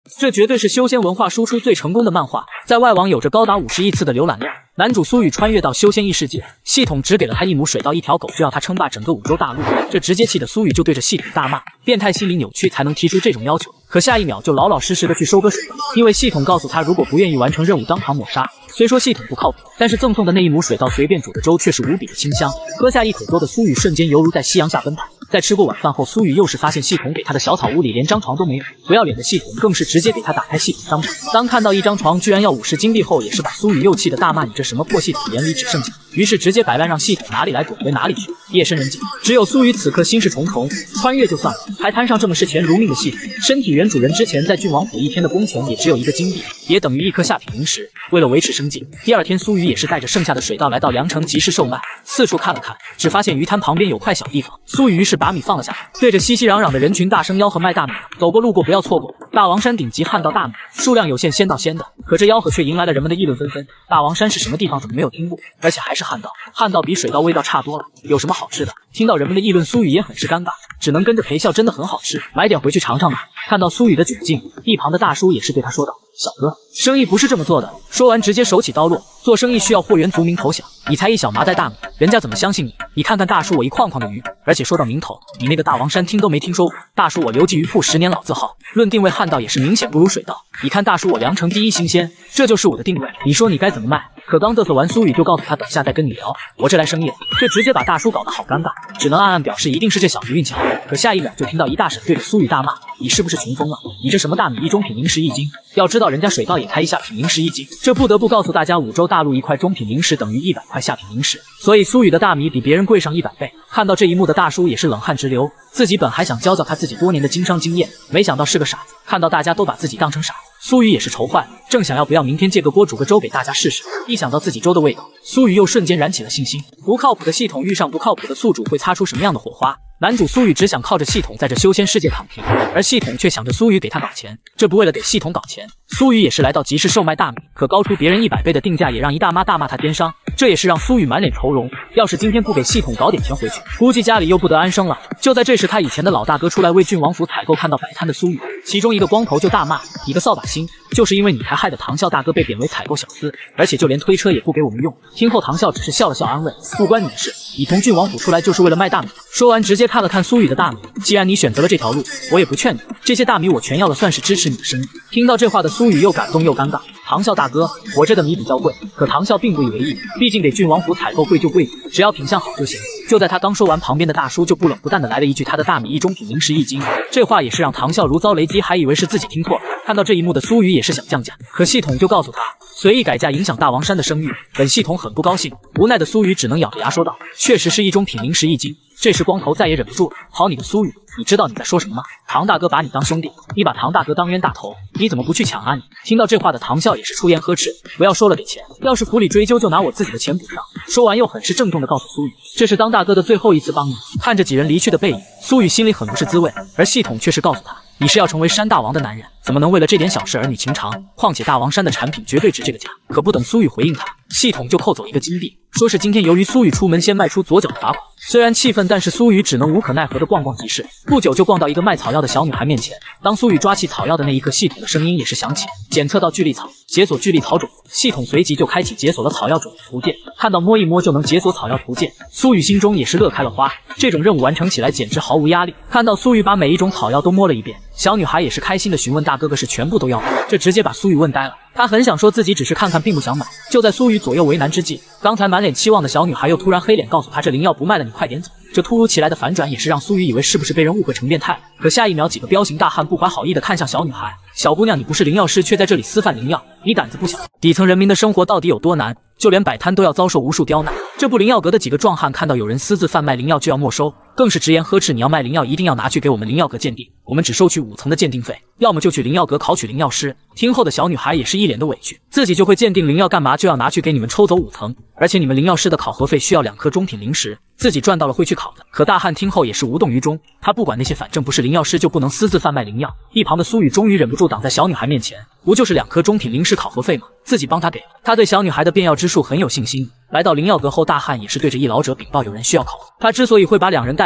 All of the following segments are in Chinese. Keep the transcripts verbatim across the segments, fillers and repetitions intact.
这绝对是修仙文化输出最成功的漫画，在外网有着高达五十亿次的浏览量。男主苏雨穿越到修仙异世界，系统只给了他一亩水稻一条狗，就要他称霸整个五洲大陆，这直接气得苏雨就对着系统大骂，变态心理扭曲才能提出这种要求。可下一秒就老老实实的去收割水稻，因为系统告诉他，如果不愿意完成任务，当场抹杀。虽说系统不靠谱，但是赠送的那一亩水稻随便煮的粥却是无比的清香。喝下一口粥的苏雨瞬间犹如在夕阳下奔跑。在吃过晚饭后，苏雨又是发现系统给他的小草屋里连张床都没有，不要脸的系统更是直接给他打开系统商城。当看到一张床居然要五十金币后，也是把苏雨又气得大骂，你这什么破系统，眼里只剩钱。于是直接摆烂，让系统哪里来滚回哪里去。夜深人静，只有苏雨此刻心事重重，穿越就算了，还摊上这么视钱如命的系统。身体原主人之前在郡王府一天的工钱也只有一个金币，也等于一颗下品灵石。为了维持生计，第二天苏雨也是带着剩下的水稻来到良城集市售卖。四处看了看，只发现鱼摊旁边有块小地方，苏雨于是把米放了下来，对着熙熙攘攘的人群大声吆喝卖大米，走过路过不要错过。大王山顶级旱稻大米，数量有限，先到先的。可这吆喝却迎来了人们的议论纷纷。大王山是什么地方？怎么没有听过？而且还是旱稻，旱稻比水稻味道差多了，有什么好吃的？听到人们的议论，苏雨也很是尴尬，只能跟着陪笑，真的很好吃，买点回去尝尝吧。看到苏雨的窘境，一旁的大叔也是对他说道：“小哥，生意不是这么做的。”说完直接手起刀落，做生意需要货源足名头响，你才一小麻袋大米，人家怎么相信你？你看看大叔我一筐筐的鱼，而且说到名头，你那个大王山听都没听说过。大叔我刘记鱼铺十年老字号，论定位旱稻也是明显不如水稻。你看大叔我良城第一新鲜，这就是我的定位，你说你该怎么卖？可刚嘚瑟完，苏雨就告诉他等下再跟你聊，我这来生意了。这直接把大叔搞得好尴尬，只能暗暗表示一定是这小子运气好。可下一秒就听到一大婶对着苏雨大骂：“你是不是穷疯了？你这什么大米一中品灵石一斤？要知道人家水稻也才一下品灵石一斤。”这不得不告诉大家，五洲大陆一块中品灵石等于一百块下品灵石，所以苏雨的大米比别人贵上一百倍。看到这一幕的大叔也是冷汗直流，自己本还想教教他自己多年的经商经验，没想到是个傻子。看到大家都把自己当成傻子，苏雨也是愁坏，正想要不要明天借个锅煮个粥给大家试试，一想到自己粥的味道，苏雨又瞬间燃起了信心。不靠谱的系统遇上不靠谱的宿主，会擦出什么样的火花？男主苏雨只想靠着系统在这修仙世界躺平，而系统却想着苏雨给他搞钱。这不为了给系统搞钱，苏雨也是来到集市售卖大米，可高出别人一百倍的定价，也让一大妈大骂他奸商。这也是让苏雨满脸愁容，要是今天不给系统搞点钱回去，估计家里又不得安生了。就在这时，他以前的老大哥出来为郡王府采购，看到摆摊的苏雨，其中一个光头就大骂：“你个扫把星，就是因为你才害得唐笑大哥被贬为采购小厮，而且就连推车也不给我们用。”听后唐笑只是笑了笑安慰：“不关你的事，你从郡王府出来就是为了卖大米。”说完直接看了看苏雨的大米，既然你选择了这条路，我也不劝你，这些大米我全要了，算是支持你的生意。听到这话的苏雨又感动又尴尬，唐笑大哥，我这的米比较贵。可唐笑并不以为意，毕竟给郡王府采购贵就贵，只要品相好就行。就在他刚说完，旁边的大叔就不冷不淡的来了一句：“他的大米一中品灵石一斤。”这话也是让唐笑如遭雷击，还以为是自己听错了。看到这一幕的苏雨也是想降价，可系统就告诉他，随意改价影响大王山的声誉，本系统很不高兴。无奈的苏雨只能咬着牙说道：“确实是一中品灵石一斤。”这时光头再也忍不住了：“好你个苏雨，你知道你在说什么吗？唐大哥把你当兄弟，你把唐大哥当冤大头，你怎么不去抢啊你？”听到这话的唐笑也是出言呵斥：“不要说了给钱，要是府里追究就拿我自己的钱补上。”说完又很是郑重的告诉苏雨，这是当大哥的最后一次帮你。看着几人离去的背影，苏雨心里很不是滋味，而系统却是告诉他，你是要成为山大王的男人，怎么能为了这点小事儿女情长？况且大王山的产品绝对值这个价。可不等苏雨回应他，系统就扣走一个金币，说是今天由于苏雨出门先迈出左脚的罚款。虽然气愤，但是苏雨只能无可奈何的逛逛集市。不久就逛到一个卖草药的小女孩面前，当苏雨抓起草药的那一刻，系统的声音也是响起：“检测到聚力草，解锁聚力草种。”系统随即就开启解锁了草药种图鉴，看到摸一摸就能解锁草药图鉴，苏雨心中也是乐开了花。这种任务完成起来简直毫无压力。看到苏雨把每一种草药都摸了一遍，小女孩也是开心的询问大哥哥是全部都要吗？这直接把苏雨问呆了。他很想说自己只是看看，并不想买。就在苏雨左右为难之际，刚才满脸期望的小女孩又突然黑脸告诉他，这灵药不卖了，你快点走。这突如其来的反转也是让苏雨以为是不是被人误会成变态，可下一秒几个彪形大汉不怀好意的看向小女孩：“小姑娘，你不是灵药师，却在这里私贩灵药，你胆子不小。底层人民的生活到底有多难？就连摆摊都要遭受无数刁难。”这部灵药阁的几个壮汉看到有人私自贩卖灵药就要没收，更是直言呵斥：“你要卖灵药，一定要拿去给我们灵药阁鉴定，我们只收取五层的鉴定费，要么就去灵药阁考取灵药师。”听后的小女孩也是一脸的委屈，自己就会鉴定灵药，干嘛就要拿去给你们抽走五层？而且你们灵药师的考核费需要两颗中品灵石，自己赚到了会去考的。可大汉听后也是无动于衷，他不管那些，反正不是灵药师就不能私自贩卖灵药。一旁的苏雨终于忍不住挡在小女孩面前，不就是两颗中品灵石考核费吗？自己帮他给了。他对小女孩的变药之术很有信心。来到灵药阁后，大汉也是对着一老者禀报有人需要考核。他之所以会把两人带来，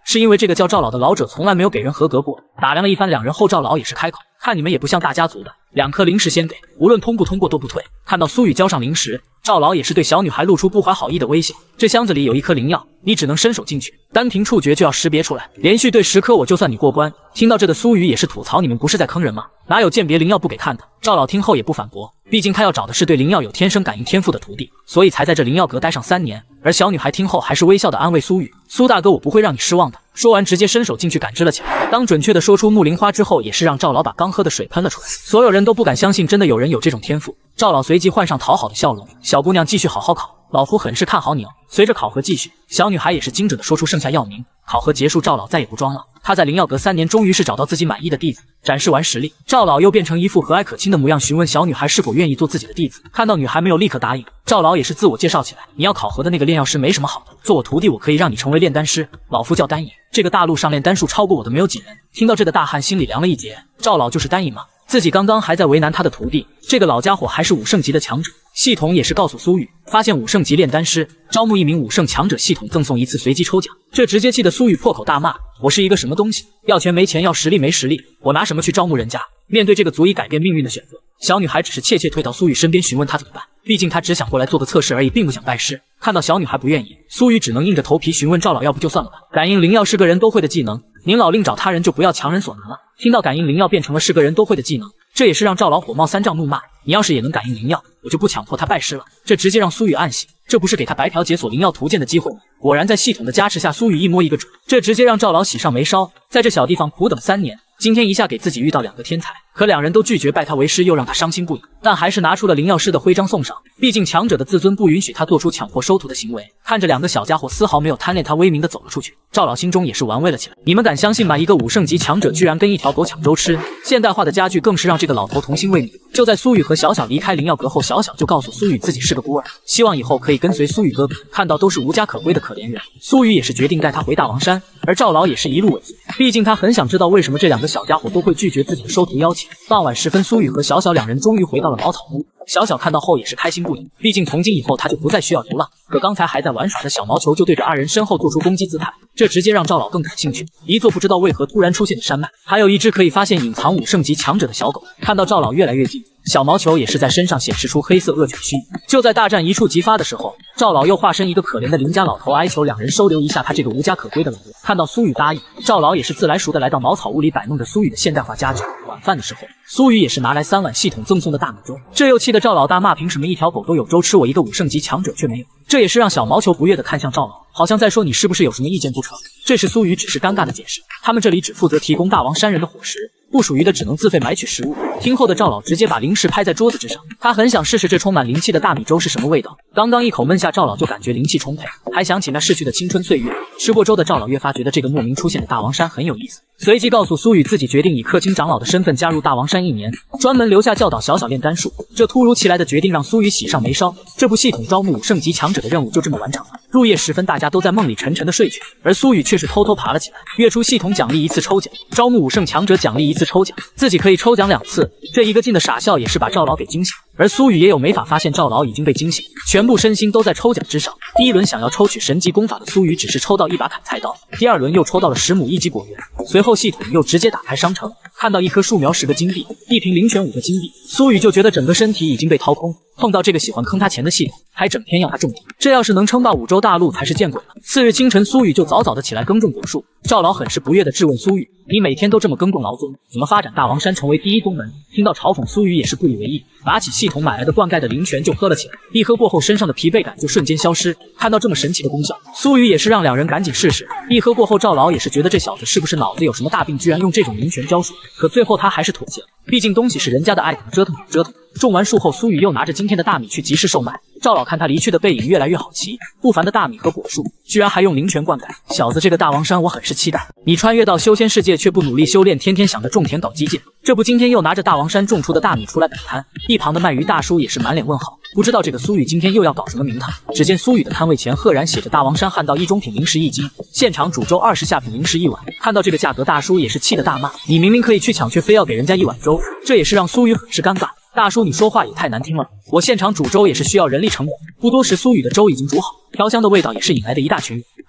是因为这个叫赵老的老者从来没有给人合格过。打量了一番两人后，赵老也是开口，看你们也不像大家族的，两颗零食先给，无论通不通过都不退。看到苏雨交上零食，赵老也是对小女孩露出不怀好意的微笑。这箱子里有一颗灵药，你只能伸手进去，单凭触觉就要识别出来，连续对十颗我就算你过关。听到这个，苏雨也是吐槽，你们不是在坑人吗？哪有鉴别灵药不给看的？赵老听后也不反驳，毕竟他要找的是对灵药有天生感应天赋的徒弟，所以才在这灵药阁待上三年。而小女孩听后还是微笑的安慰苏雨，苏大哥我不会让你失望的。说完直接伸手进去感知了起来，当准确的说出木灵花之后，也是让赵老把刚喝的水喷了出来。所有人都不敢相信真的有人有这种天赋。赵老随即换上讨好的笑容，小姑娘继续好好考，老夫很是看好你哦。随着考核继续，小女孩也是精准的说出剩下药名。考核结束，赵老再也不装了，他在灵药阁三年，终于是找到自己满意的弟子。展示完实力，赵老又变成一副和蔼可亲的模样，询问小女孩是否愿意做自己的弟子。看到女孩没有立刻答应，赵老也是自我介绍起来，你要考核的那个炼药师没什么好的，做我徒弟我可以让你成为炼丹师。老夫叫丹隐，这个大陆上炼丹术超过我的没有几人。听到这个大汉心里凉了一截，赵老就是丹隐吗？自己刚刚还在为难他的徒弟，这个老家伙还是五圣级的强者。系统也是告诉苏雨，发现五圣级炼丹师，招募一名五圣强者，系统赠送一次随机抽奖。这直接气得苏雨破口大骂，我是一个什么东西？要钱没钱，要实力没实力，我拿什么去招募人家？面对这个足以改变命运的选择，小女孩只是怯怯退到苏雨身边询问他怎么办，毕竟她只想过来做个测试而已，并不想拜师。看到小女孩不愿意，苏雨只能硬着头皮询问赵老，要不就算了吧。感应灵药是个人都会的技能，您老另找他人就不要强人所难了。听到感应灵药变成了是个人都会的技能，这也是让赵老火冒三丈，怒骂你要是也能感应灵药，我就不强迫他拜师了。这直接让苏雨暗喜，这不是给他白嫖解锁灵药图鉴的机会吗？果然在系统的加持下，苏雨一摸一个准，这直接让赵老喜上眉梢。在这小地方苦等三年，今天一下给自己遇到两个天才，可两人都拒绝拜他为师，又让他伤心不已，但还是拿出了灵药师的徽章送上。毕竟强者的自尊不允许他做出强迫收徒的行为。看着两个小家伙丝毫没有贪恋他威名的走了出去，赵老心中也是玩味了起来。你们敢相信吗？一个五圣级强者居然跟一条狗抢粥吃！现代化的家具更是让这个老头童心未泯。就在苏雨和小小离开灵药阁后，小小就告诉苏雨自己是个孤儿，希望以后可以跟随苏雨哥哥。看到都是无家可归的可怜人，苏雨也是决定带他回大王山，而赵老也是一路尾随，毕竟他很想知道为什么这两个小家伙都会拒绝自己的收徒邀请。傍晚时分，苏雨和小小两人终于回到了茅草屋。小小看到后也是开心不已，毕竟从今以后他就不再需要流浪。可刚才还在玩耍的小毛球就对着二人身后做出攻击姿态，这直接让赵老更感兴趣。一座不知道为何突然出现的山脉，还有一只可以发现隐藏五圣级强者的小狗。看到赵老越来越近，小毛球也是在身上显示出黑色恶犬须。就在大战一触即发的时候，赵老又化身一个可怜的邻家老头，哀求两人收留一下他这个无家可归的老人。看到苏雨答应，赵老也是自来熟的来到茅草屋里摆弄着苏雨的现代化家具。晚饭的时候，苏雨也是拿来三碗系统赠送的大米粥，这又气得赵老大骂，凭什么一条狗都有粥吃，我一个五圣级强者却没有？这也是让小毛球不悦的看向赵老，好像在说你是不是有什么意见不成？这时苏雨只是尴尬的解释，他们这里只负责提供大王山人的伙食，不属于的只能自费买取食物。听后的赵老直接把零食拍在桌子之上，他很想试试这充满灵气的大米粥是什么味道。刚刚一口闷下，赵老就感觉灵气充沛，还想起那逝去的青春岁月。吃过粥的赵老越发觉得这个莫名出现的大王山很有意思，随即告诉苏雨自己决定以氪金长老的身份加入大王山一年，专门留下教导小小炼丹术。这突如其来的决定让苏雨喜上眉梢，这部系统招募五圣级强者的任务就这么完成了。入夜时分，大家都在梦里沉沉的睡去，而苏雨却是偷偷爬了起来。月初系统奖励一次抽奖，招募五圣强者奖励一次抽奖，自己可以抽奖两次。这一个劲的傻笑也是把赵老给惊醒，而苏雨也有没法发现赵老已经被惊醒，全部身心都在抽奖之上。第一轮想要抽取神级功法的苏雨只是抽到一把砍菜刀，第二轮又抽到了十亩一级果园。随后系统又直接打开商城，看到一棵树苗十个金币，一瓶灵泉五个金币，苏雨就觉得整个身体已经被掏空。碰到这个喜欢坑他钱的系统，还整天要他种地，这要是能称霸五洲大陆才是见鬼了。次日清晨，苏雨就早早的起来耕种果树。赵老很是不悦的质问苏雨，你每天都这么耕种劳作，怎么发展大王山成为第一宗门？听到嘲讽，苏雨也是不以为意，拿起系统买来的灌溉的灵泉就喝了起来。一喝过后，身上的疲惫感就瞬间消失。看到这么神奇的功效，苏雨也是让两人赶紧试试。一喝过后，赵老也是觉得这小子是不是脑子有什么大病，居然用这种灵泉浇水。可最后他还是妥协了，毕竟东西是人家的，爱怎么折腾怎么折腾。种完树后，苏雨又拿着今天的大米去集市售卖。赵老看他离去的背影越来越好奇，不凡的大米和果树，居然还用灵泉灌溉。小子，这个大王山我很是期待。你穿越到修仙世界却不努力修炼，天天想着种田搞基建，这不今天又拿着大王山种出的大米出来摆摊。一旁的卖鱼大叔也是满脸问号，不知道这个苏雨今天又要搞什么名堂。只见苏雨的摊位前赫然写着大王山汉道一中品灵石一斤，现场煮粥二十下品灵石一碗。看到这个价格，大叔也是气得大骂，你明明可以去抢，却非要给人家一碗粥。这也是让苏雨很是尴尬。大叔，你说话也太难听了，我现场煮粥也是需要人力成本。不多时，苏雨的粥已经煮好，飘香的味道也是引来的一大群人。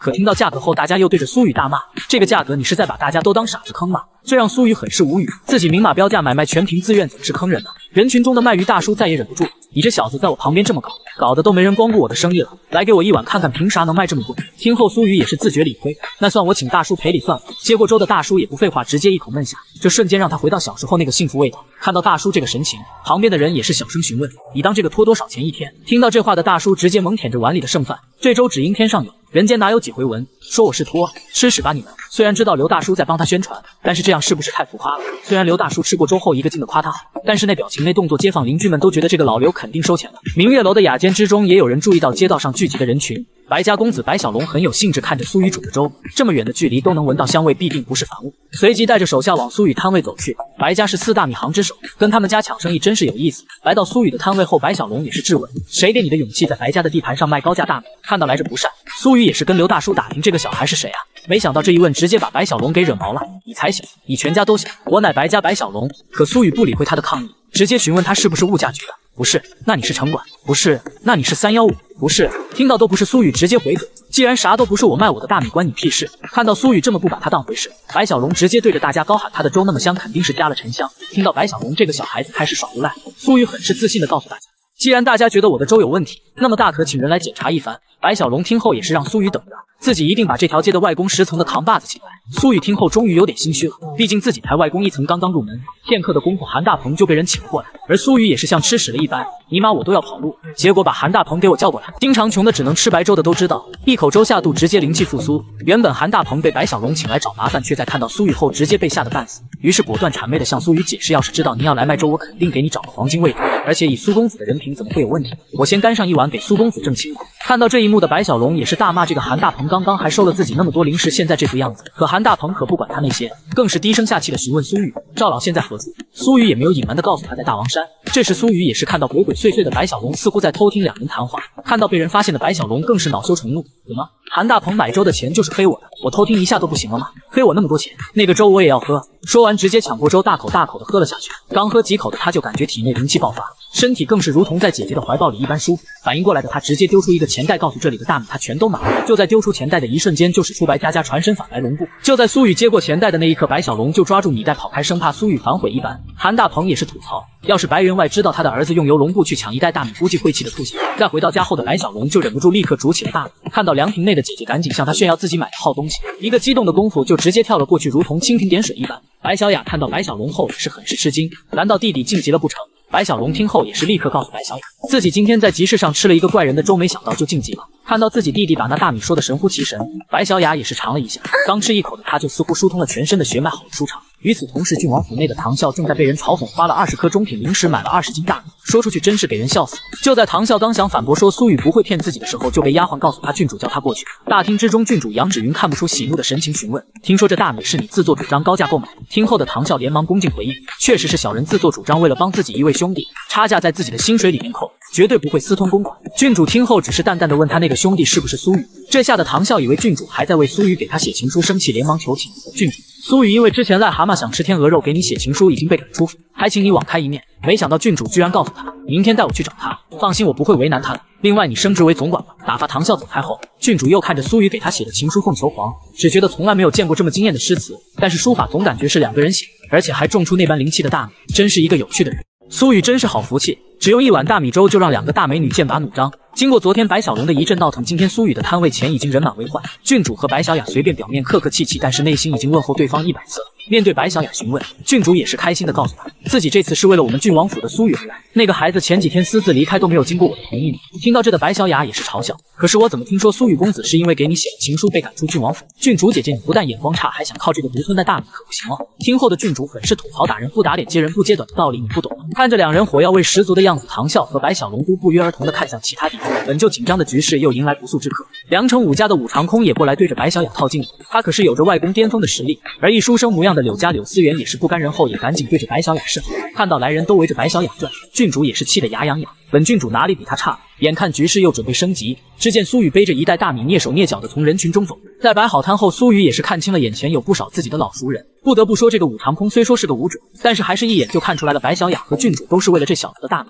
可听到价格后，大家又对着苏雨大骂：“这个价格你是在把大家都当傻子坑吗？”这让苏雨很是无语，自己明码标价买卖全凭自愿，怎么是坑人呢？人群中的卖鱼大叔再也忍不住：“你这小子在我旁边这么搞，搞得都没人光顾我的生意了。来给我一碗看看，凭啥能卖这么贵？”听后苏雨也是自觉理亏，那算我请大叔赔礼算了。接过粥的大叔也不废话，直接一口闷下，这瞬间让他回到小时候那个幸福味道。看到大叔这个神情，旁边的人也是小声询问：“你当这个拖多少钱一天？”听到这话的大叔直接猛舔着碗里的剩饭，这粥只应天上有，人间哪有几回闻？说我是托，吃屎吧你们！虽然知道刘大叔在帮他宣传，但是这样是不是太浮夸了？虽然刘大叔吃过粥后一个劲的夸他好，但是那表情那动作，街坊邻居们都觉得这个老刘肯定收钱了。明月楼的雅间之中，也有人注意到街道上聚集的人群。白家公子白小龙很有兴致看着苏雨煮的粥，这么远的距离都能闻到香味，必定不是凡物。随即带着手下往苏雨摊位走去。白家是四大米行之首，跟他们家抢生意真是有意思。来到苏雨的摊位后，白小龙也是质问：“谁给你的勇气在白家的地盘上卖高价大米？”看到来者不善，苏雨也是跟刘大叔打听这个小孩是谁啊？没想到这一问直接把白小龙给惹毛了。你才小，你全家都小，我乃白家白小龙。可苏雨不理会他的抗议，直接询问他是不是物价局的。不是，那你是城管？不是，那你是三幺五？不是。听到都不是，苏雨直接回怼：既然啥都不是，我卖我的大米关你屁事！看到苏雨这么不把他当回事，白小龙直接对着大家高喊：他的粥那么香，肯定是加了沉香。听到白小龙这个小孩子开始耍无赖，苏雨很是自信的告诉大家：既然大家觉得我的粥有问题，那么大可请人来检查一番。白小龙听后也是让苏雨等着，自己一定把这条街的外公十层的扛把子请来。苏雨听后终于有点心虚了，毕竟自己抬外公一层刚刚入门，片刻的功夫韩大鹏就被人请了过来，而苏雨也是像吃屎了一般，尼玛我都要跑路，结果把韩大鹏给我叫过来。经常穷的只能吃白粥的都知道，一口粥下肚直接灵气复苏。原本韩大鹏被白小龙请来找麻烦，却在看到苏雨后直接被吓得半死，于是果断谄媚的向苏雨解释：要是知道您要来卖粥，我肯定给你找个黄金位置，而且以苏公子的人品怎么会有问题？我先干上一碗给苏公子正清苦。看到这一幕的白小龙也是大骂这个韩大鹏刚刚还收了自己那么多零食，现在这副样子。可韩大鹏可不管他那些，更是低声下气的询问苏雨：赵老现在何处？苏雨也没有隐瞒的告诉他在大王山。这时苏雨也是看到鬼鬼祟祟的白小龙似乎在偷听两人谈话，看到被人发现的白小龙更是恼羞成怒：怎么韩大鹏买粥的钱就是黑我的？我偷听一下都不行了吗？黑我那么多钱，那个粥我也要喝。说完直接抢过粥大口大口的喝了下去，刚喝几口的他就感觉体内灵气爆发，身体更是如同在姐姐的怀抱里一般舒服。反应过来的他直接丢出一个钱袋，告诉这里的大米他全都买了。就在丢出钱袋的一瞬间，就使出白家家传身法来龙步。就在苏雨接过钱袋的那一刻，白小龙就抓住米袋跑开，生怕苏雨反悔一般。韩大鹏也是吐槽，要是白员外知道他的儿子用游龙步去抢一袋大米，估计会气得吐血。在回到家后的白小龙就忍不住立刻煮起了大米，看到凉亭内的姐姐赶紧向他炫耀自己买的好东西，一个激动的功夫就直接跳了过去，如同蜻蜓点水一般。白小雅看到白小龙后也是很是吃惊，难道弟弟晋级了不成？白小龙听后也是立刻告诉白小雅，自己今天在集市上吃了一个怪人的粥，没想到就晋级了。看到自己弟弟把那大米说的神乎其神，白小雅也是尝了一下，刚吃一口的他就似乎疏通了全身的血脉，好了舒畅。与此同时，郡王府内的唐啸正在被人嘲讽花了二十颗中品灵石买了二十斤大米，说出去真是给人笑死。就在唐啸刚想反驳说苏雨不会骗自己的时候，就被丫鬟告诉他郡主叫他过去。大厅之中，郡主杨芷云看不出喜怒的神情询问：听说这大米是你自作主张高价购买？听后的唐啸连忙恭敬回应：确实是小人自作主张，为了帮自己一位兄弟，差价在自己的薪水里面扣，绝对不会私吞公款。郡主听后只是淡淡的问他那个兄弟是不是苏雨，这下的唐啸以为郡主还在为苏雨给他写情书生气，连忙求情：郡主，苏雨因为之前癞蛤蟆想吃天鹅肉给你写情书已经被赶出府，还请你网开一面。没想到郡主居然告诉他，明天带我去找他，放心我不会为难他的。另外你升职为总管吧。打发唐啸走开后，郡主又看着苏雨给他写的情书奉求皇，只觉得从来没有见过这么惊艳的诗词，但是书法总感觉是两个人写，而且还种出那般灵气的大米，真是一个有趣的人。苏雨真是好福气，只用一碗大米粥就让两个大美女剑拔弩张。经过昨天白小龙的一阵闹腾，今天苏雨的摊位前已经人满为患。郡主和白小雅随便表面客客气气，但是内心已经问候对方一百次了。面对白小雅询问，郡主也是开心的告诉她，自己这次是为了我们郡王府的苏雨而来。那个孩子前几天私自离开都没有经过我的同意呢。听到这的白小雅也是嘲笑，可是我怎么听说苏雨公子是因为给你写了情书被赶出郡王府？郡主姐姐你不但眼光差，还想靠这个独吞的大米，可不行哦。听后的郡主很是吐槽，打人不打脸，接人不揭短的道理你不懂吗？看着两人火药味十足的样子，唐啸和白小龙都不约而同的看向其他地方，本就紧张的局势又迎来不速之客。梁城武家的武长空也过来对着白小雅套近乎，他可是有着外公巅峰的实力，而一书生模样的柳家柳思源也是不甘人后，也赶紧对着白小雅示好。看到来人都围着白小雅转，郡主也是气得牙痒痒，本郡主哪里比他差？眼看局势又准备升级，只见苏雨背着一袋大米，蹑手蹑脚的从人群中走。在摆好摊后，苏雨也是看清了眼前有不少自己的老熟人。不得不说，这个武长空虽说是个武者，但是还是一眼就看出来了，白小雅和郡主都是为了这小子的大米而来。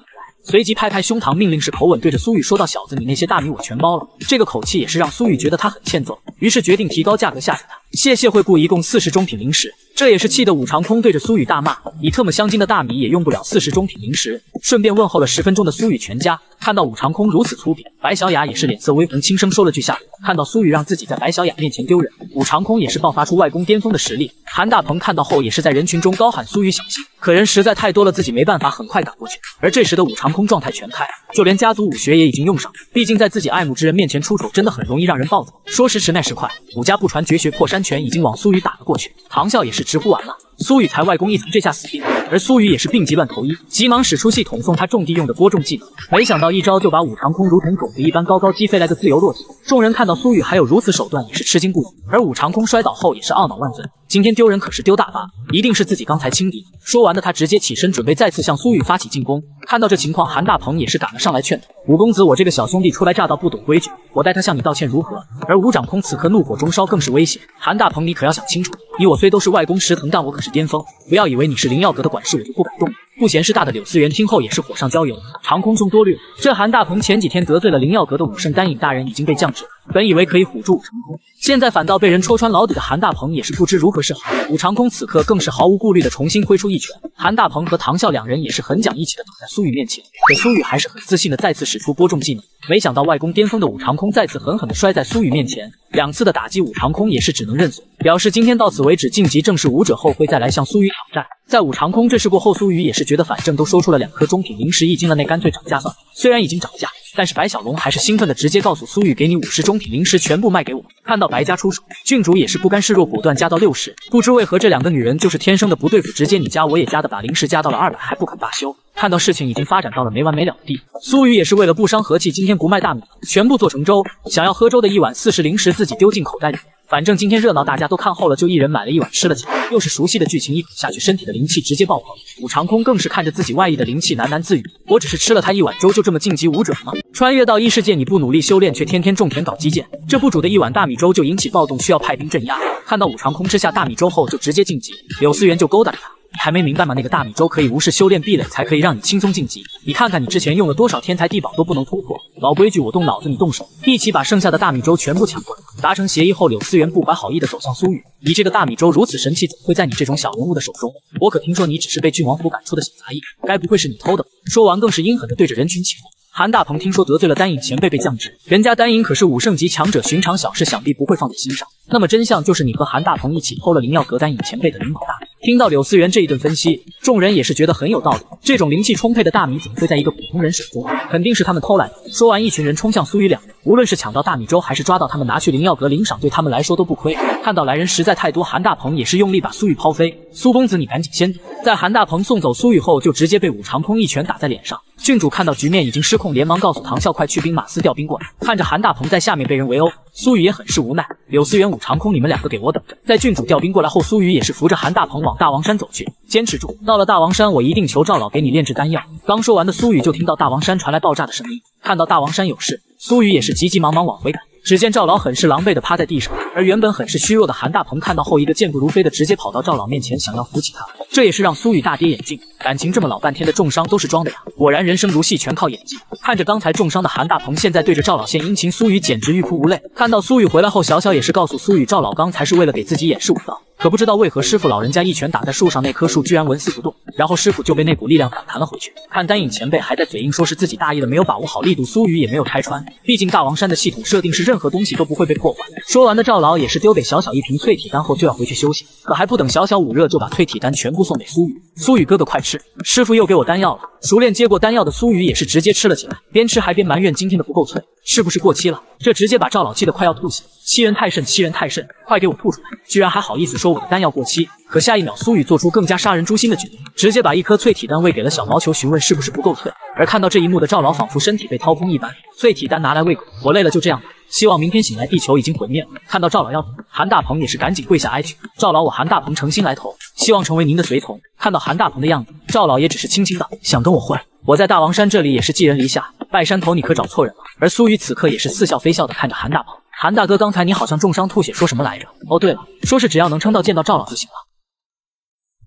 随即拍拍胸膛，命令式口吻对着苏雨说道：“小子，你那些大米我全包了。”这个口气也是让苏雨觉得他很欠揍，于是决定提高价格吓吓他。谢谢惠顾，一共四十中品零食。这也是气得武长空对着苏雨大骂：“你特么香精的大米也用不了四十中品零食！”顺便问候了十分钟的苏雨全家。看到武长空如此粗鄙，白小雅也是脸色微红，轻声说了句下流。看到苏雨让自己在白小雅面前丢人，武长空也是爆发出外公巅峰的实力。韩大鹏看到后也是在人群中高喊苏雨小心，可人实在太多了，自己没办法很快赶过去。而这时的武长空状态全开，就连家族武学也已经用上，毕竟在自己爱慕之人面前出丑，真的很容易让人暴走。说时迟，那时快，武家不传绝学破山拳已经往苏雨打了过去。唐啸也是直呼完了。苏雨才外公一层，这下死定了。而苏雨也是病急乱投医，急忙使出系统送他种地用的播种技能，没想到一招就把武长空如同种子一般高高击飞来个自由落体。众人看到苏雨还有如此手段，也是吃惊不已。而武长空摔倒后也是懊恼万分，今天丢人可是丢大发，一定是自己刚才轻敌。说完的他直接起身准备再次向苏雨发起进攻。看到这情况，韩大鹏也是赶了上来劝他：“武公子，我这个小兄弟初来乍到不懂规矩，我代他向你道歉如何？”而武长空此刻怒火中烧，更是威胁：“韩大鹏，你可要想清楚，你我虽都是外公师腾，但我可是巅峰，不要以为你是灵药阁的管事我就不敢动。”不嫌事大的柳思源听后也是火上浇油，长空兄多虑了。这韩大鹏前几天得罪了灵药阁的武圣丹影大人，已经被降职，本以为可以唬住武长空，现在反倒被人戳穿老底的韩大鹏也是不知如何是好。武长空此刻更是毫无顾虑的重新挥出一拳，韩大鹏和唐啸两人也是很讲义气的挡在苏雨面前，可苏雨还是很自信的再次使出播种技能。没想到外公巅峰的武长空再次狠狠的摔在苏雨面前，两次的打击武长空也是只能认怂，表示今天到此为止，晋级正式武者后会再来向苏雨挑战。在武长空这事过后，苏雨也是觉得反正都说出了两颗中品零食一斤了，那干脆涨价算了。虽然已经涨价，但是白小龙还是兴奋的直接告诉苏雨，给你五十中品零食全部卖给我。看到白家出手，郡主也是不甘示弱，果断加到六十。不知为何这两个女人就是天生的不对付，直接你加我也加的把零食加到了二百，还不肯罢休。看到事情已经发展到了没完没了的地，苏雨也是为了不伤和气，今天不卖大米，全部做成粥。想要喝粥的一碗四十零食自己丢进口袋里，反正今天热闹，大家都看后了，就一人买了一碗吃了起来。又是熟悉的剧情，一口下去，身体的灵气直接爆棚。武长空更是看着自己外溢的灵气，喃喃自语：“我只是吃了他一碗粥，就这么晋级武者吗？穿越到异世界，你不努力修炼，却天天种田搞基建，这不煮的一碗大米粥就引起暴动，需要派兵镇压。”看到武长空吃下大米粥后就直接晋级，柳思源就勾搭着他。你还没明白吗？那个大米粥可以无视修炼壁垒，才可以让你轻松晋级。你看看你之前用了多少天才地宝都不能突破。老规矩，我动脑子，你动手，一起把剩下的大米粥全部抢过来。达成协议后，柳思源不怀好意的走向苏雨。你这个大米粥如此神奇，怎么会在你这种小人物的手中？我可听说你只是被郡王府赶出的小杂役，该不会是你偷的吧？说完更是阴狠的对着人群起哄。韩大鹏听说得罪了丹影前辈被降职，人家丹影可是武圣级强者，寻常小事想必不会放在心上。那么真相就是你和韩大鹏一起偷了灵药阁丹影前辈的灵宝大米。听到柳思源这一顿分析，众人也是觉得很有道理。这种灵气充沛的大米怎么会在一个普通人手中？肯定是他们偷来的。说完，一群人冲向苏雨两人，无论是抢到大米粥，还是抓到他们拿去灵药阁领赏，对他们来说都不亏。看到来人实在太多，韩大鹏也是用力把苏雨抛飞。苏公子，你赶紧先走！在韩大鹏送走苏雨后，就直接被武长空一拳打在脸上。郡主看到局面已经失控，连忙告诉唐啸快去兵马司调兵过来。看着韩大鹏在下面被人围殴，苏雨也很是无奈。柳思源、武长空，你们两个给我等着！在郡主调兵过来后，苏雨也是扶着韩大鹏往大王山走去。坚持住，到了大王山，我一定求赵老给你炼制丹药。刚说完的苏雨就听到大王山传来爆炸的声音，看到大王山有事，苏雨也是急急忙忙往回赶。只见赵老很是狼狈的趴在地上，而原本很是虚弱的韩大鹏看到后，一个健步如飞的直接跑到赵老面前，想要扶起他。这也是让苏雨大跌眼镜，感情这么老半天的重伤都是装的呀！果然人生如戏，全靠演技。看着刚才重伤的韩大鹏，现在对着赵老献殷勤，苏雨简直欲哭无泪。看到苏雨回来后，小小也是告诉苏雨，赵老刚才是为了给自己掩饰武道，可不知道为何师傅老人家一拳打在树上，那棵树居然纹丝不动，然后师傅就被那股力量反弹了回去。看丹影前辈还在嘴硬说是自己大意了，没有把握好力度，苏雨也没有拆穿，毕竟大王山的系统设定是任何东西都不会被破坏。说完的赵老也是丢给小小一瓶淬体丹后就要回去休息，可还不等小小捂热，就把淬体丹全部送给苏雨。苏雨哥哥快吃，师傅又给我丹药了。熟练接过丹药的苏雨也是直接吃了起来，边吃还边埋怨今天的不够淬，是不是过期了？这直接把赵老气得快要吐血。欺人太甚，欺人太甚，快给我吐出来！居然还好意思说我的丹药过期。可下一秒苏雨做出更加杀人诛心的举动，直接把一颗淬体丹喂给了小毛球，询问是不是不够淬。而看到这一幕的赵老仿佛身体被掏空一般，淬体丹拿来喂狗，我累了就这样吧，希望明天醒来地球已经毁灭了。看到赵老要走，韩大鹏也是赶紧跪下哀求，赵老我韩大鹏诚心来投，希望成为您的随从。看到韩大鹏的样子，赵老也只是轻轻道，想跟我混，我在大王山这里也是寄人篱下，拜山头你可找错人了。而苏雨此刻也是似笑非笑的看着韩大鹏，韩大哥刚才你好像重伤吐血说什么来着？哦对了，说是只要能撑到见到赵老就行了。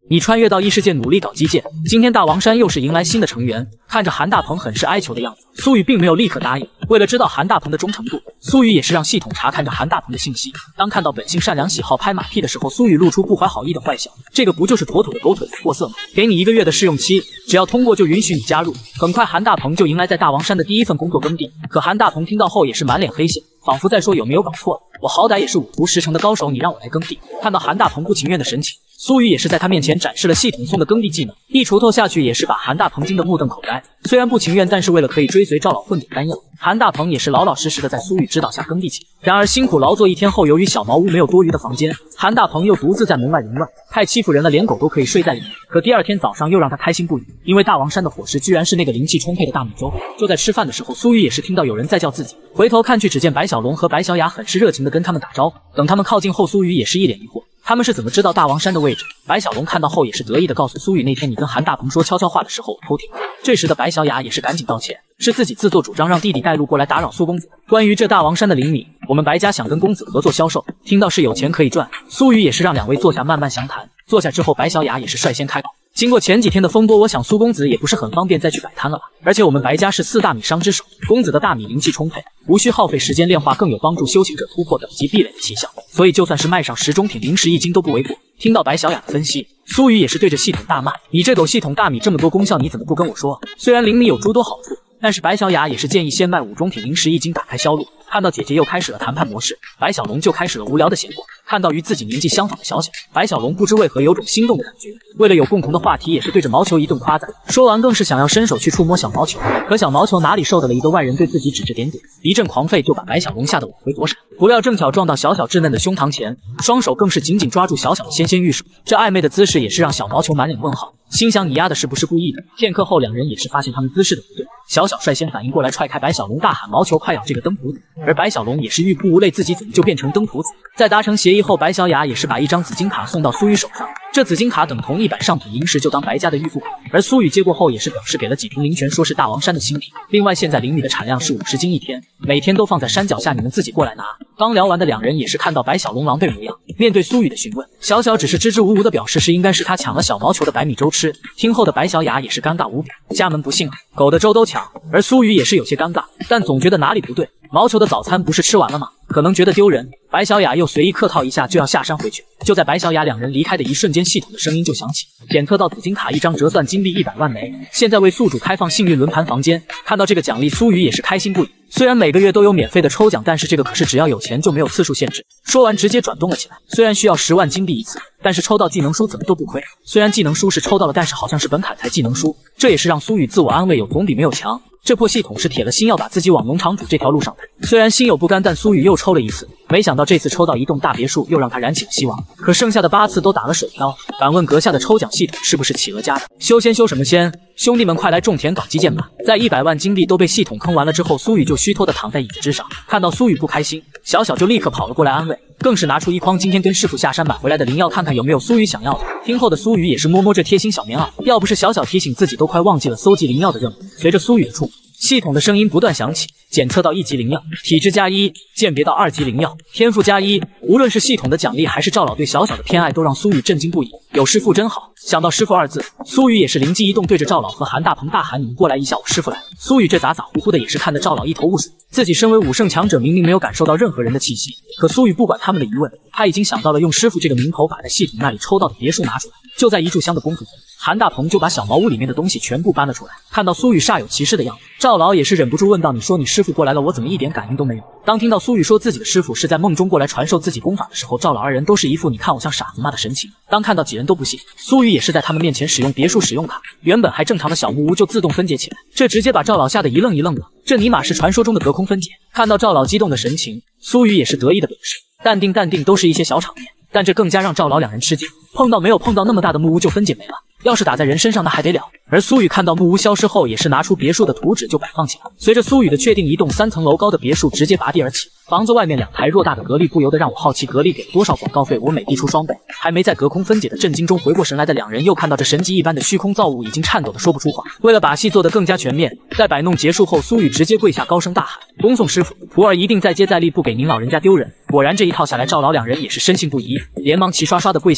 你穿越到异世界努力搞基建，今天大王山又是迎来新的成员。看着韩大鹏很是哀求的样子，苏雨并没有立刻答应。为了知道韩大鹏的忠诚度，苏雨也是让系统查看着韩大鹏的信息。当看到本性善良、喜好拍马屁的时候，苏雨露出不怀好意的坏笑。这个不就是妥妥的狗腿货色吗？给你一个月的试用期，只要通过就允许你加入。很快，韩大鹏就迎来在大王山的第一份工作耕地。可韩大鹏听到后也是满脸黑线，仿佛在说有没有搞错了？我好歹也是五图十成的高手，你让我来耕地。看到韩大鹏不情愿的神情，苏雨也是在他面前展示了系统送的耕地技能，一锄头下去也是把韩大鹏惊得目瞪口呆。虽然不情愿，但是为了可以追随赵老混点丹药，韩大鹏也是老老实实的在苏雨指导下耕地起。然而辛苦劳作一天后，由于小茅屋没有多余的房间，韩大鹏又独自在门外淫乱，太欺负人了，连狗都可以睡在里面。可第二天早上又让他开心不已，因为大王山的伙食居然是那个灵气充沛的大米粥。就在吃饭的时候，苏雨也是听到有人在叫自己，回头看去，只见白小龙和白小雅很是热情的跟他们打招呼。等他们靠近后，苏雨也是一脸疑惑，他们是怎么知道大王山的位置？白小龙看到后也是得意的告诉苏雨，那天你跟韩大鹏说悄悄话的时候，我偷听。这时的白小雅也是赶紧道歉，是自己自作主张让弟弟带路过来打扰苏公子。关于这大王山的灵米，我们白家想跟公子合作销售，听到是有钱可以赚，苏雨也是让两位坐下慢慢详谈。坐下之后，白小雅也是率先开口。经过前几天的风波，我想苏公子也不是很方便再去摆摊了吧？而且我们白家是四大米商之首，公子的大米灵气充沛，无需耗费时间炼化，更有帮助修行者突破等级壁垒的奇效，所以就算是卖上十中品灵石一斤都不为过。听到白小雅的分析，苏雨也是对着系统大骂：“你这斗系统大米这么多功效，你怎么不跟我说？虽然灵米有诸多好处，但是白小雅也是建议先卖五中品灵石一斤，打开销路。”看到姐姐又开始了谈判模式，白小龙就开始了无聊的闲逛。看到与自己年纪相仿的小小，白小龙不知为何有种心动的感觉。为了有共同的话题，也是对着毛球一顿夸赞。说完更是想要伸手去触摸小毛球，可小毛球哪里受得了一个外人对自己指指点点，一阵狂吠就把白小龙吓得往回躲闪。不料正巧撞到小小稚嫩的胸膛前，双手更是紧紧抓住小小的纤纤玉手。这暧昧的姿势也是让小毛球满脸问号，心想你丫的是不是故意的？片刻后，两人也是发现他们姿势的不对，小小率先反应过来，踹开白小龙，大喊毛球快咬这个灯谱子。而白小龙也是欲哭无泪，自己怎么就变成灯谱子？在达成协议后，白小雅也是把一张紫金卡送到苏雨手上，这紫金卡等同一百上品灵石，就当白家的预付款。而苏雨接过后也是表示给了几瓶灵泉，说是大王山的新品。另外现在灵米的产量是五十斤一天，每天都放在山脚下，你们自己过来拿。刚聊完的两人也是看到白小龙狼狈模样，面对苏雨的询问，小小只是支支吾吾的表示是应该是他抢了小毛球的白米粥吃。听后的白小雅也是尴尬无比，家门不幸啊，狗的粥都抢。而苏雨也是有些尴尬，但总觉得哪里不对。毛球的早餐不是吃完了吗？可能觉得丢人，白小雅又随意客套一下，就要下山回去。就在白小雅两人离开的一瞬间，系统的声音就响起，检测到紫金卡一张，折算金币一百万枚。现在为宿主开放幸运轮盘房间。看到这个奖励，苏雨也是开心不已。虽然每个月都有免费的抽奖，但是这个可是只要有钱就没有次数限制。说完直接转动了起来，虽然需要十万金币一次，但是抽到技能书怎么都不亏。虽然技能书是抽到了，但是好像是本卡才技能书，这也是让苏雨自我安慰，有总比没有强。这破系统是铁了心要把自己往农场主这条路上带。虽然心有不甘，但苏雨又抽了一次，没想到这次抽到一栋大别墅，又让他燃起了希望。可剩下的八次都打了水漂。敢问阁下的抽奖系统是不是企鹅家的？修仙修什么仙？兄弟们快来种田搞基建吧！在一百万金币都被系统坑完了之后，苏雨就虚脱的躺在椅子之上。看到苏雨不开心，小小就立刻跑了过来安慰，更是拿出一筐今天跟师傅下山买回来的灵药，看看有没有苏雨想要的。听后的苏雨也是摸摸这贴心小棉袄，要不是小小提醒，自己都快忘记了搜集灵药的任务。随着苏雨的触摸，系统的声音不断响起，检测到一级灵药，体质加一，鉴别到二级灵药，天赋加一。无论是系统的奖励还是赵老对小小的偏爱，都让苏雨震惊不已。有师傅真好。想到师傅二字，苏雨也是灵机一动，对着赵老和韩大鹏大喊：“你们过来一下，我师傅来！”苏雨这咋咋呼呼的也是看得赵老一头雾水。自己身为武圣强者，明明没有感受到任何人的气息，可苏雨不管他们的疑问，他已经想到了用师傅这个名头把在系统那里抽到的别墅拿出来。就在一炷香的功夫，韩大鹏就把小茅屋里面的东西全部搬了出来。看到苏雨煞有其事的样子，赵老也是忍不住问道：“你说你师傅过来了，我怎么一点感应都没有？”当听到苏雨说自己的师傅是在梦中过来传授自己功法的时候，赵老二人都是一副你看我像傻子吗的神情。当看到几人都不信，苏雨也是在他们面前使用别墅使用卡，原本还正常的小木屋就自动分解起来，这直接把赵老吓得一愣一愣的。这尼玛是传说中的隔空分解！看到赵老激动的神情，苏雨也是得意的表示：“淡定淡定，都是一些小场面。”但这更加让赵老两人吃惊，碰到没有碰到那么大的木屋就分解没了，要是打在人身上那还得了。而苏雨看到木屋消失后，也是拿出别墅的图纸就摆放起来。随着苏雨的确定，一栋三层楼高的别墅直接拔地而起，房子外面两台偌大的格力，不由得让我好奇格力给了多少广告费。我每递出双倍。还没在隔空分解的震惊中回过神来的两人，又看到这神级一般的虚空造物，已经颤抖的说不出话。为了把戏做得更加全面，在摆弄结束后，苏雨直接跪下高声大喊：“恭送师傅，徒儿一定再接再厉，不给您老人家丢人。”果然这一套下来，赵老两人也是深信不疑，连忙齐刷刷的跪下磕头。不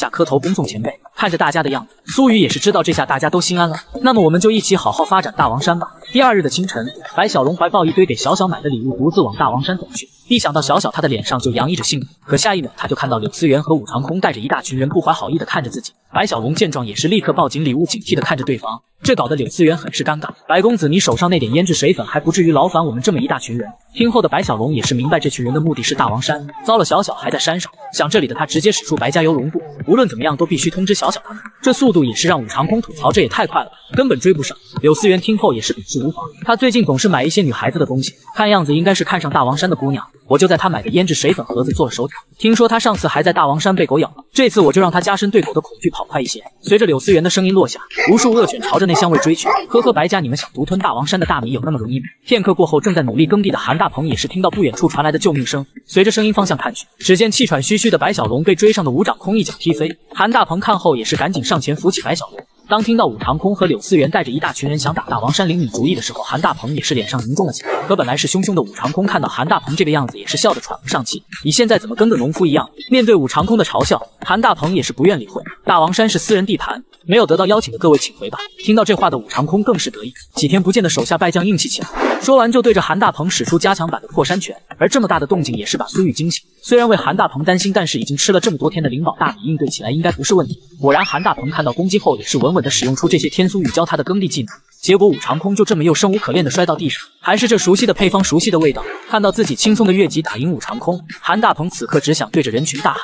恭送前辈。看着大家的样子，苏雨也是知道这下大家都心安了。那么我们就一起好好发展大王山吧。第二日的清晨，白小龙怀抱一堆给小小买的礼物，独自往大王山走去。一想到小小，他的脸上就洋溢着兴奋。可下一秒，他就看到柳思源和武长空带着一大群人不怀好意的看着自己。白小龙见状也是立刻抱紧礼物，警惕的看着对方。这搞得柳思源很是尴尬。白公子，你手上那点胭脂水粉还不至于劳烦我们这么一大群人。听后的白小龙也是明白这群人的目的是大王山。糟了，小小还在山上。想这里的他直接使出白家游龙步，无论怎么样都必须通知小小他们。这速度也是让武长空吐槽，这也太快了，根本追不上。柳思源听后也是表示无妨，他最近总是买一些女孩子的东西，看样子应该是看上大王山的姑娘。我就在他买的胭脂水粉盒子做了手脚，听说他上次还在大王山被狗咬了，这次我就让他加深对狗的恐惧，跑快一些。随着柳思源的声音落下，无数恶犬朝着那香味追去。呵呵，白家你们想独吞大王山的大米有那么容易吗？片刻过后，正在努力耕地的韩大鹏也是听到不远处传来的救命声，随着声音方向看去，只见气喘吁吁的白小龙被追上的武长空一脚踢飞。韩大鹏看后也是赶紧上前扶起白小龙。当听到武长空和柳思源带着一大群人想打大王山领你主意的时候，韩大鹏也是脸上凝重了起来。可本来是凶凶的武长空看到韩大鹏这个样子，也是笑得喘不上气。你现在怎么跟个农夫一样？面对武长空的嘲笑，韩大鹏也是不愿理会。大王山是私人地盘，没有得到邀请的各位请回吧。听到这话的武长空更是得意，几天不见的手下败将硬气起来。说完就对着韩大鹏使出加强版的破山拳，而这么大的动静也是把苏玉惊醒。虽然为韩大鹏担心，但是已经吃了这么多天的灵宝大米，应对起来应该不是问题。果然，韩大鹏看到攻击后也是稳稳的使用出这些天苏玉教他的耕地技能，结果武长空就这么又生无可恋的摔到地上，还是这熟悉的配方，熟悉的味道。看到自己轻松的越级打赢武长空，韩大鹏此刻只想对着人群大喊：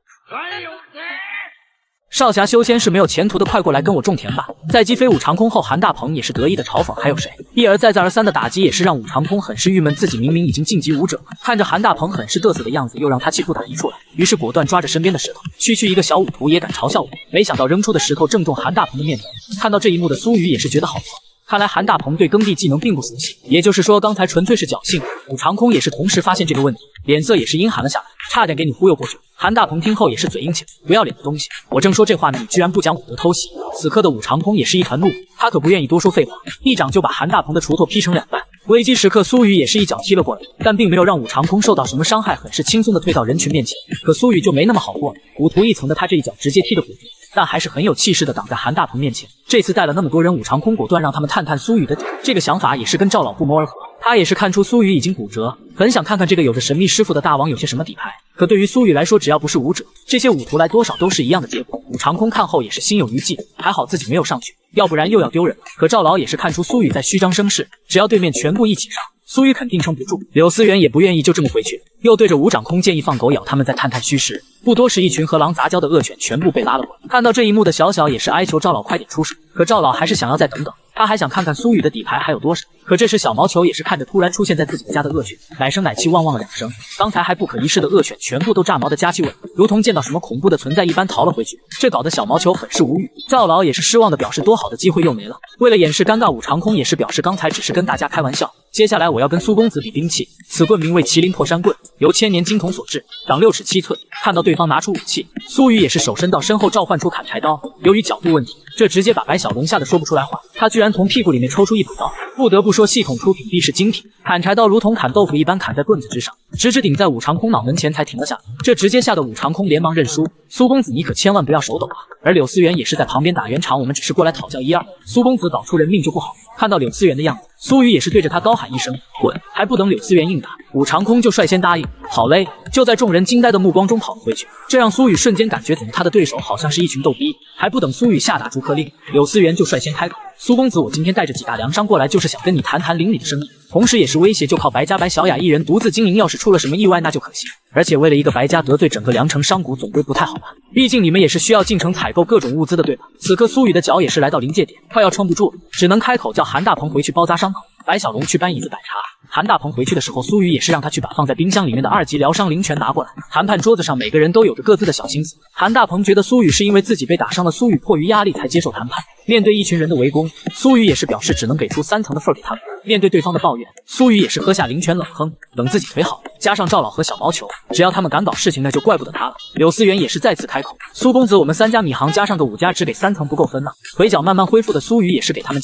少侠修仙是没有前途的，快过来跟我种田吧！在击飞武长空后，韩大鹏也是得意的嘲讽：还有谁？一而再再而三的打击也是让武长空很是郁闷，自己明明已经晋级武者，看着韩大鹏很是嘚瑟的样子，又让他气不打一处来。于是果断抓着身边的石头，区区一个小武徒也敢嘲笑我？没想到扔出的石头正中韩大鹏的面头。看到这一幕的苏雨也是觉得好疼。看来韩大鹏对耕地技能并不熟悉，也就是说刚才纯粹是侥幸。武长空也是同时发现这个问题，脸色也是阴寒了下来，差点给你忽悠过去。韩大鹏听后也是嘴硬起来，不要脸的东西，我正说这话呢，你居然不讲武德偷袭。此刻的武长空也是一团怒火，他可不愿意多说废话，一掌就把韩大鹏的锄头劈成两半。危机时刻，苏雨也是一脚踢了过来，但并没有让武长空受到什么伤害，很是轻松的退到人群面前。可苏雨就没那么好过了，武徒一层的他这一脚直接踢得骨折，但还是很有气势的挡在韩大鹏面前。这次带了那么多人，武长空果断让他们探探苏雨的底，这个想法也是跟赵老不谋而合。他也是看出苏雨已经骨折，很想看看这个有着神秘师傅的大王有些什么底牌。可对于苏雨来说，只要不是武者，这些武徒来多少都是一样的结果。武长空看后也是心有余悸，还好自己没有上去，要不然又要丢人了。可赵老也是看出苏雨在虚张声势，只要对面全部一起上，苏雨肯定撑不住。柳思源也不愿意就这么回去，又对着武长空建议放狗咬他们，再探探虚实。不多时，一群和狼杂交的恶犬全部被拉了过来。看到这一幕的小小也是哀求赵老快点出手，可赵老还是想要再等等，他还想看看苏雨的底牌还有多少。可这时小毛球也是看着突然出现在自己家的恶犬，奶声奶气汪汪了两声，刚才还不可一世的恶犬全部都炸毛的夹气味，如同见到什么恐怖的存在一般逃了回去。这搞得小毛球很是无语，赵老也是失望的表示多好的机会又没了。为了掩饰尴尬，武长空也是表示刚才只是跟大家开玩笑，接下来我要跟苏公子比兵器。此棍名为麒麟破山棍，由千年金铜所制，长六尺七寸。看到对方拿出武器，苏雨也是手伸到身后召唤出砍柴刀，由于角度问题，这直接把白小龙吓得说不出来话，他居然从屁股里面抽出一把刀。不得不说系统出品必是精品，砍柴刀如同砍豆腐一般砍在棍子之上，直直顶在武长空脑门前才停了下来，这直接吓得武长空连忙认输。苏公子你可千万不要手抖啊！而柳思源也是在旁边打圆场，我们只是过来讨教一二，苏公子搞出人命就不好。看到柳思源的样子，苏雨也是对着他高喊一声滚，还不等柳思源应答，武长空就率先答应。好嘞！就在众人惊呆的目光中跑了回去，这让苏雨瞬间感觉怎么他的对手好像是一群逗逼。还不等苏雨下达逐客令，柳思源就率先开口：苏公子，我今天带着几大粮商过来，就是想跟你谈谈邻里的生意，同时也是威胁，就靠白家白小雅一人独自经营，要是出了什么意外那就可惜。而且为了一个白家得罪整个梁城商贾，总归不太好吧？毕竟你们也是需要进城采购各种物资的，对吧？此刻苏雨的脚也是来到临界点，快要撑不住了，只能开口叫韩大鹏回去包扎伤口，白小龙去搬椅子摆茶。韩大鹏回去的时候，苏雨也是让他去把放在冰箱里面的二级疗伤灵泉拿过来。谈判桌子上每个人都有着各自的小心思，韩大鹏觉得苏雨是因为自己被打伤了，苏雨迫于压力才接受谈判。面对一群人的围攻，苏雨也是表示只能给出三层的份给他们。面对对方的抱怨，苏雨也是喝下灵泉冷哼，等自己腿好，加上赵老和小毛球，只要他们敢搞事情，那就怪不得他了。柳思源也是再次开口：苏公子，我们三家米行加上个五家，只给三层不够分呢。腿脚慢慢恢复的苏雨也是给他们建议，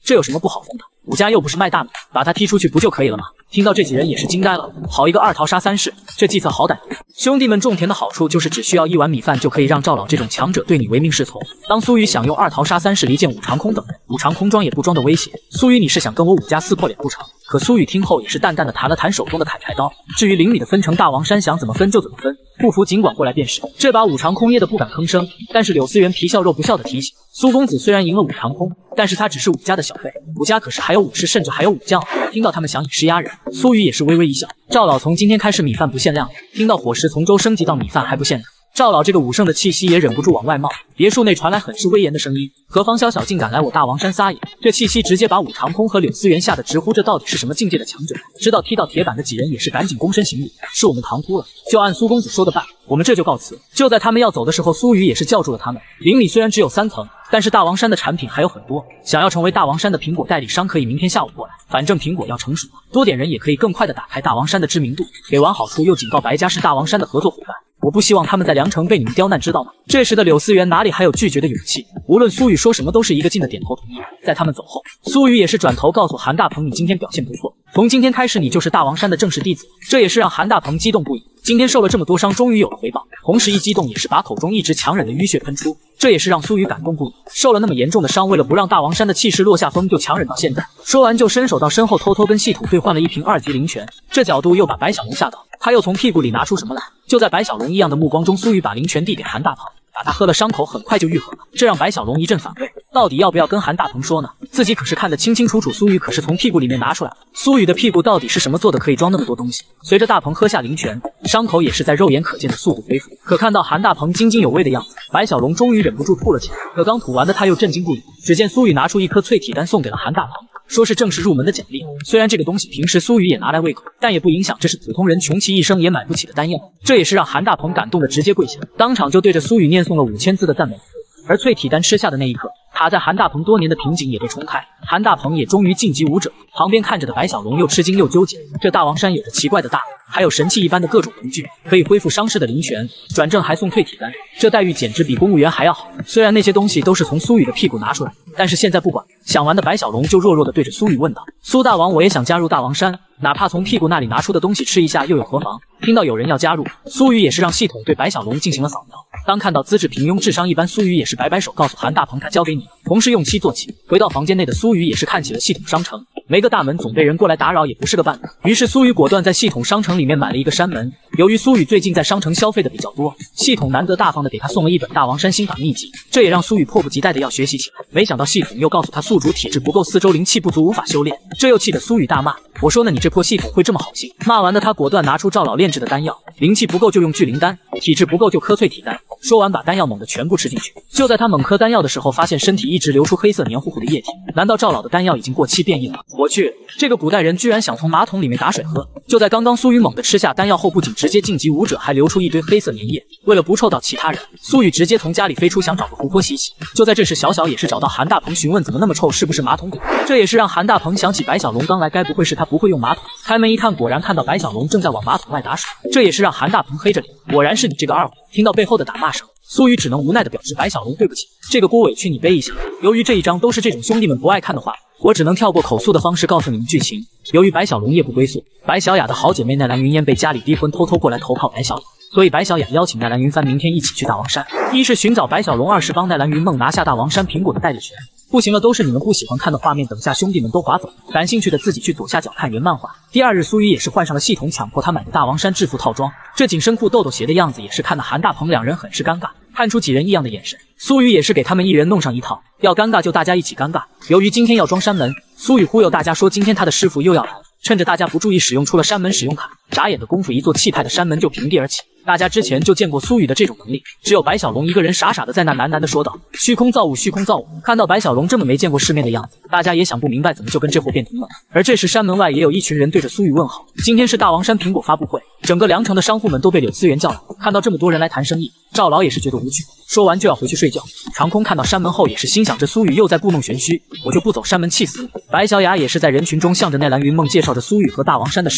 这有什么不好封的？武家又不是卖大米，把他踢出去不就可以了吗？听到这几人也是惊呆了，好一个二桃杀三士，这计策好歹毒！兄弟们，种田的好处就是只需要一碗米饭就可以让赵老这种强者对你唯命是从。当苏瑜想用二桃杀三士离间武长空等人，武长空装也不装的威胁苏瑜，你是想跟我武家撕破脸不成？可苏瑜听后也是淡淡的弹了弹手中的砍柴刀，至于邻里的分成大王山，想怎么分就怎么分，不服尽管过来便是。这把武长空噎得不敢吭声，但是柳思源皮笑肉不笑的提醒，苏公子虽然赢了武长空，但是他只是武家的小辈，武家可是还有武士，甚至还有武将。听到他们想以势压人，苏瑜也是微微一笑。赵老从今天开始米饭不限量，听到伙食从粥升级到米饭还不限量，赵老这个武圣的气息也忍不住往外冒。别墅内传来很是威严的声音：“何方宵小竟敢来我大王山撒野！”这气息直接把武长空和柳思源吓得直呼：“这到底是什么境界的强者？”知道踢到铁板的几人也是赶紧躬身行礼：“是我们唐突了，就按苏公子说的办，我们这就告辞。”就在他们要走的时候，苏瑜也是叫住了他们。邻里虽然只有三层，但是大王山的产品还有很多，想要成为大王山的苹果代理商，可以明天下午过来。反正苹果要成熟了，多点人也可以更快的打开大王山的知名度。给完好处又警告白家是大王山的合作伙伴，我不希望他们在梁城被你们刁难，知道吗？这时的柳思源哪里还有拒绝的勇气？无论苏瑜说什么，都是一个劲的点头同意。在他们走后，苏瑜也是转头告诉韩大鹏：“你今天表现不错，从今天开始你就是大王山的正式弟子。”这也是让韩大鹏激动不已。今天受了这么多伤，终于有了回报，同时一激动也是把口中一直强忍的淤血喷出，这也是让苏瑜感动不已。受了那么严重的伤，为了不让大王山的气势落下风，就强忍到现在。说完就伸手到身后，偷偷跟系统兑换了一瓶二级灵泉。这角度又把白小龙吓到，他又从屁股里拿出什么来？就在白小龙异样的目光中，苏瑜把灵泉递给韩大鹏，把他喝了，伤口很快就愈合了。这让白小龙一阵反胃，到底要不要跟韩大鹏说呢？自己可是看得清清楚楚，苏瑜可是从屁股里面拿出来了。苏瑜的屁股到底是什么做的，可以装那么多东西？随着大鹏喝下灵泉，伤口也是在肉眼可见的速度恢复。可看到韩大鹏津津有味的样子，白小龙终于忍不住吐了起来。可刚吐完的他又震惊不已，只见苏瑜拿出一颗淬体丹送给了韩大鹏，说是正式入门的奖励。虽然这个东西平时苏瑜也拿来喂狗，但也不影响这是普通人穷其一生也买不起的丹药。这也是让韩大鹏感动的直接跪下，当场就对着苏瑜念诵了五千字的赞美词。而淬体丹吃下的那一刻，卡在韩大鹏多年的瓶颈也被冲开，韩大鹏也终于晋级武者。旁边看着的白小龙又吃惊又纠结，这大王山有着奇怪的大，还有神器一般的各种工具，可以恢复伤势的灵泉，转正还送淬体丹，这待遇简直比公务员还要好。虽然那些东西都是从苏雨的屁股拿出来，但是现在不管。想完的白小龙就弱弱的对着苏雨问道：“苏大王，我也想加入大王山，哪怕从屁股那里拿出的东西吃一下又有何妨？”听到有人要加入，苏雨也是让系统对白小龙进行了扫描。当看到资质平庸、智商一般，苏雨也是摆摆手，告诉韩大鹏他交给你，同时用漆做起。回到房间内的苏雨也是看起了系统商城，没个大门总被人过来打扰也不是个办法。于是苏雨果断在系统商城里面买了一个山门。由于苏雨最近在商城消费的比较多，系统难得大方的给他送了一本大王山心法秘籍，这也让苏雨迫不及待的要学习起来。没想到系统又告诉他宿主体质不够，四周灵气不足，无法修炼，这又气得苏雨大骂：“我说呢，你这破系统会这么好心！”骂完的他果断拿出赵老炼制的丹药，灵气不够就用聚灵丹，体质不够就磕淬体丹。说完把丹药猛地全部吃进去。就在他猛磕丹药的时候，发现身体一直流出黑色黏糊糊的液体，难道赵老的丹药已经过期变异了？我去，这个古代人居然想从马桶里面打水喝！就在刚刚，苏雨猛地吃下丹药后，不仅直接晋级武者，还流出一堆黑色粘液。为了不臭到其他人，苏雨直接从家里飞出，想找个湖泊洗洗。就在这时，小小也是找到韩大鹏询问怎么那么臭，是不是马桶里？这也是让韩大鹏想起白小龙刚来，该不会是他不会用马桶？开门一看，果然看到白小龙正在往马桶外打水。这也是让韩大鹏黑着脸，果然是你这个二货！听到背后的打骂声，苏雨只能无奈的表示白小龙对不起，这个锅委屈你背一下。由于这一章都是这种兄弟们不爱看的话，我只能跳过口述的方式告诉你们剧情。由于白小龙夜不归宿，白小雅的好姐妹奈兰云烟被家里逼婚，偷偷过来投靠白小雅，所以白小雅邀请奈兰云帆明天一起去大王山，一是寻找白小龙，二是帮奈兰云梦拿下大王山苹果的代理权。不行了，都是你们不喜欢看的画面，等下兄弟们都划走，感兴趣的自己去左下角看原漫画。第二日，苏雨也是换上了系统强迫他买的大王山制服套装，这紧身裤、豆豆鞋的样子也是看得韩大鹏两人很是尴尬。看出几人异样的眼神，苏雨也是给他们一人弄上一套，要尴尬就大家一起尴尬。由于今天要装山门，苏雨忽悠大家说今天他的师傅又要来了，趁着大家不注意使用出了山门使用卡，眨眼的功夫一座气派的山门就平地而起。大家之前就见过苏雨的这种能力，只有白小龙一个人傻傻的在那喃喃的说道：“虚空造物，虚空造物。”看到白小龙这么没见过世面的样子，大家也想不明白怎么就跟这货变通了。而这时山门外也有一群人对着苏雨问好。今天是大王山苹果发布会，整个梁城的商户们都被柳思源叫来，看到这么多人来谈生意，赵老也是觉得无趣，说完就要回去睡觉。长空看到山门后也是心想，这苏雨又在故弄玄虚，我就不走山门气死你。白小雅也是在人群中向着奈兰云梦介绍着苏雨和大王山的事物。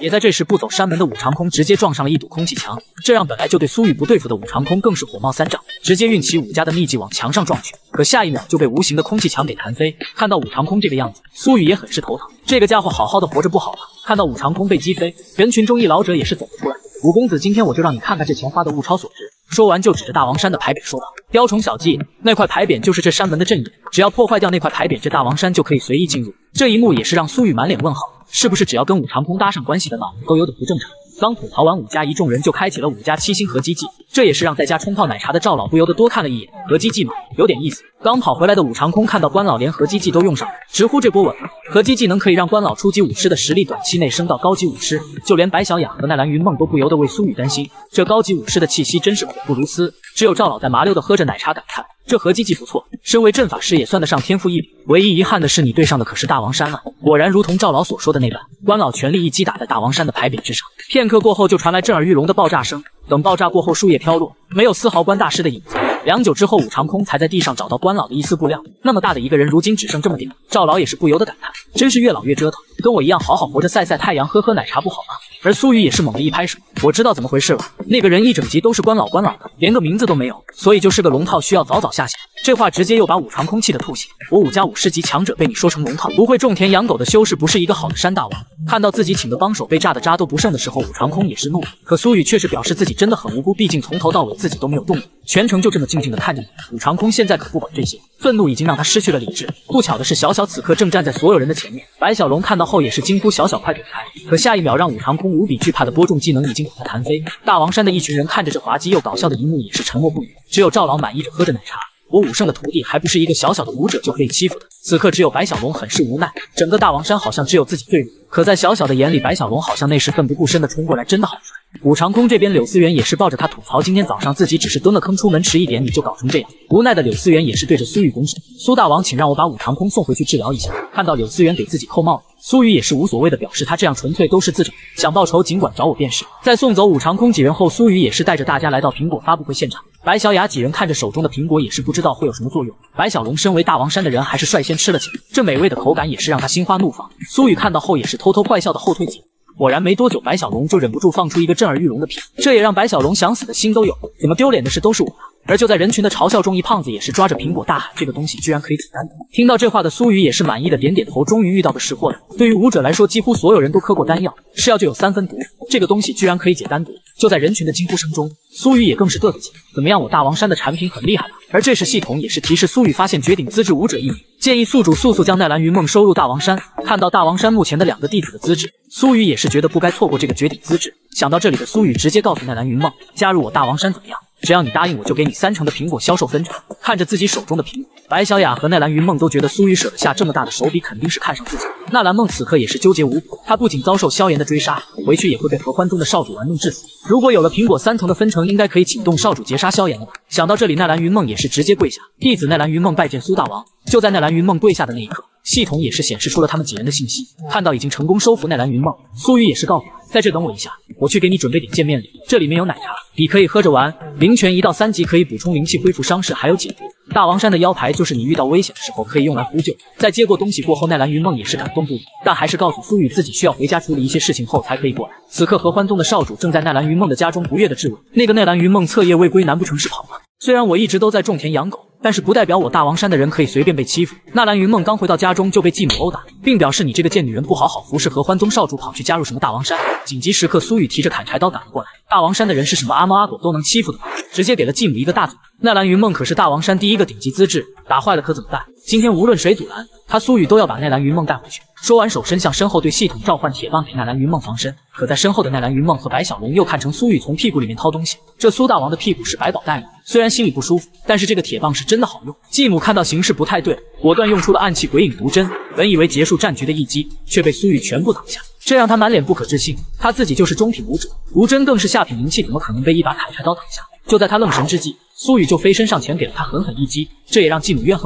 也在这时不走山门的武长空直接撞上了一堵空气墙，这让本来就对苏雨不对付的武长空更是火冒三丈，直接运起武家的秘技往墙上撞去，可下一秒就被无形的空气墙给弹飞。看到武长空这个样子，苏雨也很是头疼，这个家伙好好的活着不好吗？看到武长空被击飞，人群中一老者也是走了出来。武公子，今天我就让你看看这钱花的物超所值。说完就指着大王山的牌匾说道：“雕虫小技，那块牌匾就是这山门的阵眼，只要破坏掉那块牌匾，这大王山就可以随意进入。”这一幕也是让苏雨满脸问号，是不是只要跟武长空搭上关系的脑子都有点不正常？刚吐槽完武家一众人，就开启了武家七星合击技，这也是让在家冲泡奶茶的赵老不由得多看了一眼。合击技嘛，有点意思。刚跑回来的武长空看到关老连合击技都用上了，直呼这波稳了。合击技能可以让关老初级武师的实力短期内升到高级武师，就连白小雅和奈兰云梦都不由得为苏雨担心，这高级武师的气息真是恐怖如斯。只有赵老在麻溜的喝着奶茶感叹，这合击技不错，身为阵法师也算得上天赋异禀。唯一遗憾的是你对上的可是大王山啊！果然如同赵老所说的那般，关老全力一击打在大王山的牌匾之上，片刻过后就传来震耳欲聋的爆炸声。等爆炸过后，树叶飘落，没有丝毫关大师的影子。良久之后，武长空才在地上找到关老的一丝布料。那么大的一个人，如今只剩这么点，赵老也是不由得感叹，真是越老越折腾。跟我一样好好活着，晒晒太阳，喝喝奶茶不好吗？而苏雨也是猛地一拍手，我知道怎么回事了，那个人一整集都是关老关老的，连个名字都没有，所以就是个龙套，需要早早下线。这话直接又把武长空气得吐血。我武家五师级强者被你说成龙套，不会种田养狗的修士不是一个好的山大王。看到自己请的帮手被炸得渣都不剩的时候，武长空也是怒了，可苏雨却是表示自己真的很无辜，毕竟从头到尾自己都没有动怒，全程就这么静静的看着你。武长空现在可不管这些，愤怒已经让他失去了理智。不巧的是，小小此刻正站在所有人的前面，白小龙看到后也是惊呼：“小小快躲开！”可下一秒，让武长空无比惧怕的播种技能已经把他弹飞。大王山的一群人看着这滑稽又搞笑的一幕，也是沉默不语。只有赵老满意着喝着奶茶。我武圣的徒弟还不是一个小小的武者就可以欺负的。此刻只有白小龙很是无奈，整个大王山好像只有自己最弱。可在小小的眼里，白小龙好像那时奋不顾身的冲过来，真的好帅。武长空这边，柳思源也是抱着他吐槽，今天早上自己只是蹲了坑，出门迟一点你就搞成这样。无奈的柳思源也是对着苏雨拱手：“苏大王，请让我把武长空送回去治疗一下。”看到柳思源给自己扣帽子，苏雨也是无所谓的表示，他这样纯粹都是自整，想报仇尽管找我便是。在送走武长空几人后，苏雨也是带着大家来到苹果发布会现场。白小雅几人看着手中的苹果，也是不知道会有什么作用。白小龙身为大王山的人，还是率先吃了起来，这美味的口感也是让他心花怒放。苏雨看到后也是偷偷怪笑的后退几步。果然没多久，白小龙就忍不住放出一个震耳欲聋的屁，这也让白小龙想死的心都有。怎么丢脸的事都是我吧？而就在人群的嘲笑中，一胖子也是抓着苹果大喊：“这个东西居然可以解单毒！”听到这话的苏雨也是满意的点点头，终于遇到个识货的。对于武者来说，几乎所有人都嗑过丹药，吃药就有三分毒，这个东西居然可以解单毒。就在人群的惊呼声中，苏雨也更是嘚瑟起来：“怎么样，我大王山的产品很厉害吧？”而这时系统也是提示苏雨发现绝顶资质武者一名，建议宿主速速将奈兰云梦收入大王山。看到大王山目前的两个弟子的资质，苏雨也是觉得不该错过这个绝顶资质。想到这里的苏雨直接告诉奈兰云梦：“加入我大王山怎么样？只要你答应我，就给你三成的苹果销售分成。”看着自己手中的苹果，白小雅和奈兰云梦都觉得苏雨舍得下这么大的手笔，肯定是看上自己。纳兰梦此刻也是纠结无果，她不仅遭受萧炎的追杀，回去也会被合欢宗的少主玩弄致死。如果有了苹果三层的分成，应该可以请动少主截杀萧炎了吧？想到这里，奈兰云梦也是直接跪下，弟子奈兰云梦拜见苏大王。就在奈兰云梦跪下的那一刻，系统也是显示出了他们几人的信息。看到已经成功收服奈兰云梦，苏雨也是告诉他：“在这等我一下，我去给你准备点见面礼，这里面有奶茶，你可以喝着玩。灵泉一到三级可以补充灵气、恢复伤势，还有解毒。大王山的腰牌就是你遇到危险的时候可以用来呼救。”在接过东西过后，奈兰云梦也是感动不已，但还是告诉苏雨自己需要回家处理一些事情后才可以过来。此刻合欢宗的少主正在奈兰云梦的家中不悦的质问：“那个奈兰云梦彻夜未归，难不成是跑了？虽然我一直都在种田养狗，但是不代表我大王山的人可以随便被欺负。”纳兰云梦刚回到家中就被继母殴打，并表示：“你这个贱女人不好好服侍合欢宗少主，跑去加入什么大王山？”紧急时刻，苏雨提着砍柴刀赶了过来。大王山的人是什么阿猫阿狗都能欺负的吗？直接给了继母一个大嘴。纳兰云梦可是大王山第一个顶级资质，打坏了可怎么办？今天无论谁阻拦，他苏雨都要把奈兰云梦带回去。说完，手伸向身后，对系统召唤铁棒给奈兰云梦防身。可在身后的奈兰云梦和白小龙又看成苏雨从屁股里面掏东西，这苏大王的屁股是百宝袋吗？虽然心里不舒服，但是这个铁棒是真的好用。继母看到形势不太对，果断用出了暗器鬼影毒针，本以为结束战局的一击，却被苏雨全部挡下，这让他满脸不可置信。他自己就是中品武者，毒针更是下品灵气，怎么可能被一把砍柴刀挡下？就在他愣神之际，苏雨就飞身上前给了他狠狠一击，这也让继母怨恨无比。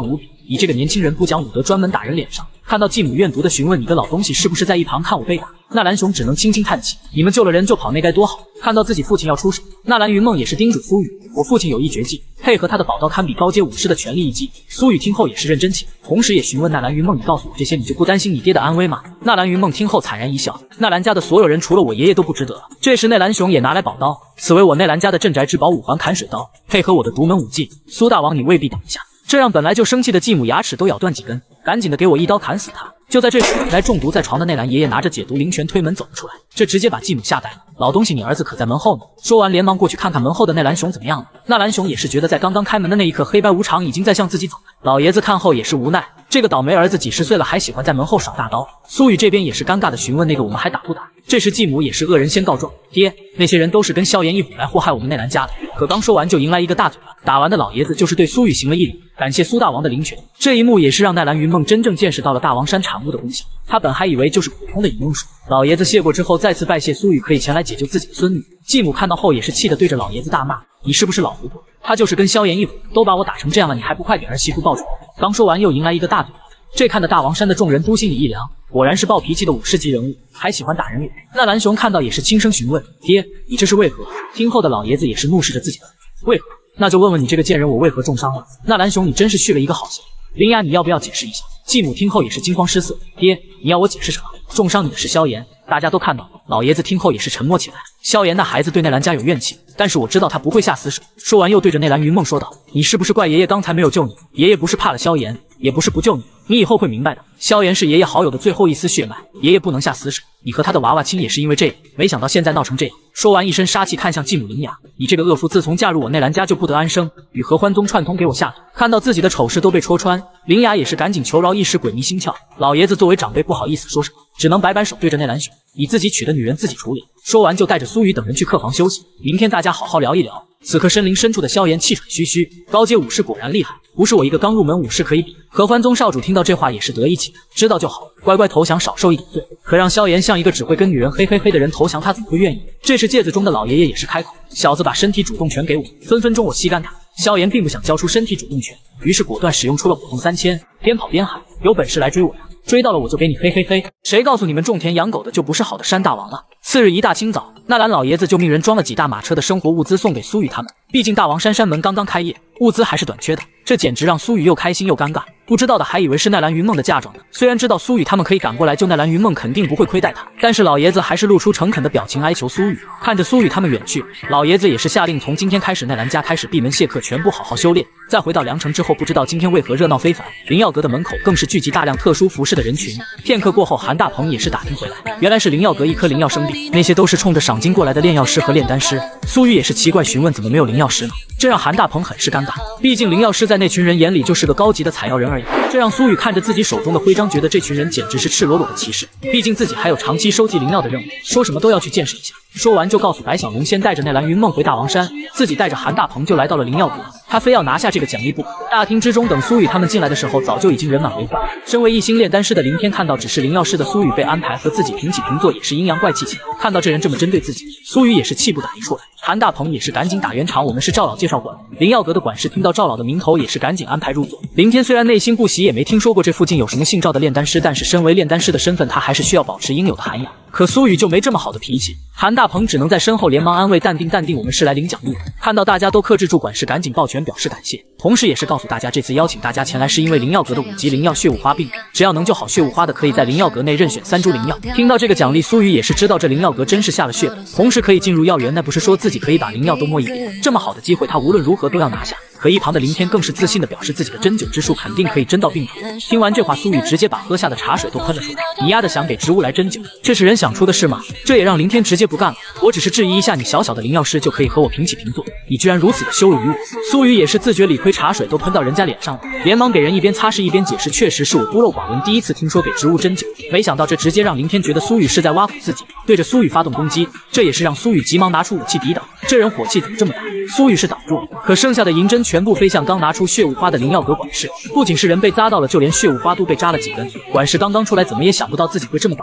你这个年轻人不讲武德，专门打人脸上。看到继母怨毒的询问你个老东西是不是在一旁看我被打，纳兰雄只能轻轻叹气。你们救了人就跑，那该多好！看到自己父亲要出手，纳兰云梦也是叮嘱苏雨，我父亲有一绝技，配合他的宝刀堪比高阶武士的全力一击。苏雨听后也是认真起来，同时也询问纳兰云梦，你告诉我这些，你就不担心你爹的安危吗？纳兰云梦听后惨然一笑，纳兰家的所有人除了我爷爷都不值得了。这时内兰雄也拿来宝刀，此为我内兰家的镇宅之宝五环砍水刀，配合我的独门武技，苏大王你未必挡一下。这让本来就生气的继母牙齿都咬断几根，赶紧的给我一刀砍死他。就在这时，来中毒在床的内兰爷爷拿着解毒灵泉推门走了出来，这直接把继母吓呆了。老东西，你儿子可在门后呢？说完连忙过去看看门后的内兰雄怎么样了。纳兰雄也是觉得在刚刚开门的那一刻，黑白无常已经在向自己走来。老爷子看后也是无奈，这个倒霉儿子几十岁了还喜欢在门后耍大刀。苏雨这边也是尴尬的询问那个我们还打不打？这时继母也是恶人先告状，爹，那些人都是跟萧炎一伙来祸害我们内兰家的。可刚说完就迎来一个大嘴巴，打完的老爷子就是对苏雨行了一礼，感谢苏大王的灵泉。这一幕也是让奈兰云梦真正见识到了大王山产物的功效。他本还以为就是普通的饮用水，老爷子谢过之后再次拜谢苏雨可以前来解救自己的孙女。继母看到后也是气得对着老爷子大骂，你是不是老糊涂？他就是跟萧炎一伙，都把我打成这样了，你还不快给儿媳妇报仇？刚说完又迎来一个大嘴巴，这看得大王山的众人都心里一凉，果然是暴脾气的武士级人物，还喜欢打人脸。纳兰雄看到也是轻声询问，爹，你这是为何？听后的老爷子也是怒视着自己的儿子，为何？那就问问你这个贱人，我为何重伤了？纳兰雄，你真是续了一个好心。林雅，你要不要解释一下？继母听后也是惊慌失色，爹，你要我解释什么？重伤你的是萧炎，大家都看到了。老爷子听后也是沉默起来。萧炎那孩子对内兰家有怨气，但是我知道他不会下死手。说完又对着内兰云梦说道，你是不是怪爷爷刚才没有救你？爷爷不是怕了萧炎，也不是不救你，你以后会明白的。萧炎是爷爷好友的最后一丝血脉，爷爷不能下死手。你和他的娃娃亲也是因为这个，没想到现在闹成这样。说完一身杀气看向继母林雅，你这个恶妇自从嫁入我内兰家就不得安生，与合欢宗串通给我下毒。看到自己的丑事都被戳穿，林雅也是赶紧求饶，一时鬼迷心窍。老爷子作为长辈不好意思说什么，只能摆摆手对着内兰雄，你自己娶的女人自己处理。说完就带着苏雨等人去客房休息，明天大家好好聊一聊。此刻身临深处的萧炎气喘吁吁，高阶武士果然厉害，不是我一个刚入门武士可以比。合欢宗少主听到这话也是得意起来，知道就好，乖乖投降，少受一点罪。可让萧炎像一个只会跟女人嘿嘿嘿的人投降，他怎么会愿意？这时戒子中的老爷爷也是开口，小子把身体主动权给我，分分钟我吸干他。萧炎并不想交出身体主动权，于是果断使用出了果冻三千，边跑边喊，有本事来追我呀！追到了我就给你嘿嘿嘿！谁告诉你们种田养狗的就不是好的山大王了？次日一大清早，纳兰老爷子就命人装了几大马车的生活物资送给苏雨他们。毕竟大王山山门刚刚开业，物资还是短缺的，这简直让苏雨又开心又尴尬。不知道的还以为是奈兰云梦的嫁妆呢。虽然知道苏雨他们可以赶过来救奈兰云梦，肯定不会亏待他，但是老爷子还是露出诚恳的表情哀求苏雨。看着苏雨他们远去，老爷子也是下令从今天开始，奈兰家开始闭门谢客，全部好好修炼。再回到凉城之后，不知道今天为何热闹非凡，灵药阁的门口更是聚集大量特殊服饰的人群。片刻过后，韩大鹏也是打听回来，原来是灵药阁一颗灵药生病，那些都是冲着赏金过来的炼药师和炼丹师。苏雨也是奇怪询问怎么没有灵药师呢？这让韩大鹏很是尴尬，毕竟灵药师在那群人眼里就是个高级的采药人而已。这让苏雨看着自己手中的徽章，觉得这群人简直是赤裸裸的歧视。毕竟自己还有长期收集灵药的任务，说什么都要去见识一下。说完就告诉白小龙先带着内兰云梦回大王山，自己带着韩大鹏就来到了灵药阁。他非要拿下这个奖励簿。大厅之中，等苏雨他们进来的时候，早就已经人满为患。身为一星炼丹师的林天看到只是灵药师的苏雨被安排和自己平起平坐，也是阴阳怪气起来。看到这人这么针对自己，苏雨也是气不打一处来。韩大鹏也是赶紧打圆场，我们是赵老介绍过来。灵药阁的管事听到赵老的名头，也是赶紧安排入座。林天虽然内心不喜，也没听说过这附近有什么姓赵的炼丹师，但是身为炼丹师的身份，他还是需要保持应有的涵养。可苏雨就没这么好的脾气，韩大鹏只能在身后连忙安慰，淡定淡定，我们是来领奖励的。看到大家都克制住，管事赶紧抱拳表示感谢，同时也是告诉大家，这次邀请大家前来是因为灵药阁的五级灵药血雾花病，只要能救好血雾花的，可以在灵药阁内任选三株灵药。听到这个奖励，苏雨也是知道这灵药阁真是下了血本，同时可以进入药园，那不是说自己可以把灵药都摸一遍，这么好的机会他无论如何都要拿下。可一旁的林天更是自信的表示自己的针灸之术肯定可以针到病除。听完这话，苏雨直接把喝下的茶水都喷了出来。你丫的想给植物来针灸，这是人想出的事吗？这也让林天直接不干了。我只是质疑一下，你小小的灵药师就可以和我平起平坐，你居然如此的羞辱于我。苏雨也是自觉理亏，茶水都喷到人家脸上了，连忙给人一边擦拭一边解释，确实是我孤陋寡闻，第一次听说给植物针灸。没想到这直接让林天觉得苏雨是在挖苦自己，对着苏雨发动攻击，这也是让苏雨急忙拿出武器抵挡。这人火气怎么这么大？苏雨是挡住了，可剩下的银针全部飞向刚拿出血雾花的灵药阁管事，不仅是人被扎到了，就连血雾花都被扎了几根。管事刚刚出来，怎么也想不到自己会这么倒霉。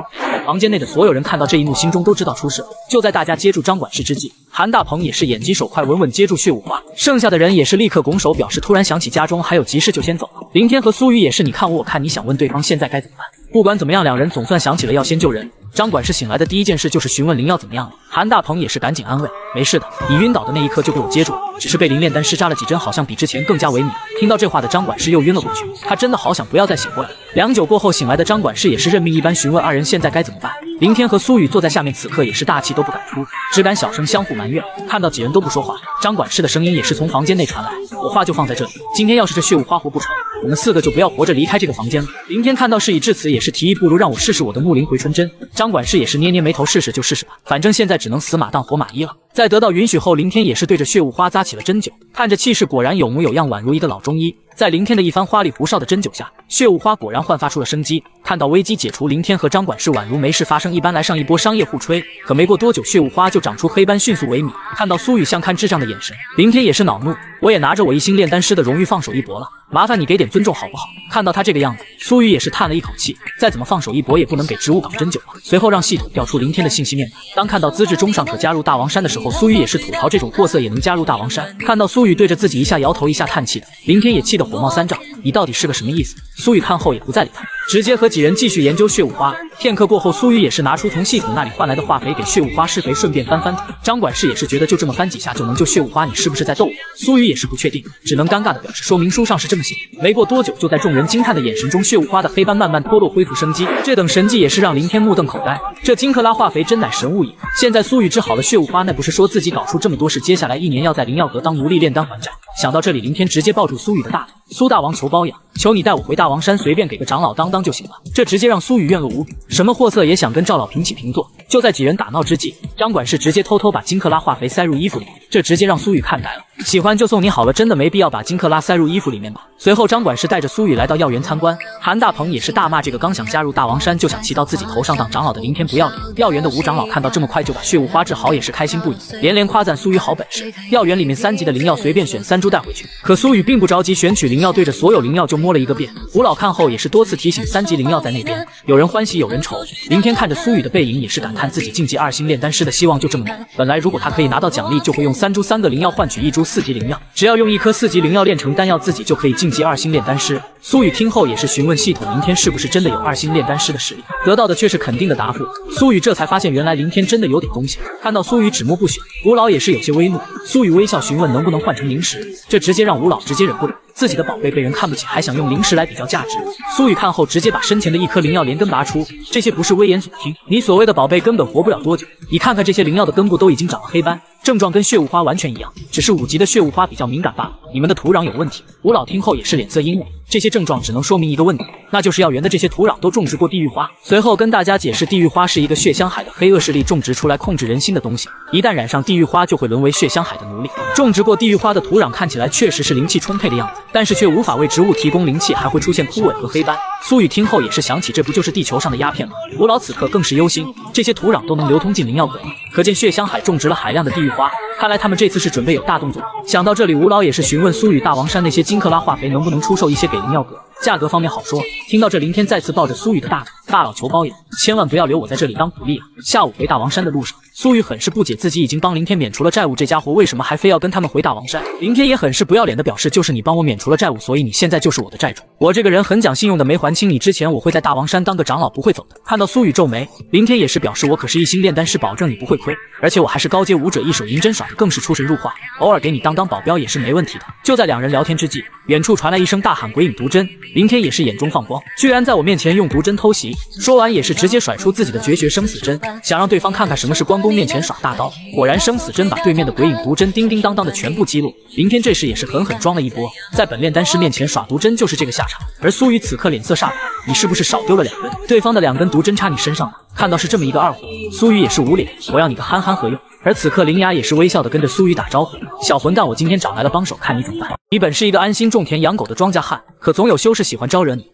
房间内的所有人看到这一幕，心中都知道出事了。就在大家接住张管事之际，韩大鹏也是眼疾手快，稳稳接住血雾花。剩下的人也是立刻拱手表示，突然想起家中还有急事，就先走了。林天和苏雨也是你看我我看你，想问对方现在该怎么办。不管怎么样，两人总算想起了要先救人。张管事醒来的第一件事就是询问灵药怎么样了。韩大鹏也是赶紧安慰，没事的，你晕倒的那一刻就被我接住了，只是被灵炼丹师扎了几针，好像比之前更加萎靡。听到这话的张管事又晕了过去，他真的好想不要再醒过来。良久过后醒来的张管事也是认命一般询问二人现在该怎么办。林天和苏雨坐在下面，此刻也是大气都不敢出，只敢小声相互埋怨。看到几人都不说话，张管事的声音也是从房间内传来，我话就放在这里，今天要是这血雾花活不成，我们四个就不要活着离开这个房间了。林天看到事已至此，也是提议不如让我试试我的木灵回春针。张管事也是捏捏眉头，试试就试试吧，反正现在只能死马当活马医了。在得到允许后，林天也是对着血雾花扎起了针灸，看着气势果然有模有样，宛如一个老中医。在林天的一番花里胡哨的针灸下，血雾花果然焕发出了生机。看到危机解除，林天和张管事宛如没事发生一般来上一波商业互吹。可没过多久，血雾花就长出黑斑，迅速萎靡。看到苏雨像看智障的眼神，林天也是恼怒，我也拿着我一星炼丹师的荣誉放手一搏了，麻烦你给点尊重好不好？看到他这个样子，苏雨也是叹了一口气，再怎么放手一搏也不能给植物港针灸了。随后让系统调出林天的信息面板，当看到资质中上可加入大王山的时候，苏雨也是吐槽这种货色也能加入大王山。看到苏雨对着自己一下摇头一下叹气的，林天也气得火冒三丈，你到底是个什么意思？苏雨看后也不再理他，直接和几人继续研究血雾花。片刻过后，苏雨也是拿出从系统那里换来的化肥给血雾花施肥，顺便翻翻土。张管事也是觉得就这么翻几下就能救血雾花，你是不是在逗我？苏雨也是不确定，只能尴尬的表示说明书上是这么写。没过多久，就在众人惊叹的眼神中，血雾花的黑斑慢慢脱落，恢复生机。这等神迹也是让林天目瞪口呆，这金克拉化肥真乃神物也。现在苏雨治好了血雾花，那不是说自己搞出这么多事，接下来一年要在灵药阁当奴隶炼丹还债。想到这里，林天直接抱住苏雨的大腿，苏大王求包养，求你带我回大王山，随便给个长老当当就行了。这直接让苏雨怨恶无比，什么货色也想跟赵老平起平坐。就在几人打闹之际，张管事直接偷偷把金克拉化肥塞入衣服里，这直接让苏雨看呆了。喜欢就送你好了，真的没必要把金克拉塞入衣服里面吧。随后张管事带着苏雨来到药园参观，韩大鹏也是大骂这个刚想加入大王山就想骑到自己头上当长老的林天不要脸。药园的吴长老看到这么快就把血雾花治好，也是开心不已，连连夸赞苏雨好本事。药园里面三级的灵药随便选三株带回去，可苏雨并不着急选取灵药，对着所有灵药就摸了一个遍。吴老看后也是多次提醒三级灵药在那边，有人欢喜有人愁。林天看着苏雨的背影，也是感叹自己晋级二星炼丹师的希望就这么远。本来如果他可以拿到奖励，就会用三株三个灵药换取一株四级灵药，只要用一颗四级灵药炼成丹药，自己就可以晋级二星炼丹师。苏雨听后也是询问系统，林天是不是真的有二星炼丹师的实力？得到的却是肯定的答复。苏雨这才发现原来林天真的有点东西。看到苏雨止目不语，吴老也是有些微怒。苏雨微笑询问能不能换成灵石，这直接让吴老直接忍不了。自己的宝贝被人看不起，还想用灵石来比较价值。苏雨看后直接把身前的一颗灵药连根拔出，这些不是危言耸听，你所谓的宝贝根本活不了多久。你看看这些灵药的根部都已经长了黑斑，症状跟血雾花完全一样，只是五级的血雾花比较敏感罢了。你们的土壤有问题。吴老听后也是脸色阴冷，这些症状只能说明一个问题，那就是药园的这些土壤都种植过地狱花。随后跟大家解释，地狱花是一个血香海的黑恶势力种植出来控制人心的东西，一旦染上地狱花就会沦为血香海的奴隶。种植过地狱花的土壤看起来确实是灵气充沛的样子，但是却无法为植物提供灵气，还会出现枯萎和黑斑。苏雨听后也是想起，这不就是地球上的鸦片吗？吴老此刻更是忧心，这些土壤都能流通进灵药阁，可见血香海种植了海量的地狱花，看来他们这次是准备有大动作。想到这里，吴老也是询问苏雨，大王山那些金克拉化肥能不能出售一些给灵药阁，价格方面好说。听到这，林天再次抱着苏雨的大腿，大佬求包养，千万不要留我在这里当苦力啊！下午回大王山的路上，苏雨很是不解，自己已经帮林天免除了债务，这家伙为什么还非要跟他们回大王山？林天也很是不要脸的表示，就是你帮我免除了债务，所以你现在就是我的债主。我这个人很讲信用的，没还清你之前，我会在大王山当个长老，不会走的。看到苏雨皱眉，林天也是表示，我可是一星炼丹师，保证你不会亏，而且我还是高阶武者，一手银针耍的更是出神入化，偶尔给你当当保镖也是没问题的。就在两人聊天之际，远处传来一声大喊，鬼影毒针！林天也是眼中放光，居然在我面前用毒针偷袭。说完也是直接甩出自己的绝学生死针，想让对方看看什么是关公面前耍大刀。果然生死针把对面的鬼影毒针叮叮当当的全部击落。林天这时也是狠狠装了一波，在本炼丹师面前耍毒针就是这个下场。而苏雨此刻脸色煞白，你是不是少丢了两根？对方的两根毒针插你身上了。看到是这么一个二货，苏雨也是无脸，我要你个憨憨何用？而此刻灵牙也是微笑的跟着苏雨打招呼，小混蛋，我今天找来了帮手，看你怎么办。你本是一个安心种田养狗的庄稼汉，可总有修士喜欢招惹你。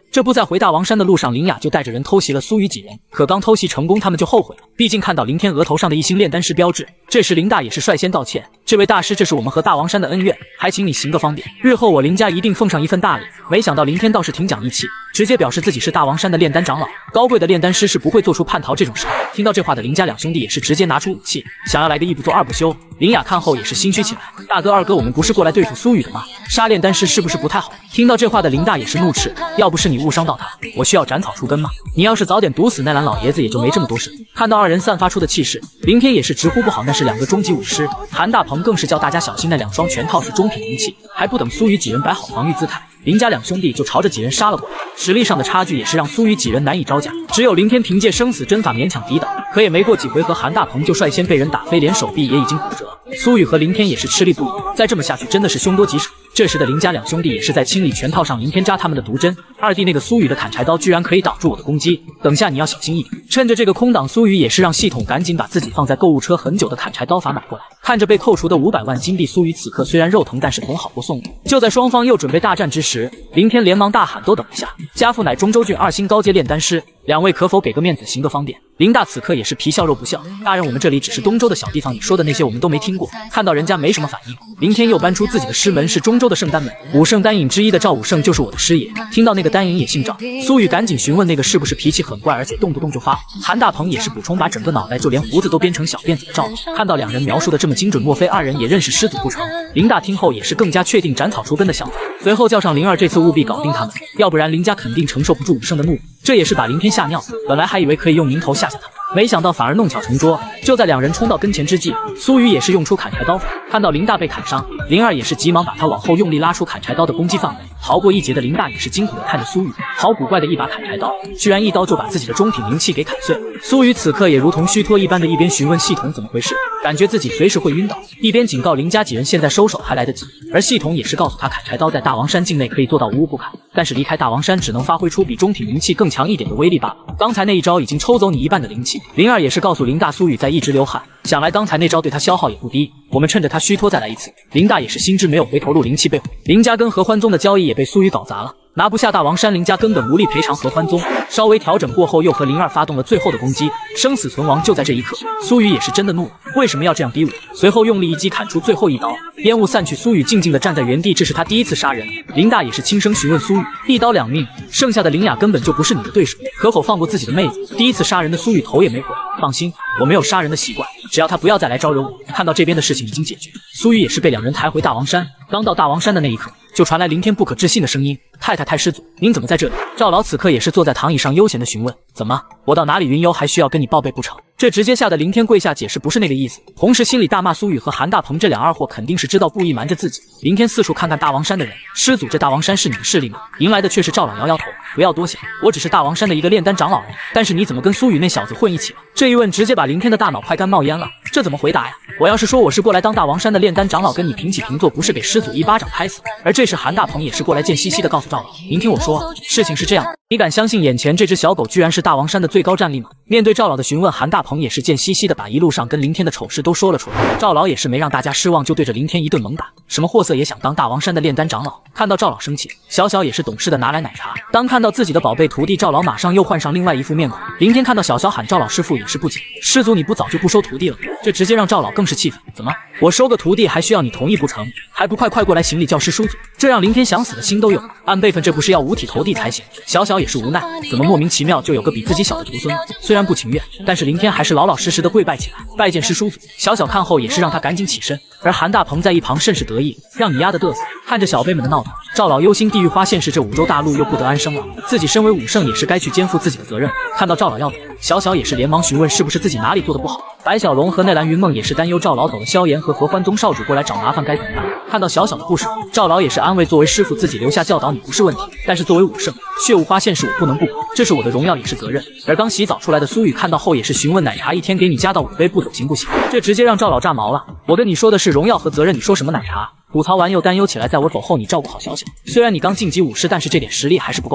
这不在回大王山的路上，林雅就带着人偷袭了苏雨几人。可刚偷袭成功，他们就后悔了，毕竟看到林天额头上的一星炼丹师标志。这时林大也是率先道歉：“这位大师，这是我们和大王山的恩怨，还请你行个方便，日后我林家一定奉上一份大礼。”没想到林天倒是挺讲义气，直接表示自己是大王山的炼丹长老，高贵的炼丹师是不会做出叛逃这种事。听到这话的林家两兄弟也是直接拿出武器，想要来个一不做二不休。林雅看后也是心虚起来：“大哥二哥，我们不是过来对付苏雨的吗？杀炼丹师是不是不太好？”听到这话的林大也是怒斥：“要不是你误伤到他，我需要斩草除根吗？你要是早点毒死那蓝老爷子，也就没这么多事。”看到二人散发出的气势，林天也是直呼不好，那是两个中级武师。韩大鹏更是叫大家小心，那两双拳套是中品灵器。还不等苏雨几人摆好防御姿态，林家两兄弟就朝着几人杀了过来。实力上的差距也是让苏雨几人难以招架，只有林天凭借生死针法勉强抵挡，可也没过几回合，韩大鹏就率先被人打飞，连手臂也已经骨折。苏雨和林天也是吃力不已，再这么下去真的是凶多吉少。这时的林家两兄弟也是在清理拳套上林天扎他们的毒针。二弟那个苏雨的砍柴刀居然可以挡住我的攻击，等下你要小心一点。趁着这个空档，苏雨也是让系统赶紧把自己放在购物车很久的砍柴刀法买过来。看着被扣除的五百万金币，苏雨此刻虽然肉疼，但是总好过送礼。就在双方又准备大战之时，林天连忙大喊：“都等一下！家父乃中州郡二星高阶炼丹师，两位可否给个面子，行个方便？”林大此刻也是皮笑肉不笑：“大人，我们这里只是东州的小地方，你说的那些我们都没听过。”看到人家没什么反应，林天又搬出自己的师门，是中州的圣丹门，武圣丹影之一的赵武圣就是我的师爷。听到那个丹影也姓赵，苏雨赶紧询问那个是不是脾气很怪，而且动不动就发火。韩大鹏也是补充，把整个脑袋就连胡子都编成小辫子的赵老。看到两人描述的这么精准，莫非二人也认识师祖不成？林大听后也是更加确定斩草除根的想法，随后叫上灵儿，这次务必搞定他们，要不然林家肯定承受不住武圣的怒火。这也是把林天吓尿，本来还以为可以用名头吓吓他们，没想到反而弄巧成拙。就在两人冲到跟前之际，苏雨也是用出砍柴刀法，看到林大被砍伤，灵儿也是急忙把他往后用力拉出砍柴刀的攻击范围。逃过一劫的林大也是惊恐地看着苏雨，好古怪的一把砍柴刀，居然一刀就把自己的中品灵气给砍碎。苏雨此刻也如同虚脱一般的一边询问系统怎么回事，感觉自己随时会晕倒，一边警告林家几人现在收手还来得及。而系统也是告诉他，砍柴刀在大王山境内可以做到无物不砍，但是离开大王山只能发挥出比中品灵气更强一点的威力罢了。刚才那一招已经抽走你一半的灵气。灵儿也是告诉林大，苏雨在一直流汗，想来刚才那招对他消耗也不低，我们趁着他虚脱再来一次。林大也是心知没有回头路，灵气被毁，林家跟合欢宗的交易也被苏雨搞砸了，拿不下大王山，林家根本无力赔偿合欢宗。稍微调整过后，又和灵儿发动了最后的攻击，生死存亡就在这一刻。苏雨也是真的怒了，为什么要这样逼我？随后用力一击砍出最后一刀，烟雾散去，苏雨静静地站在原地，这是他第一次杀人。林大也是轻声询问苏雨，一刀两命，剩下的林雅根本就不是你的对手，可否放过自己的妹子？第一次杀人的苏雨头也没回，放心，我没有杀人的习惯，只要他不要再来招惹我。看到这边的事情已经解决，苏雨也是被两人抬回大王山。刚到大王山的那一刻，就传来林天不可置信的声音：“太太太师祖，您怎么在这里？”赵老此刻也是坐在躺椅上悠闲的询问：“怎么，我到哪里云游还需要跟你报备不成？”这直接吓得林天跪下解释不是那个意思，同时心里大骂苏雨和韩大鹏这两二货肯定是知道故意瞒着自己。林天四处看看大王山的人，师祖，这大王山是你的势力吗？迎来的却是赵老摇摇头：“不要多想，我只是大王山的一个炼丹长老而已。但是你怎么跟苏雨那小子混一起了？”这一问直接把林天的大脑快干冒烟了，这怎么回答呀？我要是说我是过来当大王山的炼丹长老，跟你平起平坐，不是给师祖一巴掌拍死？而这时韩大鹏也是过来贱兮兮的告诉赵老：“您听我说，事情是这样，你敢相信眼前这只小狗居然是大王山的最高战力吗？”面对赵老的询问，韩大鹏也是贱兮兮的把一路上跟林天的丑事都说了出来。赵老也是没让大家失望，就对着林天一顿猛打，什么货色也想当大王山的炼丹长老。看到赵老生气，小小也是懂事的拿来奶茶。当看到自己的宝贝徒弟，赵老马上又换上另外一副面孔。林天看到小小喊赵老师傅也是不解，师祖你不早就不收徒弟了？这直接让赵老更是气愤，怎么我收个徒弟还需要你同意不成？还不快快过来行礼叫师叔祖？这让林天想死的心都有。按辈分这不是要五体投地才行？小小也是无奈，怎么莫名其妙就有个比自己小的徒孙了？虽然不情愿，但是林天还是老老实实的跪拜起来，拜见师叔祖。小小看后也是让他赶紧起身，而韩大鹏在一旁甚是得意，让你丫的嘚瑟。看着小辈们的闹腾，赵老忧心地狱花现世，这五洲大陆又不得安生了，自己身为武圣也是该去肩负自己的责任。看到赵老要走，小小也是连忙询问是不是自己哪里做的不好。白小龙和内兰云梦也是担忧赵老走了，萧炎和合欢宗少主过来找麻烦该怎么办？看到小小的不舍，赵老也是安慰，作为师傅自己留下教导你不是问题，但是作为武圣，血雾花现世我不能不管，这是我的荣耀也是责任。而刚洗澡出来的苏雨看到后也是询问奶茶一天给你加到五杯不走行不行？这直接让赵老炸毛了，我跟你说的是荣耀和责任，你说什么奶茶？吐槽完又担忧起来，在我走后你照顾好小小，虽然你刚晋级武师，但是这点实力还是不够好。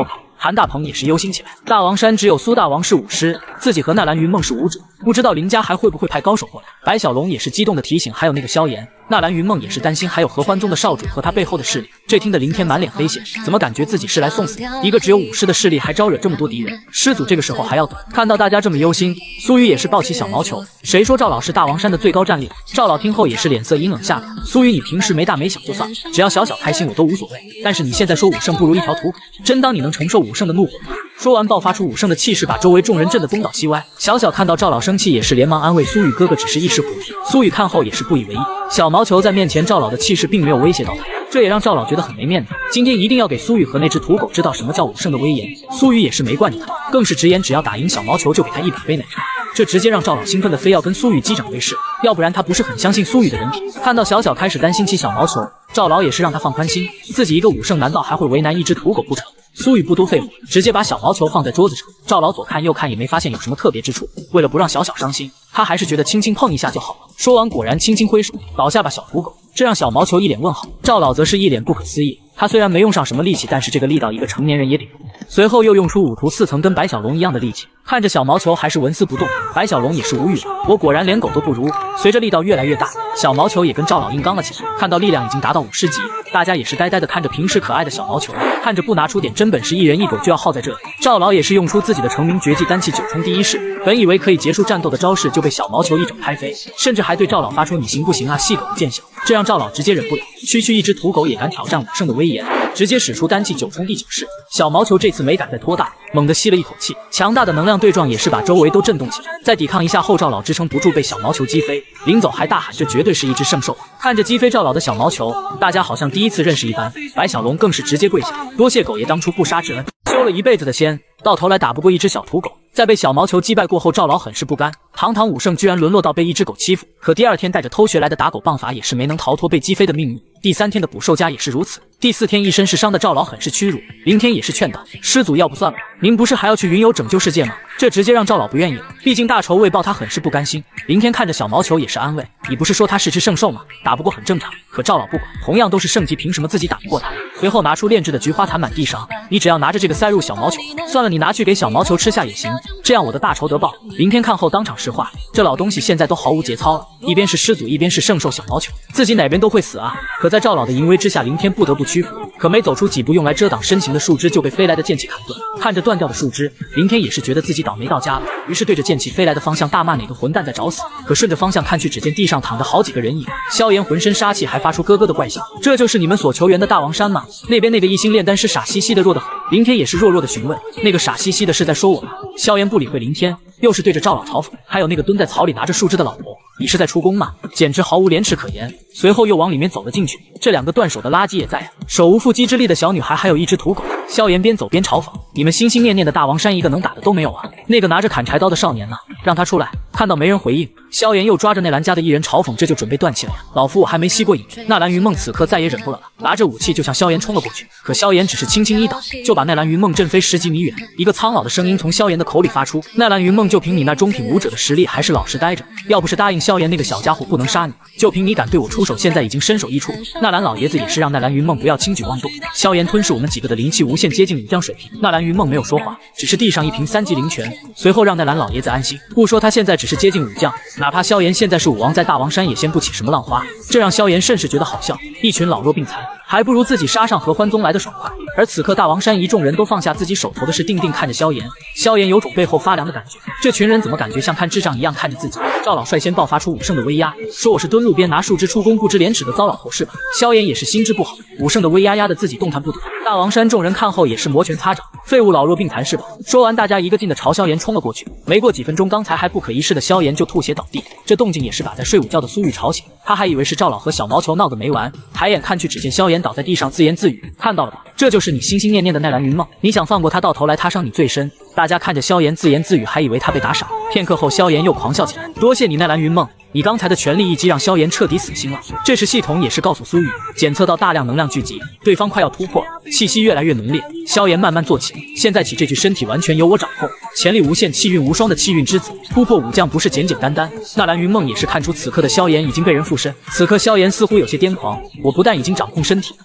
韩大鹏也是忧心起来。大王山只有苏大王是武师，自己和纳兰云梦是武者，不知道林家还会不会派高手过来。白小龙也是激动的提醒，还有那个萧炎。纳兰云梦也是担心，还有合欢宗的少主和他背后的势力。这听得林天满脸黑线，怎么感觉自己是来送死的？一个只有武师的势力，还招惹这么多敌人，师祖这个时候还要走。看到大家这么忧心，苏雨也是抱起小毛球。谁说赵老是大王山的最高战力？赵老听后也是脸色阴冷下来。苏雨，你平时没大没小就算了，只要小小开心我都无所谓。但是你现在说武圣不如一条土狗，真当你能承受武圣的怒火吗？说完，爆发出武圣的气势，把周围众人震得东倒西歪。小小看到赵老生气，也是连忙安慰苏雨哥哥，只是一时糊涂。苏雨看后也是不以为意。小毛球在面前，赵老的气势并没有威胁到他，这也让赵老觉得很没面子。今天一定要给苏雨和那只土狗知道什么叫武圣的威严。苏雨也是没惯着他，更是直言只要打赢小毛球就给他一百杯奶茶。这直接让赵老兴奋的非要跟苏雨击掌对视，要不然他不是很相信苏雨的人品。看到小小开始担心起小毛球，赵老也是让他放宽心，自己一个武圣难道还会为难一只土狗不成？苏雨不多废话，直接把小毛球放在桌子上。赵老左看右看也没发现有什么特别之处，为了不让小小伤心，他还是觉得轻轻碰一下就好了。说完，果然轻轻挥手，倒下吧小土狗，这让小毛球一脸问号。赵老则是一脸不可思议，他虽然没用上什么力气，但是这个力道一个成年人也顶不住。随后又用出五图四层跟白小龙一样的力气，看着小毛球还是纹丝不动，白小龙也是无语了，我果然连狗都不如。随着力道越来越大，小毛球也跟赵老硬刚了起来。看到力量已经达到五十级，大家也是呆呆的看着平时可爱的小毛球，看着不拿出点真本事，一人一狗就要耗在这里。赵老也是用出自己的成名绝技单气九重第一式，本以为可以结束战斗的招式，就被小毛球一整拍飞，甚至还对赵老发出你行不行啊细狗的贱笑，这让赵老直接忍不了。区区一只土狗也敢挑战武圣的威严，直接使出单气九重第九式。小毛球这次没敢再拖大，猛地吸了一口气，强大的能量对撞也是把周围都震动起来。再抵抗一下后，赵老支撑不住被小毛球击飞，临走还大喊这绝对是一只圣兽。看着击飞赵老的小毛球，大家好像第一次认识一般，白小龙更是直接跪下，多谢狗爷当初不杀之恩，修了一辈子的仙，到头来打不过一只小土狗。在被小毛球击败过后，赵老很是不甘，堂堂武圣居然沦落到被一只狗欺负。可第二天带着偷学来的打狗棒法也是没能逃脱被击飞的命运，第三天的捕兽夹也是如此，第四天一身是伤的赵老很是屈辱。林天也是劝道，师祖要不算了，您不是还要去云游拯救世界吗？这直接让赵老不愿意了，毕竟大仇未报，他很是不甘心。林天看着小毛球也是安慰，你不是说他是只圣兽吗？打不过很正常。可赵老不管，同样都是圣级，凭什么自己打不过他？随后拿出炼制的菊花残满地上，你只要拿着这个塞入小毛球，算了，你拿去给小毛球吃下也行，这样我的大仇得报。林天看后当场石化，这老东西现在都毫无节操了，一边是师祖，一边是圣兽小毛球，自己哪边都会死啊！可在赵老的淫威之下，林天不得不屈服。可没走出几步，用来遮挡身形的树枝就被飞来的剑气砍断。看着断掉的树枝，林天也是觉得自己倒霉到家了，于是对着剑气飞来的方向大骂哪个混蛋在找死。可顺着方向看去，只见地上躺着好几个人影，萧炎浑身杀气，还发出咯咯的怪笑。这就是你们所求援的大王山吗？那边那个一心炼丹师傻兮兮的弱得很，林天也是弱弱的询问，那个傻兮兮的是在说我吗？萧炎不理会林天，又是对着赵老嘲讽，还有那个蹲在草里拿着树枝的老婆，你是在出宫吗？简直毫无廉耻可言。随后又往里面走了进去，这两个断手的垃圾也在啊，手无缚鸡之力的小女孩，还有一只土狗。萧炎边走边嘲讽，你们心心念念的大王山一个能打的都没有啊，那个拿着砍柴刀的少年呢？让他出来。看到没人回应，萧炎又抓着内兰家的一人嘲讽，这就准备断气了呀，老夫我还没吸过瘾。纳兰云梦此刻再也忍不了了，拿着武器就向萧炎冲了过去，可萧炎只是轻轻一挡，就把奈兰云梦震飞十几米远。一个苍老的声音从萧炎的口里发出，奈兰云梦，就凭你那中品武者的实力，还是老实待着，要不是答应萧炎那个小家伙不能杀你，就凭你敢对我出手，现在已经身首异处。纳兰老爷子也是让奈兰云梦不要轻举妄动，萧炎吞噬我们几个的灵气无限接近武将水平。纳兰云梦没有说话，只是递上一瓶三级灵泉，随后让奈兰老爷子安心，不说他现在只是接近武将，哪怕萧炎现在是武王，在大王山也掀不起什么浪花，这让萧炎甚是觉得好笑，一群老弱病残，还不如自己杀上合欢宗来的爽快。而此刻大王山一众人都放下自己手头的事，定定看着萧炎。萧炎有种背后发凉的感觉，这群人怎么感觉像看智障一样看着自己？赵老率先爆发出武圣的威压，说我是蹲路边拿树枝出宫不知廉耻的糟老头是吧？萧炎也是心智不好，武圣的威压压得自己动弹不得。大王山众人看后也是摩拳擦掌，废物老弱病残是吧？说完，大家一个劲的朝萧炎冲了过去。没过几分钟，刚才还不可一世的萧炎就吐血倒地，这动静也是把在睡午觉的苏玉吵醒，他还以为是赵老和小毛球闹个没完，抬眼看去，只见萧炎倒在地上自言自语，看到了吧，这就是你心心念念的奈兰云梦，你想放过他，到头来他伤你最深。大家看着萧炎自言自语，还以为他被打傻，片刻后萧炎又狂笑起来，多谢你奈兰云梦，你刚才的全力一击让萧炎彻底死心了。这时系统也是告诉苏玉，检测到大量能量聚集，对方快要突破了，气息越来越浓烈。萧炎慢慢坐起，现在起这具身体完全由我掌控，潜力无限，气运无双的气运之子，突破武将不是简简单单。纳兰云梦也是看出此刻的萧炎已经被人附身，此刻萧炎似乎有些癫狂，我不但已经掌控身体，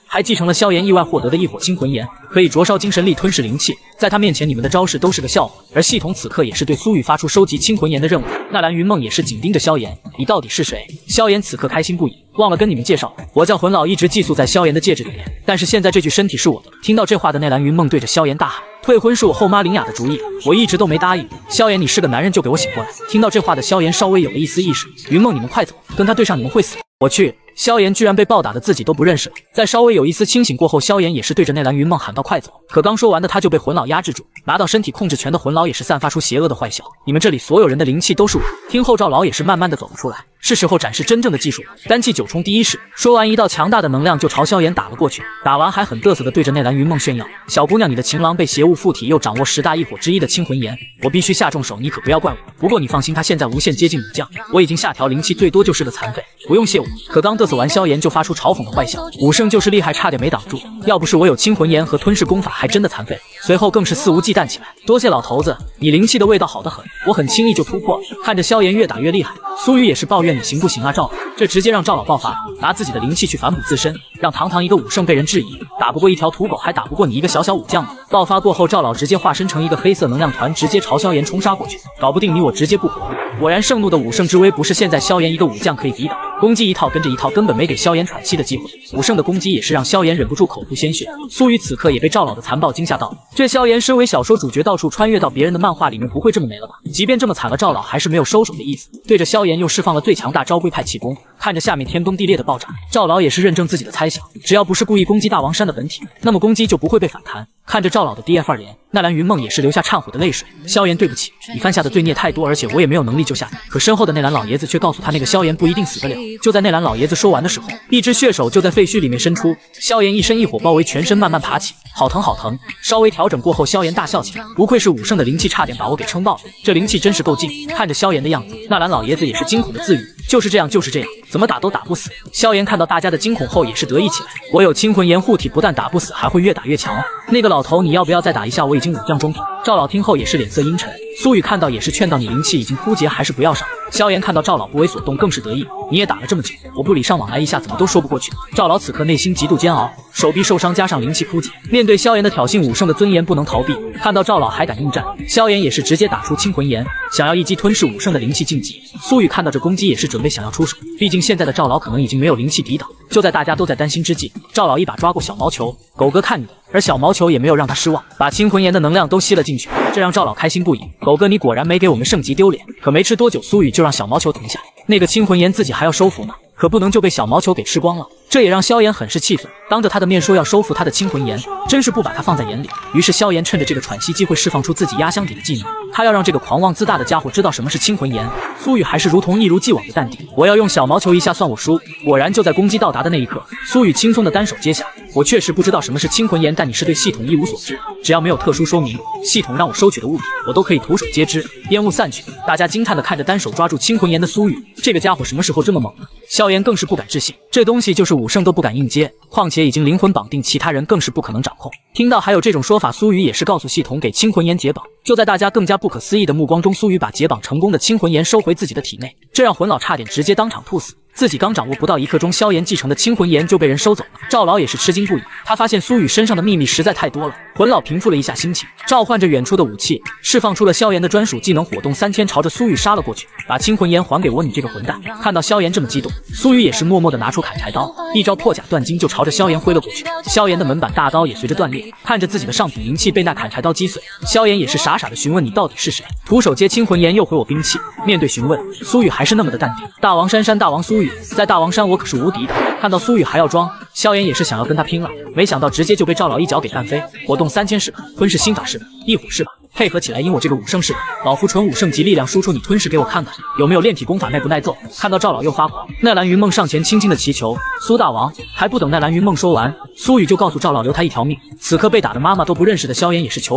还继承了萧炎意外获得的异火清魂炎，可以灼烧精神力，吞噬灵气。在他面前，你们的招式都是个笑话。而系统此刻也是对苏雨发出收集清魂炎的任务。纳兰云梦也是紧盯着萧炎，你到底是谁？萧炎此刻开心不已，忘了跟你们介绍，我叫魂老，一直寄宿在萧炎的戒指里面。但是现在这具身体是我的。听到这话的纳兰云梦对着萧炎大喊：退婚是我后妈林雅的主意，我一直都没答应。萧炎，你是个男人就给我醒过来！听到这话的萧炎稍微有了一丝意识，云梦你们快走，跟他对上你们会死。我去！萧炎居然被暴打的自己都不认识了。在稍微有一丝清醒过后，萧炎也是对着内兰云梦喊道：快走！可刚说完的他就被魂老压制住，拿到身体控制权的魂老也是散发出邪恶的坏笑。你们这里所有人的灵气都是我。听后赵老也是慢慢的走了出来，是时候展示真正的技术了。丹气九重第一式。说完，一道强大的能量就朝萧炎打了过去。打完还很嘚瑟的对着内兰云梦炫耀：小姑娘，你的情郎被邪物附体，又掌握十大异火之一的清魂炎，我必须下重手，你可不要怪我。不过你放心，他现在无限接近武将，我已经下调灵气，最多就是个残废，不用谢我。可刚嘚瑟完，萧炎就发出嘲讽的坏笑：武圣就是厉害，差点没挡住，要不是我有清魂炎和吞噬功法，还真的残废。随后更是肆无忌惮起来：多谢老头子，你灵气的味道好得很，我很轻易就突破了。看着萧炎越打越厉害，苏雨也是抱怨：你行不行啊赵老？这直接让赵老爆发，拿自己的灵气去反哺自身，让堂堂一个武圣被人质疑，打不过一条土狗，还打不过你一个小小武将吗？爆发过后，赵老直接化身成一个黑色能量团，直接朝萧炎冲杀过去，搞不定你我直接不活了。果然盛怒的武圣之威不是现在萧炎一个武将可以抵挡，攻击一套跟着一套，根本没给萧炎喘息的机会。武圣的攻击也是让萧炎忍不住口吐鲜血。苏雨此刻也被赵老的残暴惊吓到，这萧炎身为小说主角，到处穿越到别人的漫画里面，不会这么没了吧？即便这么惨了，赵老还是没有收手的意思，对着萧炎又释放了最强大昭龟派气功。看着下面天崩地裂的爆炸，赵老也是认证自己的猜想，只要不是故意攻击大王山的本体，那么攻击就不会被反弹。看着赵老的 D F 二连，纳兰云梦也是流下忏悔的泪水。萧炎，对不起，你犯下的罪孽太多，而且我也没有能力救下你。可身后的内兰老爷子却告诉他，那个萧炎不一定死得了。就在内兰老爷子说完的时候，一只血手就在废墟里面伸出，萧炎一身异火包围，全身慢慢爬起，好疼好疼。稍微调整过后，萧炎大笑起来，不愧是武圣的灵气，差点把我给撑爆了，这灵气真是够劲。看着萧炎的样子，纳兰老爷子也是惊恐的自语：就是这样，就是这样，怎么打都打不死。萧炎看到大家的惊恐后也是得意起来，我有清魂炎护体，不但打不死，还会越打越强。那个老头，你要不要再打一下？我已经武将中品。赵老听后也是脸色阴沉，苏雨看到也是劝到，你灵气已经枯竭，还是不要上。萧炎看到赵老不为所动，更是得意，你也打了这么久，我不礼尚往来一下怎么都说不过去。赵老此刻内心极度煎熬，手臂受伤加上灵气枯竭，面对萧炎的挑衅，武圣的尊严不能逃避。看到赵老还敢应战，萧炎也是直接打出清魂炎，想要一击吞噬武圣的灵气晋级。苏雨看到这攻击也是准备想要出手，毕竟现在的赵老可能已经没有灵气抵挡。就在大家都在担心之际，赵老一把抓过小毛球，狗哥看你的。而小毛球也没有让他失望，把清魂炎的能量都吸了进去，这让赵老开心不已。狗哥，你果然没给我们圣级丢脸。可没吃多久，苏雨就让小毛球停下，那个清魂炎自己还要收服呢，可不能就被小毛球给吃光了。这也让萧炎很是气愤，当着他的面说要收服他的清魂炎，真是不把他放在眼里。于是萧炎趁着这个喘息机会释放出自己压箱底的技能，他要让这个狂妄自大的家伙知道什么是清魂炎。苏雨还是如同一如既往的淡定，我要用小毛球一下算我输。果然就在攻击到达的那一刻，苏雨轻松的单手接下。我确实不知道什么是清魂炎，但你是对系统一无所知，只要没有特殊说明，系统让我收取的物品我都可以徒手接之。烟雾散去，大家惊叹的看着单手抓住清魂炎的苏雨，这个家伙什么时候这么猛了？萧炎更是不敢置信，这东西就是武圣都不敢硬接，况且已经灵魂绑定，其他人更是不可能掌控。听到还有这种说法，苏雨也是告诉系统给清魂炎解绑。就在大家更加不可思议的目光中，苏雨把解绑成功的清魂炎收回自己的体内，这让魂老差点直接当场吐死。自己刚掌握不到一刻钟，萧炎继承的清魂炎就被人收走了。赵老也是吃惊不已，他发现苏雨身上的秘密实在太多了。魂老平复了一下心情，召唤着远处的武器，释放出了萧炎的专属技能火动三千，朝着苏雨杀了过去。把清魂炎还给我，你这个混蛋！看到萧炎这么激动，苏雨也是默默的拿出砍柴刀，一招破甲断金就朝着萧炎挥了过去。萧炎的门板大刀也随着断裂，看着自己的上品灵气被那砍柴刀击碎，萧炎也是傻傻的询问，你到底是谁？徒手接清魂炎又回我兵器。面对询问，苏雨还是那么的淡定。大王珊珊，大王苏雨，在大王山我可是无敌的。看到苏雨还要装，萧炎也是想要跟他拼了，没想到直接就被赵老一脚给干飞。火动三千是吧？吞噬心法是吧？异火是吧？配合起来阴我这个武圣是吧？老夫纯武圣级力量输出，你吞噬给我看看，有没有炼体功法耐不耐揍？看到赵老又发狂，奈兰云梦上前轻轻的祈求，苏大王。还不等奈兰云梦说完，苏雨就告诉赵老留他一条命。此刻被打的妈妈都不认识的萧炎也是求饶，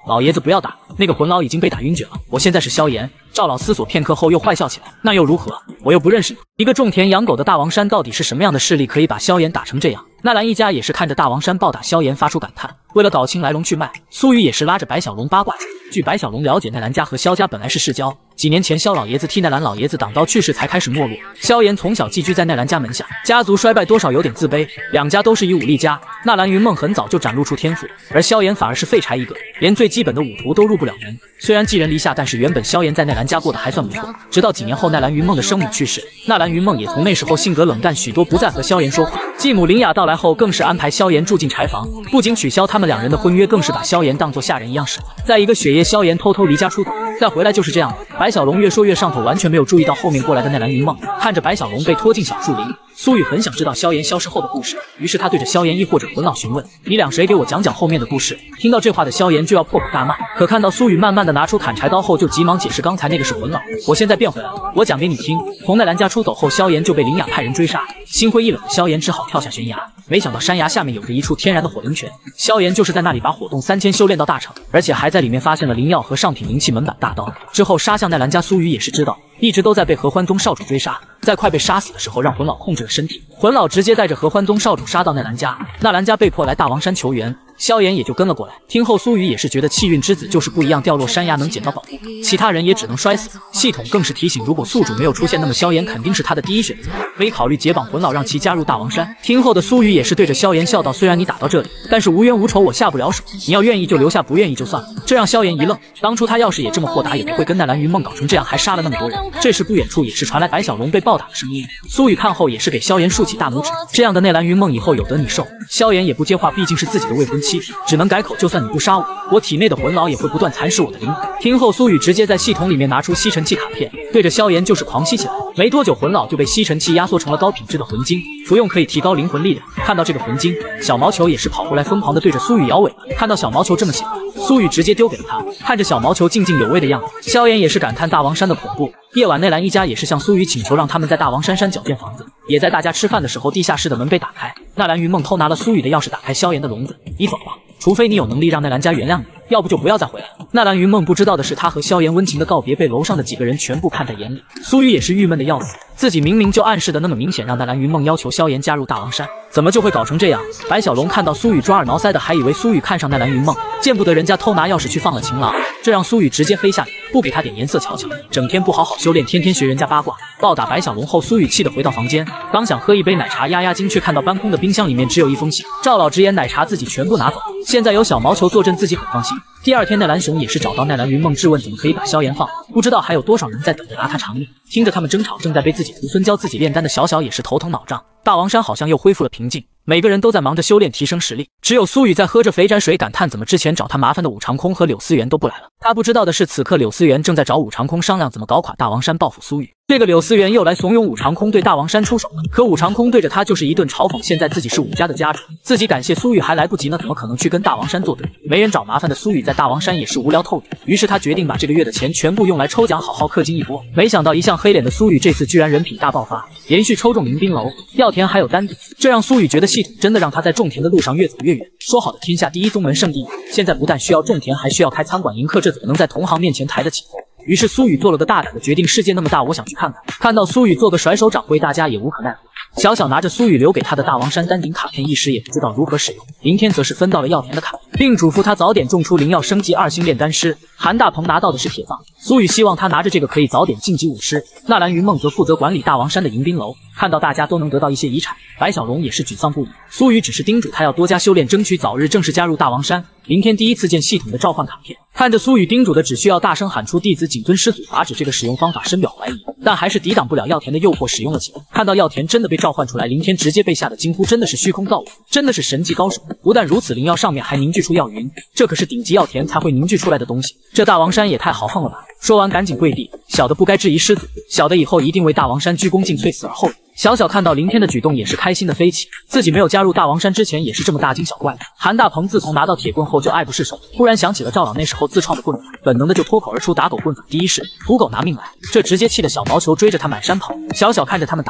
老爷子不要打，那个魂老已经被打晕厥了，我现在是萧炎。赵老思索片刻后又坏笑起来，那又如何？我又不认识你。一个种田养狗的大王山到底是什么样的势力，可以把萧炎打成这样？纳兰一家也是看着大王山暴打萧炎发出感叹。为了搞清来龙去脉，苏雨也是拉着白小龙八卦起来。据白小龙了解，奈兰家和萧家本来是世交，几年前萧老爷子替奈兰老爷子挡刀去世，才开始没落。萧炎从小寄居在奈兰家门下，家族衰败多少有点自卑。两家都是以武立家，纳兰云梦很早就展露出天赋，而萧炎反而是废柴一个，连最基本的武图都入不了门。虽然寄人篱下，但是原本萧炎在奈兰家过得还算不错。直到几年后，奈兰云梦的生母去世，纳兰云梦也从那时候性格冷淡许多，不再和萧炎说话。继母林雅到来后，更是安排萧炎住进柴房，不仅取消他们两人的婚约，更是把萧炎当作下人一样使。在一个雪夜，萧炎偷偷离家出走，再回来就是这样的。白小龙越说越上头，完全没有注意到后面过来的奈兰云梦。看着白小龙被拖进小树林，苏雨很想知道萧炎消失后的故事，于是他对着萧炎亦或者魂老询问：“你俩谁给我讲讲后面的故事？”听到这话的萧炎就要破口大骂，可看到苏雨慢慢的拿出砍柴刀后，就急忙解释：“刚才那个是魂老，我现在变回来了，我讲给你听。”从奈兰家出走后，萧炎就被林雅派人追杀，心灰意冷的萧炎只好跳下悬崖。没想到山崖下面有着一处天然的火灵泉，萧炎就是在那里把火洞三千修炼到大成，而且还在里面发现了灵药和上品灵气门板大刀。之后杀向奈兰家，苏雨也是知道，一直都在被合欢宗少主追杀，在快被杀死的时候，让魂老控制了身体，魂老直接带着合欢宗少主杀到奈兰家，纳兰家被迫来大王山求援，萧炎也就跟了过来。听后，苏雨也是觉得气运之子就是不一样，掉落山崖能捡到宝物，其他人也只能摔死。系统更是提醒，如果宿主没有出现，那么萧炎肯定是他的第一选择，可以考虑解绑魂老，让其加入大王山。听后的苏雨也是对着萧炎笑道：“虽然你打到这里，但是无冤无仇，我下不了手，你要愿意就留下，不愿意就算了。”这让萧炎一愣，当初他要是也这么豁达，也不会跟奈兰云梦搞成这样，还杀了那么多人。这时不远处也是传来白小龙被暴打的声音，苏雨看后也是给萧炎竖起大拇指，这样的奈兰云梦以后有得你受。萧炎也不接话，毕竟是自己的未婚妻，只能改口：“就算你不杀我，我体内的魂老也会不断蚕食我的灵魂。”听后，苏雨直接在系统里面拿出吸尘器卡片，对着萧炎就是狂吸起来。没多久，魂老就被吸尘器压缩成了高品质的魂晶，服用可以提高灵魂力量。看到这个魂晶，小毛球也是跑过来疯狂的对着苏雨摇尾巴。看到小毛球这么喜欢，苏雨直接丢给了他。看着小毛球津津有味的样子，萧炎也是感叹大王山的恐怖。夜晚，内兰一家也是向苏雨请求，让他们在大王山山脚建房子。也在大家吃饭的时候，地下室的门被打开，纳兰云梦偷拿了苏雨的钥匙，打开萧炎的笼子。你走吧，除非你有能力让奈兰家原谅你，要不就不要再回来了。纳兰云梦不知道的是，他和萧炎温情的告别被楼上的几个人全部看在眼里。苏雨也是郁闷的要死，自己明明就暗示的那么明显，让纳兰云梦要求萧炎加入大王山，怎么就会搞成这样？白小龙看到苏雨抓耳挠腮的，还以为苏雨看上奈兰云梦，见不得人家偷拿钥匙去放了情郎，这让苏雨直接黑下脸，不给他点颜色瞧瞧，整天不好好修炼，天天学人家八卦。暴打白小龙后，苏雨气得回到房间，刚想喝一杯奶茶压压惊，却看到搬空的冰箱里面只有一封信。赵老直言奶茶自己全部拿走，现在有小毛球坐镇，自己很放心。第二天，奈兰雄也是找到奈兰云梦质问怎么可以把萧炎放，不知道还有多少人在等着拿他偿命。听着他们争吵，正在被自己徒孙教自己炼丹的小小也是头疼脑胀。大王山好像又恢复了平静，每个人都在忙着修炼提升实力，只有苏雨在喝着肥宅水，感叹怎么之前找他麻烦的武长空和柳思源都不来了。他不知道的是，此刻柳思源正在找武长空商量怎么搞垮大王山，报复苏雨。这个柳思源又来怂恿武长空对大王山出手了，可武长空对着他就是一顿嘲讽，现在自己是武家的家主，自己感谢苏雨还来不及呢，怎么可能去跟大王山作对？没人找麻烦的苏雨在大王山也是无聊透顶，于是他决定把这个月的钱全部用来抽奖，好好氪金一波。没想到一向黑脸的苏雨这次居然人品大爆发，连续抽中迎宾楼、药田还有丹顶，这让苏雨觉得系统真的让他在种田的路上越走越远。说好的天下第一宗门圣地，现在不但需要种田，还需要开餐馆迎客，这怎么能在同行面前抬得起头？于是苏雨做了个大胆的决定，世界那么大，我想去看看。看到苏雨做个甩手掌柜，大家也无可奈何。小小拿着苏雨留给他的大王山丹顶卡片，一时也不知道如何使用。林天则是分到了药田的卡片，并嘱咐他早点种出灵药，升级二星炼丹师。韩大鹏拿到的是铁棒，苏雨希望他拿着这个可以早点晋级武师。纳兰云梦则负责管理大王山的迎宾楼，看到大家都能得到一些遗产，白小龙也是沮丧不已。苏雨只是叮嘱他要多加修炼，争取早日正式加入大王山。明天第一次见系统的召唤卡片，看着苏雨叮嘱的只需要大声喊出弟子谨遵师祖法旨这个使用方法，深表怀疑，但还是抵挡不了药田的诱惑，使用了起来。看到药田真的被召唤出来，林天直接被吓得惊呼，真的是虚空造物，真的是神级高手。不但如此，灵药上面还凝聚出药云，这可是顶级药田才会凝聚出来的东西，这大王山也太豪横了吧。说完赶紧跪地，小的不该质疑师祖，小的以后一定为大王山鞠躬尽瘁，死而后已。小小看到林天的举动也是开心的飞起，自己没有加入大王山之前也是这么大惊小怪的。韩大鹏自从拿到铁棍后就爱不释手，忽然想起了赵老那时候自创的棍法，本能的就脱口而出打狗棍法第一式，土狗拿命来，这直接气得小毛球追着他满山跑。小小看着他们打闹，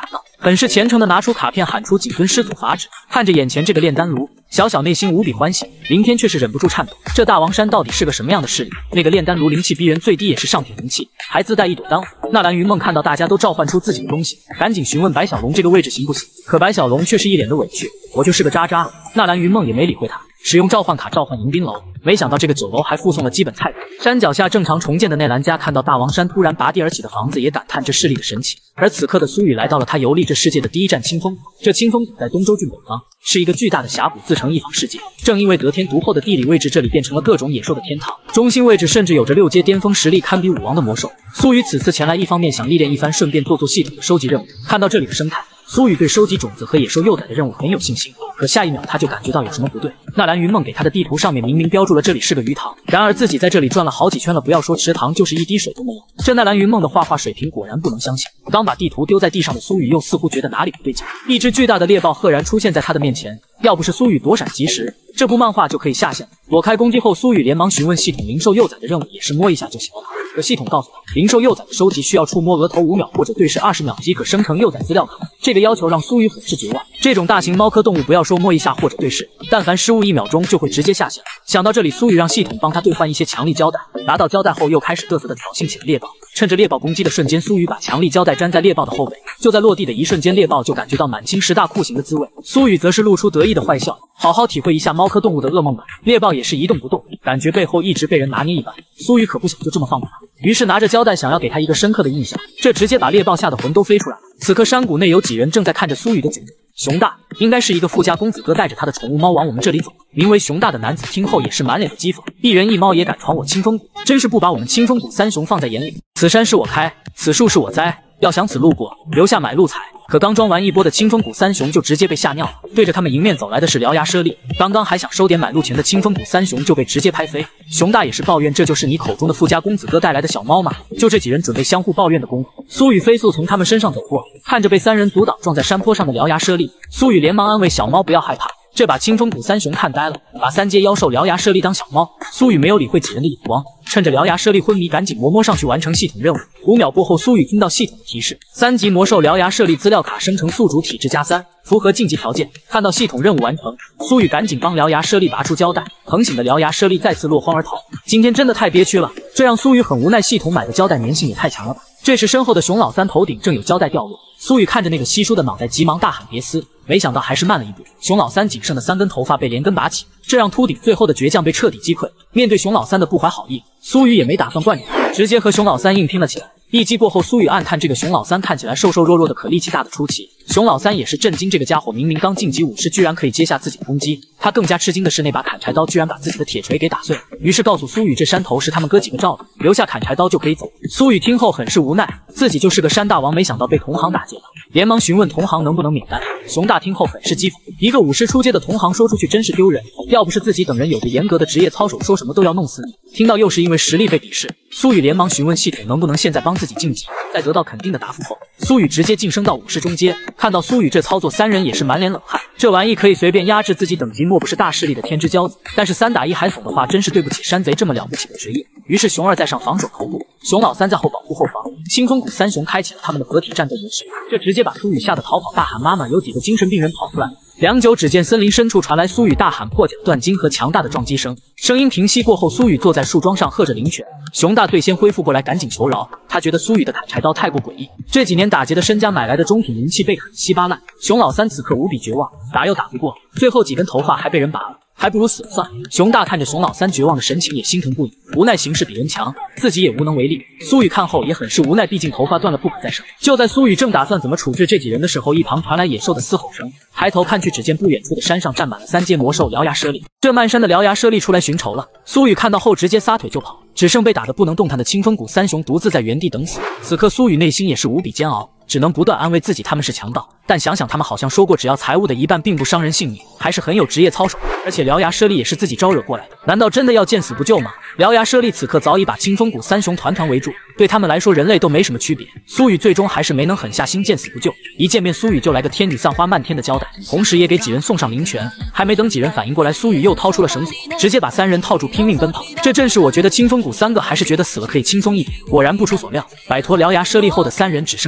很是虔诚的拿出卡片，喊出谨遵师祖法旨。看着眼前这个炼丹炉，小小内心无比欢喜，凌天却是忍不住颤抖。这大王山到底是个什么样的势力？那个炼丹炉灵气逼人，最低也是上品灵气，还自带一朵丹火。纳兰云梦看到大家都召唤出自己的东西，赶紧询问白小龙这个位置行不行？可白小龙却是一脸的委屈，我就是个渣渣。纳兰云梦也没理会他，使用召唤卡召唤迎宾楼。没想到这个酒楼还附送了基本菜品。山脚下正常重建的内兰家看到大王山突然拔地而起的房子，也感叹这势力的神奇。而此刻的苏雨来到了他游历这世界的第一站清风谷。这清风谷在东周郡北方，是一个巨大的峡谷自成一方世界。正因为得天独厚的地理位置，这里变成了各种野兽的天堂。中心位置甚至有着六阶巅峰实力堪比武王的魔兽。苏雨此次前来，一方面想历练一番，顺便做做系统的收集任务。看到这里的生态，苏雨对收集种子和野兽幼崽的任务很有信心。可下一秒他就感觉到有什么不对。纳兰云梦给他的地图上面明明标注了这里是个鱼塘，然而自己在这里转了好几圈了，不要说池塘，就是一滴水都没有。这纳兰云梦的画画水平果然不能相信。刚把地图丢在地上的苏雨又似乎觉得哪里不对劲，一只巨大的猎豹赫然出现在他的面前。要不是苏雨躲闪及时，这部漫画就可以下线了。躲开攻击后，苏雨连忙询问系统灵兽幼崽的任务也是摸一下就行了。可系统告诉他，灵兽幼崽的收集需要触摸额头五秒或者对视二十秒即可生成幼崽资料卡。这个要求让苏雨很是绝望。这种大型猫科动物不要说摸一下或者对视，但凡失误一秒钟就会直接下线。想到这里，苏雨让系统帮他兑换一些强力胶带。拿到胶带后，又开始嘚瑟的挑衅起了猎豹。趁着猎豹攻击的瞬间，苏雨把强力胶带粘在猎豹的后背。就在落地的一瞬间，猎豹就感觉到满清十大酷刑的滋味。苏雨则是露出得意的坏笑，好好体会一下猫科动物的噩梦吧。猎豹也是一动不动，感觉背后一直被人拿捏一般。苏雨可不想就这么放过他，于是拿着胶带想要给他一个深刻的印象，这直接把猎豹吓得魂都飞出来了。此刻山谷内有几人正在看着苏雨的景物。熊大应该是一个富家公子哥，带着他的宠物猫往我们这里走。名为熊大的男子听后也是满脸的讥讽，一人一猫也敢闯我清风谷，真是不把我们清风谷三雄放在眼里。此山是我开，此树是我栽，要想此路过，留下买路财。可刚装完一波的清风谷三雄就直接被吓尿了，对着他们迎面走来的是獠牙猞猁。刚刚还想收点买路钱的清风谷三雄就被直接拍飞。熊大也是抱怨，这就是你口中的富家公子哥带来的小猫吗？就这几人准备相互抱怨的功夫，苏雨飞速从他们身上走过，看着被三人阻挡撞在山坡上的獠牙猞猁，苏雨连忙安慰小猫不要害怕。这把清风谷三雄看呆了，把三阶妖兽獠牙猞猁当小猫。苏雨没有理会几人的眼光，趁着獠牙猞猁昏迷，赶紧磨摸上去完成系统任务。五秒过后，苏雨听到系统的提示：三级魔兽獠牙猞猁资料卡生成宿主体质加三，符合晋级条件。看到系统任务完成，苏雨赶紧帮獠牙猞猁拔出胶带。疼醒的獠牙猞猁再次落荒而逃。今天真的太憋屈了，这让苏雨很无奈。系统买的胶带粘性也太强了吧！这时身后的熊老三头顶正有胶带掉落，苏雨看着那个稀疏的脑袋，急忙大喊别撕。没想到还是慢了一步，熊老三仅剩的三根头发被连根拔起，这让秃顶最后的倔强被彻底击溃。面对熊老三的不怀好意，苏雨也没打算惯着他，直接和熊老三硬拼了起来。一击过后，苏雨暗叹这个熊老三看起来瘦瘦弱弱的，可力气大的出奇。熊老三也是震惊，这个家伙明明刚晋级武士，居然可以接下自己的攻击。他更加吃惊的是，那把砍柴刀居然把自己的铁锤给打碎了。于是告诉苏雨，这山头是他们哥几个罩的，留下砍柴刀就可以走。苏雨听后很是无奈，自己就是个山大王，没想到被同行打劫了，连忙询问同行能不能免单。熊大听后很是讥讽，一个武士出街的同行说出去真是丢人，要不是自己等人有着严格的职业操守，说什么都要弄死你。听到又是因为实力被鄙视，苏雨连忙询问系统能不能现在帮自己晋级。在得到肯定的答复后，苏雨直接晋升到武士中阶。看到苏雨这操作，三人也是满脸冷汗。这玩意可以随便压制自己等级，莫不是大势力的天之骄子？但是三打一还怂的话，真是对不起山贼这么了不起的职业。于是熊二在上防守头部，熊老三在后保护后防。清风谷三雄开启了他们的合体战斗模式，这直接把苏雨吓得逃跑，大喊妈妈！有几个精神病人跑出来了。良久，只见森林深处传来苏雨大喊破甲断金和强大的撞击声。声音平息过后，苏雨坐在树桩上喝着灵泉。熊大最先恢复过来，赶紧求饶。他觉得苏雨的砍柴刀太过诡异，这几年打劫的身家买来的中品灵器被砍稀巴烂。熊老三此刻无比绝望，打又打不过，最后几根头发还被人拔了，还不如死了算了。熊大看着熊老三绝望的神情，也心疼不已，无奈形势比人强，自己也无能为力。苏雨看后也很是无奈，毕竟头发断了不可再生。就在苏雨正打算怎么处置这几人的时候，一旁传来野兽的嘶吼声。抬头看去，只见不远处的山上站满了三阶魔兽獠牙猞猁。这漫山的獠牙猞猁出来寻仇了。苏雨看到后直接撒腿就跑，只剩被打得不能动弹的清风谷三雄独自在原地等死。此刻苏雨内心也是无比煎熬，只能不断安慰自己他们是强盗，但想想他们好像说过只要财物的一半并不伤人性命，还是很有职业操守。而且獠牙猞猁也是自己招惹过来的，难道真的要见死不救吗？獠牙猞猁此刻早已把清风谷三雄团团围住，对他们来说人类都没什么区别。苏雨最终还是没能狠下心见死不救，一见面苏雨就来个天女散花漫天的交代，同时也给几人送上灵泉。还没等几人反应过来，苏雨又掏出了绳索，直接把三人套住拼命奔跑。这正是我觉得清风谷三个还是觉得死了可以轻松一点。果然不出所料，摆脱獠牙猞猁后的三人只剩下半条命。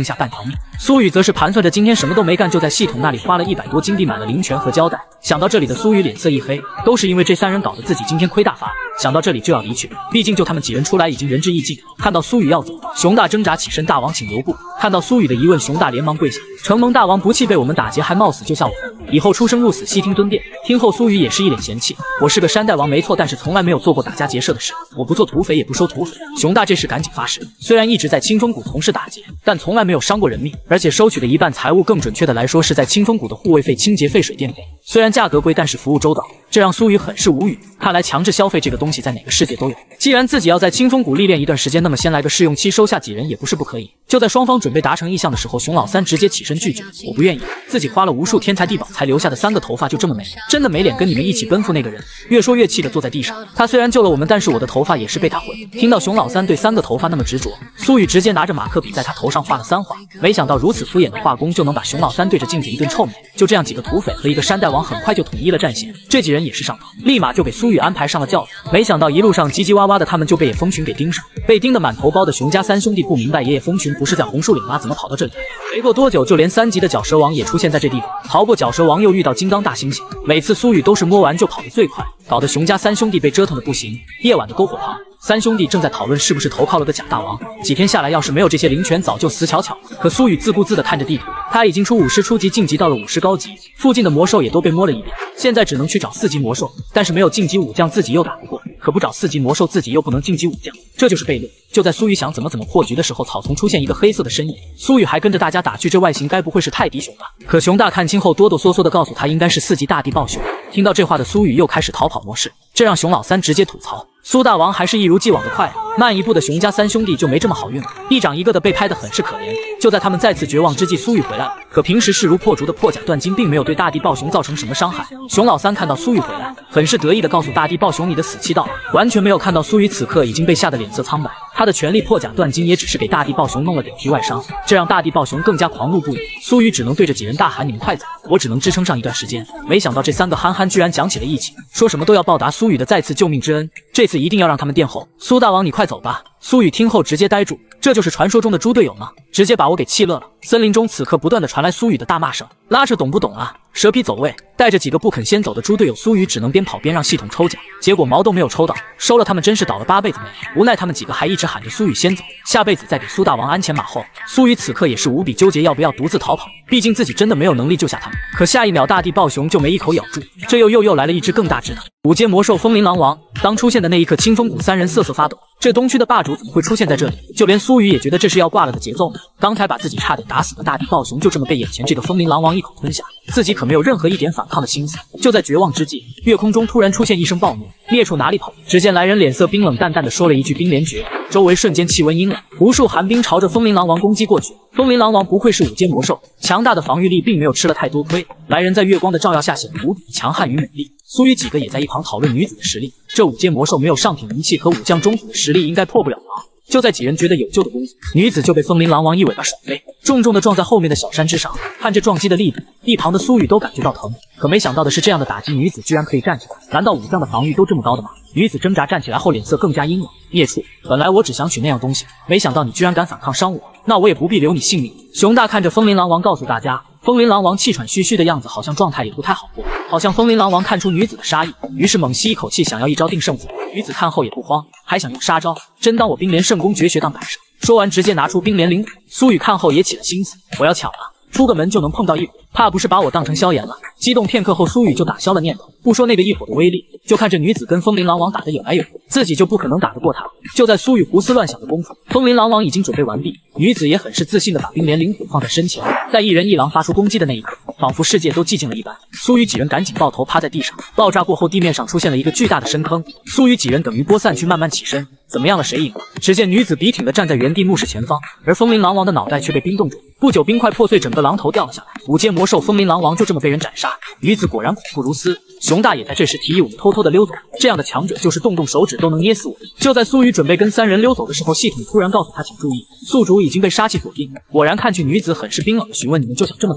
忙。苏雨则是盘算着今天什么都没干，就在系统那里花了一百多金币买了灵泉和胶带。想到这里的苏雨脸色一黑，都是因为这三人搞得自己今天亏大发。想到这里就要离去，毕竟就他们几人出来已经仁至义尽。看到苏雨要走，熊大挣扎起身，大王请留步。看到苏雨的疑问，熊大连忙跪下，承蒙大王不弃被我们打劫，还冒死救下我们，以后出生入死，悉听尊便。听后苏雨也是一脸嫌弃，我是个山大王没错，但是从来没有做过打家劫舍的事，我不做土匪也不收土匪。熊大这时赶紧发誓，虽然一直在清风谷从事打劫，但从来没有伤过人命，而且收取的一半财物，更准确的来说是在清风谷的护卫费、清洁费、水电费，虽然价格贵，但是服务周到，这让苏雨很是无语。看来强制消费这个东西在哪个世界都有，既然自己要在清风谷历练一段时间，那么先来个试用期，收下几人也不是不可以。就在双方准备达成意向的时候，熊老三直接起身拒绝，我不愿意，自己花了无数天才地宝才留下的三个头发就这么没，真的没脸跟你们一起奔赴那个人。越说越气的坐在地上，他虽然救了我们，但是我的头发也是被他毁。听到熊老三对三个头发那么执着，苏雨直接拿着马克笔在他头上画了三画，没想到如此敷衍的画工就能把熊老三对着镜子一顿臭美。就这样，几个土匪和一个山大王很快就统一了战线，这几人也是上头，立马就给苏雨安排上了轿子。没想到一路上唧唧哇哇的，他们就被野蜂群给盯上，被盯得满头包的熊家三兄弟不明白野野蜂群不是在红树岭吗？怎么跑到这里？没过多久，就连三级的绞蛇王也出现在这地方。逃过绞蛇王，又遇到金刚大猩猩，每次苏雨都是摸完就跑得最快，搞得熊家三兄弟被折腾的不行。夜晚的篝火旁，三兄弟正在讨论是不是投靠了个假大王。几天下来，要是没有这些灵泉，早就死翘翘。可苏雨自顾自地看着地图，他已经出武师初级晋级到了武师高级，附近的魔兽也都被摸了一遍，现在只能去找四级魔兽，但是没有晋级武将，自己又打不过。可不找四级魔兽，自己又不能晋级武将，这就是悖论。就在苏雨想怎么怎么破局的时候，草丛出现一个黑色的身影，苏雨还跟着大家打去，这外形该不会是泰迪熊吧？可熊大看清后哆哆嗦嗦地告诉他，应该是四级大地豹熊。听到这话的苏雨又开始逃跑模式，这让熊老三直接吐槽，苏大王还是一如既往的快，慢一步的熊家三兄弟就没这么好运了，一掌一个的被拍得很是可怜。就在他们再次绝望之际，苏雨回来了，可平时势如破竹的破甲断金并没有对大地豹熊造成什么伤害。熊老三看到苏雨回来，很是得意的告诉大地豹熊，你的死期到了，完全没有看到苏雨此刻已经被吓得脸色苍白，他的全力破甲断金也只是给大地豹熊弄了点皮外伤，这让大地豹熊更加狂怒不已。苏雨只能对着几人大喊，你们快走，我只能支撑上一段时间。没想到这三个憨憨居然讲起了义气，说什么都要报答苏雨的再次救命之恩，这次一定要让他们殿后。苏大王你快走吧。苏雨听后直接呆住，这就是传说中的猪队友吗？直接把我给气乐了。森林中此刻不断的传来苏雨的大骂声，拉扯懂不懂啊？蛇皮走位，带着几个不肯先走的猪队友，苏雨只能边跑边让系统抽奖，结果毛都没有抽到，收了他们真是倒了八辈子霉。无奈他们几个还一直喊着苏雨先走，下辈子再给苏大王鞍前马后。苏雨此刻也是无比纠结要不要独自逃跑，毕竟自己真的没有能力救下他们。可下一秒大地豹熊就没一口咬住，这又又又来了一只更大只的五阶魔兽风林狼王。当出现的那一刻，清风谷三人瑟瑟发抖，这东区的霸主怎么会出现在这里？就连苏雨也觉得这是要挂了的节奏呢。刚才把自己差点打死的大地豹熊就这么被眼前这个风林狼王一口吞下，自己可没有任何一点反抗的心思。就在绝望之际，月空中突然出现一声暴怒，孽畜哪里跑？只见来人脸色冰冷淡淡的说了一句冰莲诀，周围瞬间气温阴冷，无数寒冰朝着风林狼王攻击过去。风林狼王不愧是五阶魔兽，强大的防御力并没有吃了太多亏。来人在月光的照耀下显得无比强悍与美丽。苏雨几个也在一旁讨论女子的实力，这五阶魔兽没有上品仪器和武将中土的实力，应该破不了防。就在几人觉得有救的功夫，女子就被风林狼王一尾巴甩飞，重重的撞在后面的小山之上。看这撞击的力度，一旁的苏雨都感觉到疼。可没想到的是，这样的打击，女子居然可以站起来。难道武将的防御都这么高的吗？女子挣扎站起来后，脸色更加阴冷。孽畜，本来我只想取那样东西，没想到你居然敢反抗伤我，那我也不必留你性命。熊大看着风林狼王告诉大家，风林狼王气喘吁吁的样子，好像状态也不太好过。好像风林狼王看出女子的杀意，于是猛吸一口气，想要一招定胜负。女子看后也不慌，还想用杀招，真当我冰莲圣功绝学当摆设。说完直接拿出冰莲灵火。苏雨看后也起了心思，我要抢了，出个门就能碰到一火，怕不是把我当成萧炎了。激动片刻后，苏雨就打消了念头。不说那个一火的威力，就看这女子跟风林狼王打得有来有回，自己就不可能打得过她。就在苏雨胡思乱想的功夫，风林狼王已经准备完毕，女子也很是自信的把冰莲灵火放在身前。在一人一狼发出攻击的那一刻，仿佛世界都寂静了一般。苏雨几人赶紧抱头趴在地上。爆炸过后，地面上出现了一个巨大的深坑。苏雨几人等余波散去，慢慢起身。怎么样了？谁赢了？只见女子笔挺的站在原地，目视前方，而风林狼王的脑袋却被冰冻住。不久，冰块破碎，整个狼头掉了下来。五阶魔兽风林狼王就这么被人斩杀。女子果然恐怖如斯。熊大也在这时提议我们偷偷的溜走，这样的强者就是动动手指都能捏死我。就在苏雨准备跟三人溜走的时候，系统突然告诉他请注意，宿主已经被杀气锁定。果然看去，女子很是冰冷的询问，你们就想这么走吗？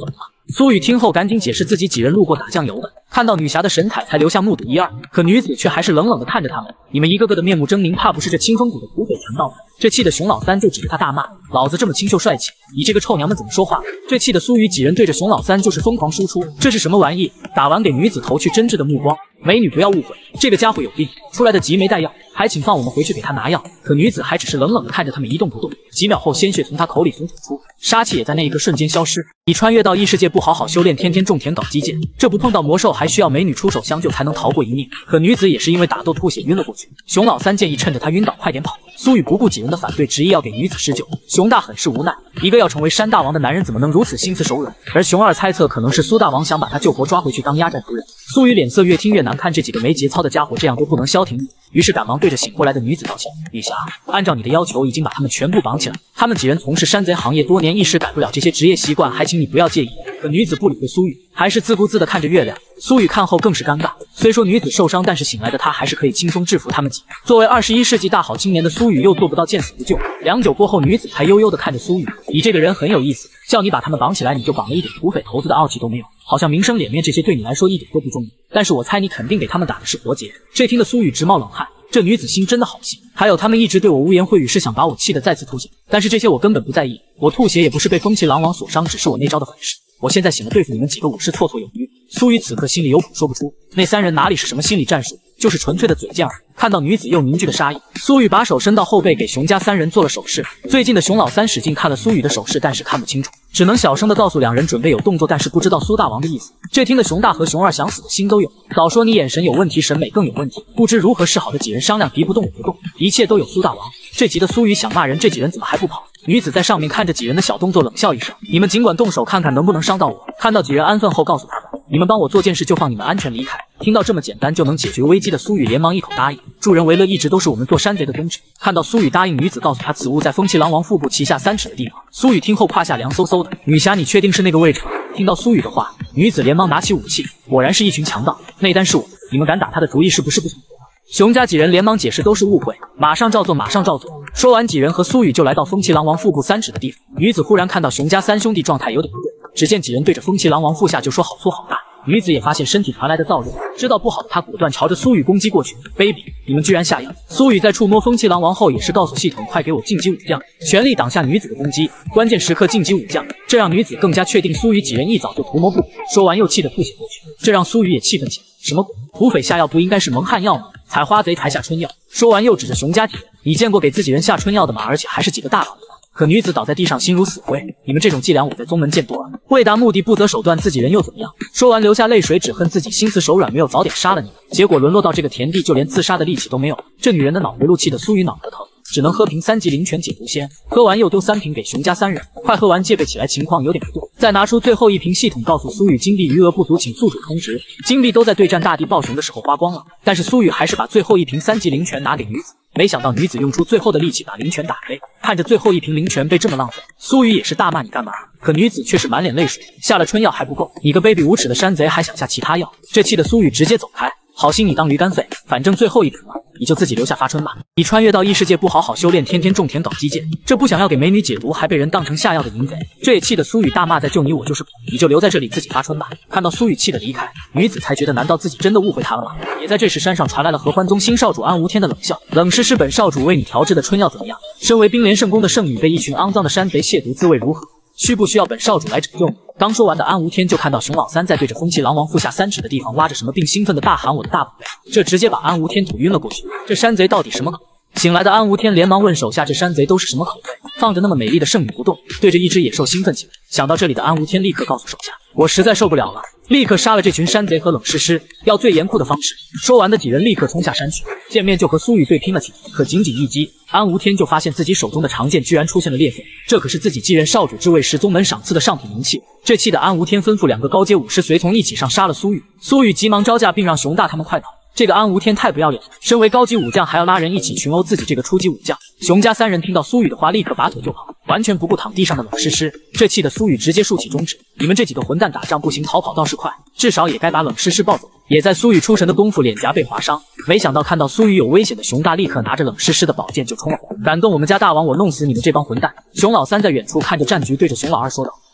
苏雨听后赶紧解释自己几人路过打酱油的，看到女侠的神态才留下目睹一二，可女子却还是冷冷的看着他们，你们一个个的面目狰狞，怕不是这清风谷的土匪强盗吧？这气得熊老三就指着他大骂，老子这么清秀帅气，你这个臭娘们怎么说话？这气得苏雨几人对着熊老三就是疯狂输出，这是什么玩意？打完给女子投去真挚的目光，美女不要误会，这个家伙有病，出来的急没带药，还请放我们回去给他拿药。可女子还只是冷冷的看着他们一动不动，几秒后鲜血从他口里涌出，杀气也在那一个瞬间消失。你穿越到异世界不好好修炼，天天种田搞基建，这不碰到魔兽还需要美女出手相救才能逃过一命。可女子也是因为打斗吐血晕了过去，熊老三建议趁着她晕倒快点跑。苏雨不顾几人的反对，执意要给女子施救。熊大很是无奈，一个要成为山大王的男人怎么能如此心慈手软？而熊二猜测可能是苏大王想把他救活抓回去当压寨夫人。苏雨脸色越听越难看，这几个没节操的家伙这样都不能消停，于是赶忙对着醒过来的女子道歉：女侠，按照你的要求已经把他们全部绑起来，他们几人从事山贼行业多年，一时改不了这些职业习惯，还请你不要介意。可女子不理会苏雨，还是自顾自地看着月亮。苏雨看后更是尴尬，虽说女子受伤，但是醒来的她还是可以轻松制服他们几人。作为二十一世纪大好青年的苏雨又做不到见死不救。良久过后，女子才悠悠地看着苏雨，你这个人很有意思，叫你把他们绑起来，你就绑了，一点土匪头子的傲气都没有，好像名声脸面这些对你来说一点都不重要。但是我猜你肯定给他们打的是活结。这听得苏雨直冒冷汗，这女子心真的好细。还有他们一直对我污言秽语，是想把我气得再次吐血，但是这些我根本不在意，我吐血也不是被风骑狼王所伤，只是我那招的粉饰。我现在醒了，对付你们几个武士绰绰有余。苏雨此刻心里有谱说不出，那三人哪里是什么心理战术，就是纯粹的嘴贱而已。看到女子又凝聚的杀意，苏雨把手伸到后背，给熊家三人做了手势。最近的熊老三使劲看了苏雨的手势，但是看不清楚，只能小声的告诉两人准备有动作，但是不知道苏大王的意思。这听得熊大和熊二想死的心都有。早说你眼神有问题，审美更有问题，不知如何是好的几人商量，敌不动我不动，一切都有苏大王。这急的苏雨想骂人，这几人怎么还不跑？女子在上面看着几人的小动作，冷笑一声：你们尽管动手，看看能不能伤到我。看到几人安分后，告诉他们：你们帮我做件事，就放你们安全离开。听到这么简单就能解决危机的苏雨，连忙一口答应。助人为乐一直都是我们做山贼的宗旨。看到苏雨答应，女子告诉他此物在风骑狼王腹部旗下三尺的地方。苏雨听后胯下凉飕飕的，女侠你确定是那个位置吗？听到苏雨的话，女子连忙拿起武器，果然是一群强盗，那单是我，你们敢打他的主意是不是不想活？熊家几人连忙解释都是误会，马上照做，马上照做。说完，几人和苏雨就来到风骑狼王腹部三尺的地方。女子忽然看到熊家三兄弟状态有点不对，只见几人对着风骑狼王腹下就说好粗好大。女子也发现身体传来的燥热，知道不好的她果断朝着苏雨攻击过去。baby， 你们居然下药！苏雨在触摸风骑狼王后也是告诉系统快给我晋级武将，全力挡下女子的攻击。关键时刻晋级武将，这让女子更加确定苏雨几人一早就图谋不轨。说完又气得吐血过去，这让苏雨也气愤起来。什么鬼？土匪下药不应该是蒙汗药吗？采花贼才下春药。说完又指着熊家几人，你见过给自己人下春药的吗？而且还是几个大佬的。可女子倒在地上，心如死灰。你们这种伎俩我在宗门见多了，为达目的不择手段，自己人又怎么样？说完流下泪水，只恨自己心慈手软，没有早点杀了你们，结果沦落到这个田地，就连自杀的力气都没有。这女人的脑回路气得苏雨脑壳疼，只能喝瓶三级灵泉解毒仙。喝完又丢三瓶给熊家三人，快喝完戒备起来，情况有点不对。再拿出最后一瓶，系统告诉苏雨金币余额不足，请宿主充值。金币都在对战大地暴熊的时候花光了，但是苏雨还是把最后一瓶三级灵泉拿给女子。没想到女子用出最后的力气把灵泉打飞，看着最后一瓶灵泉被这么浪费，苏雨也是大骂你干嘛？可女子却是满脸泪水，下了春药还不够，你个卑鄙无耻的山贼还想下其他药？这气得苏雨直接走开。好心你当驴肝肺，反正最后一瓶了，你就自己留下发春吧。你穿越到异世界不好好修炼，天天种田搞基建，这不想要给美女解毒，还被人当成下药的淫贼，这也气得苏雨大骂：再救你我就是不，你就留在这里自己发春吧。看到苏雨气得离开，女子才觉得难道自己真的误会他了吗？也在这时，山上传来了合欢宗新少主安无天的冷笑：冷诗诗本少主为你调制的春药怎么样？身为冰莲圣宫的圣女，被一群肮脏的山贼亵渎，滋味如何？需不需要本少主来拯救你？刚说完的安无天就看到熊老三在对着风骑狼王腹下三尺的地方挖着什么，并兴奋的大喊我的大宝贝，这直接把安无天吐晕了过去。这山贼到底什么口味？醒来的安无天连忙问手下这山贼都是什么口味，放着那么美丽的圣女不动，对着一只野兽兴奋起来。想到这里的安无天立刻告诉手下，我实在受不了了，立刻杀了这群山贼和冷诗诗，要最严酷的方式。说完的几人立刻冲下山去，见面就和苏雨对拼了起来。可仅仅一击，安无天就发现自己手中的长剑居然出现了裂缝，这可是自己继任少主之位时宗门赏赐的上品名器。这气得安无天吩咐两个高阶武士随从一起上杀了苏雨。苏雨急忙招架，并让熊大他们快跑。这个安无天太不要脸了，身为高级武将还要拉人一起群殴自己这个初级武将。熊家三人听到苏雨的话，立刻拔腿就跑，完全不顾躺地上的冷诗诗。这气得苏雨直接竖起中指，你们这几个混蛋打仗不行，逃跑倒是快，至少也该把冷诗诗抱走。也在苏雨出神的功夫，脸颊被划伤。没想到看到苏雨有危险的熊大立刻拿着冷诗诗的宝剑就冲了，敢动我们家大王，我弄死你们这帮混蛋！熊老三在远处看着战局，对着熊老二说道。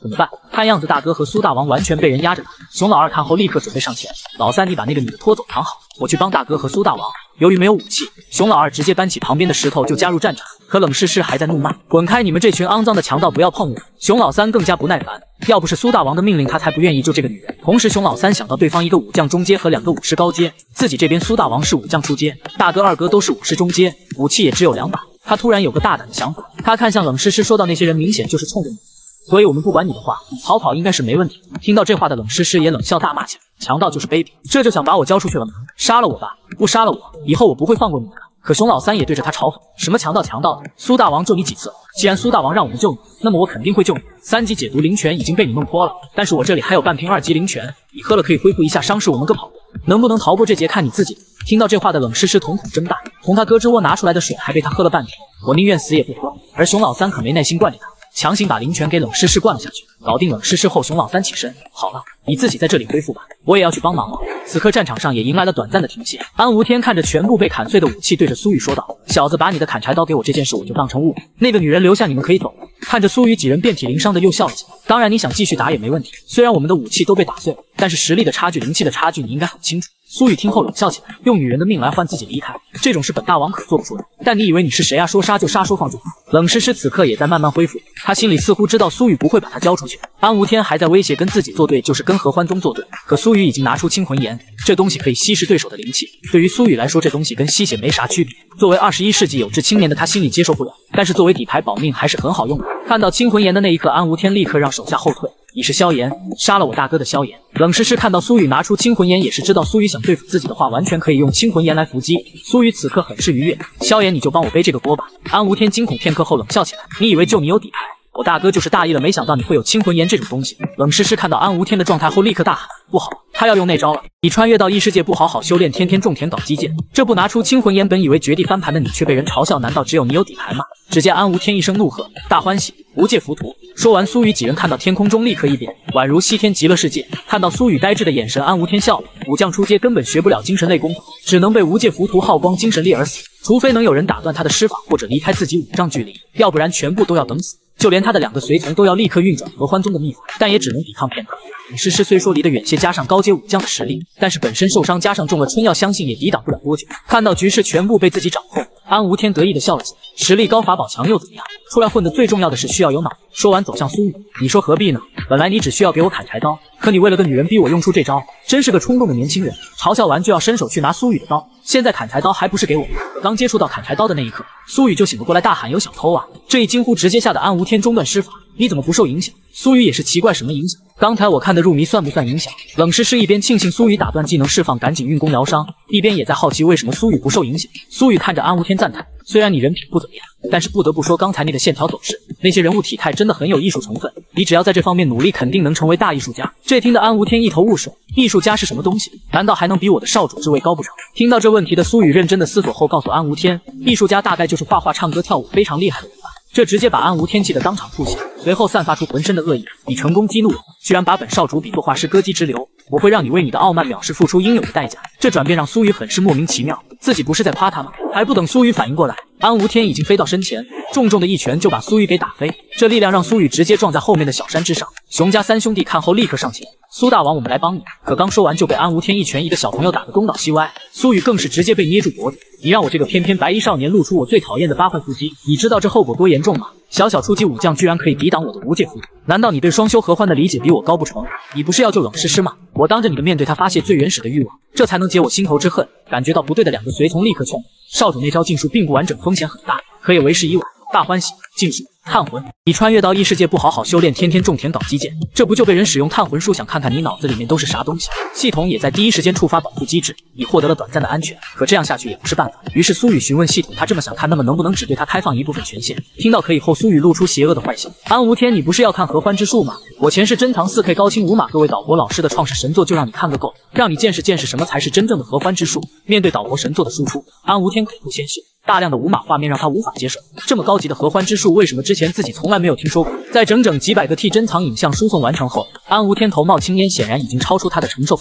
怎么办？看样子大哥和苏大王完全被人压着打。熊老二看后立刻准备上前，老三你把那个女的拖走躺好，我去帮大哥和苏大王。由于没有武器，熊老二直接搬起旁边的石头就加入战场。可冷诗诗还在怒骂：“滚开！你们这群肮脏的强盗，不要碰我！”熊老三更加不耐烦，要不是苏大王的命令，他才不愿意救这个女人。同时，熊老三想到对方一个武将中阶和两个武士高阶，自己这边苏大王是武将初阶，大哥二哥都是武士中阶，武器也只有两把。他突然有个大胆的想法，他看向冷诗诗，说到：“那些人明显就是冲着你。”所以我们不管你的话，逃跑应该是没问题。听到这话的冷诗诗也冷笑大骂起来：“强盗就是卑鄙，这就想把我交出去了吗？杀了我吧！不杀了我，以后我不会放过你们的。”可熊老三也对着他嘲讽：“什么强盗强盗的？苏大王救你几次了？既然苏大王让我们救你，那么我肯定会救你。三级解毒灵泉已经被你弄脱了，但是我这里还有半瓶二级灵泉，你喝了可以恢复一下伤势，我们个跑步。能不能逃过这劫看你自己。”听到这话的冷诗诗瞳孔睁大，从他胳肢窝拿出来的水还被他喝了半瓶，我宁愿死也不喝。而熊老三可没耐心惯着他，强行把灵泉给冷诗诗灌了下去。搞定冷诗诗后，熊老三起身：“好了，你自己在这里恢复吧，我也要去帮忙了。”此刻战场上也迎来了短暂的停歇。安无天看着全部被砍碎的武器，对着苏雨说道：“小子，把你的砍柴刀给我，这件事我就当成误会。那个女人留下，你们可以走了。”看着苏雨几人遍体鳞伤的，又笑了起来：“当然，你想继续打也没问题。虽然我们的武器都被打碎了，但是实力的差距、灵气的差距，你应该很清楚。”苏雨听后冷笑起来，用女人的命来换自己离开，这种事本大王可做不出来。但你以为你是谁啊？说杀就杀，说放就放。冷诗诗此刻也在慢慢恢复，他心里似乎知道苏雨不会把他交出去。安无天还在威胁跟自己作对，就是跟合欢宗作对。可苏雨已经拿出清魂岩，这东西可以稀释对手的灵气。对于苏雨来说，这东西跟吸血没啥区别。作为二十一世纪有志青年的他，心里接受不了，但是作为底牌保命还是很好用的。看到清魂岩的那一刻，安无天立刻让手下后退。你是萧炎，杀了我大哥的萧炎。冷诗诗看到苏雨拿出清魂岩，也是知道苏雨想对付自己的话，完全可以用清魂岩来伏击。苏雨此刻很是愉悦，萧炎你就帮我背这个锅吧。安无天惊恐片刻后冷笑起来，你以为就你有底牌？我大哥就是大意了，没想到你会有清魂岩这种东西。冷诗诗看到安无天的状态后，立刻大喊：不好，他要用那招了！你穿越到异世界不好好修炼，天天种田搞基建，这不拿出清魂岩，本以为绝地翻盘的你，却被人嘲笑，难道只有你有底牌吗？只见安无天一声怒喝：大欢喜，无界浮屠！说完，苏雨几人看到天空中立刻一变，宛如西天极乐世界。看到苏雨呆滞的眼神，安无天笑了：武将出阶根本学不了精神类功法，只能被无界浮屠耗光精神力而死，除非能有人打断他的施法，或者离开自己五丈距离，要不然全部都要等死。就连他的两个随从都要立刻运转合欢宗的秘法，但也只能抵抗片刻。诗诗虽说离得远些，加上高阶武将的实力，但是本身受伤，加上中了春药，相信也抵挡不了多久。看到局势全部被自己掌控，安无天得意的笑了起来。实力高，法宝强又怎么样？出来混的最重要的是需要有脑。说完走向苏雨，你说何必呢？本来你只需要给我砍柴刀，可你为了个女人逼我用出这招，真是个冲动的年轻人。嘲笑完就要伸手去拿苏雨的刀，现在砍柴刀还不是给我？刚接触到砍柴刀的那一刻，苏雨就醒了过来，大喊有小偷啊！这一惊呼直接吓得安无天中断施法，你怎么不受影响？苏雨也是奇怪，什么影响？刚才我看的入迷算不算影响？冷诗诗一边庆幸苏雨打断技能释放，赶紧运功疗伤，一边也在好奇为什么苏雨不受影响。苏雨看着安无天赞叹，虽然你人品不怎么样，但是不得不说刚才你的线条走势，那些人物体态真的很有艺术成分，你只要在这方面努力，肯定能成为大艺术家。这听得安无天一头雾水，艺术家是什么东西？难道还能比我的少主之位高不成？听到这问题的苏雨认真的思索后告诉安无天，艺术家大概就是画画、唱歌、跳舞非常厉害的人吧。这直接把安无天气得当场吐血，随后散发出浑身的恶意。你成功激怒我，居然把本少主比作画师，歌姬之流，我会让你为你的傲慢藐视付出应有的代价。这转变让苏雨很是莫名其妙，自己不是在夸他吗？还不等苏雨反应过来，安无天已经飞到身前，重重的一拳就把苏雨给打飞。这力量让苏雨直接撞在后面的小山之上。熊家三兄弟看后立刻上前，苏大王，我们来帮你。可刚说完就被安无天一拳一个小朋友打得东倒西歪，苏雨更是直接被捏住脖子。你让我这个翩翩白衣少年露出我最讨厌的八块腹肌，你知道这后果多严重吗？小小初级武将居然可以抵挡我的无界浮屠，难道你对双修合欢的理解比我高不成？你不是要救冷诗诗吗？我当着你的面对他发泄最原始的欲望，这才能解我心头之恨。感觉到不对的两个随从立刻劝少主，那招禁术并不完整，风险很大，可也为时已晚。大欢喜，禁术探魂，你穿越到异世界不好好修炼，天天种田搞基建，这不就被人使用探魂术？想看看你脑子里面都是啥东西？系统也在第一时间触发保护机制，你获得了短暂的安全。可这样下去也不是办法，于是苏雨询问系统，他这么想看，那么能不能只对他开放一部分权限？听到可以后，苏雨露出邪恶的坏笑。安无天，你不是要看合欢之术吗？我前世珍藏 四K 高清无码，各位岛国老师的创世神作，就让你看个够，让你见识见识什么才是真正的合欢之术。面对岛国神作的输出，安无天口吐鲜血。大量的无码画面让他无法接受，这么高级的合欢之术，为什么之前自己从来没有听说过？在整整几百个 T 珍藏影像输送完成后，安无天头冒青烟，显然已经超出他的承受范围。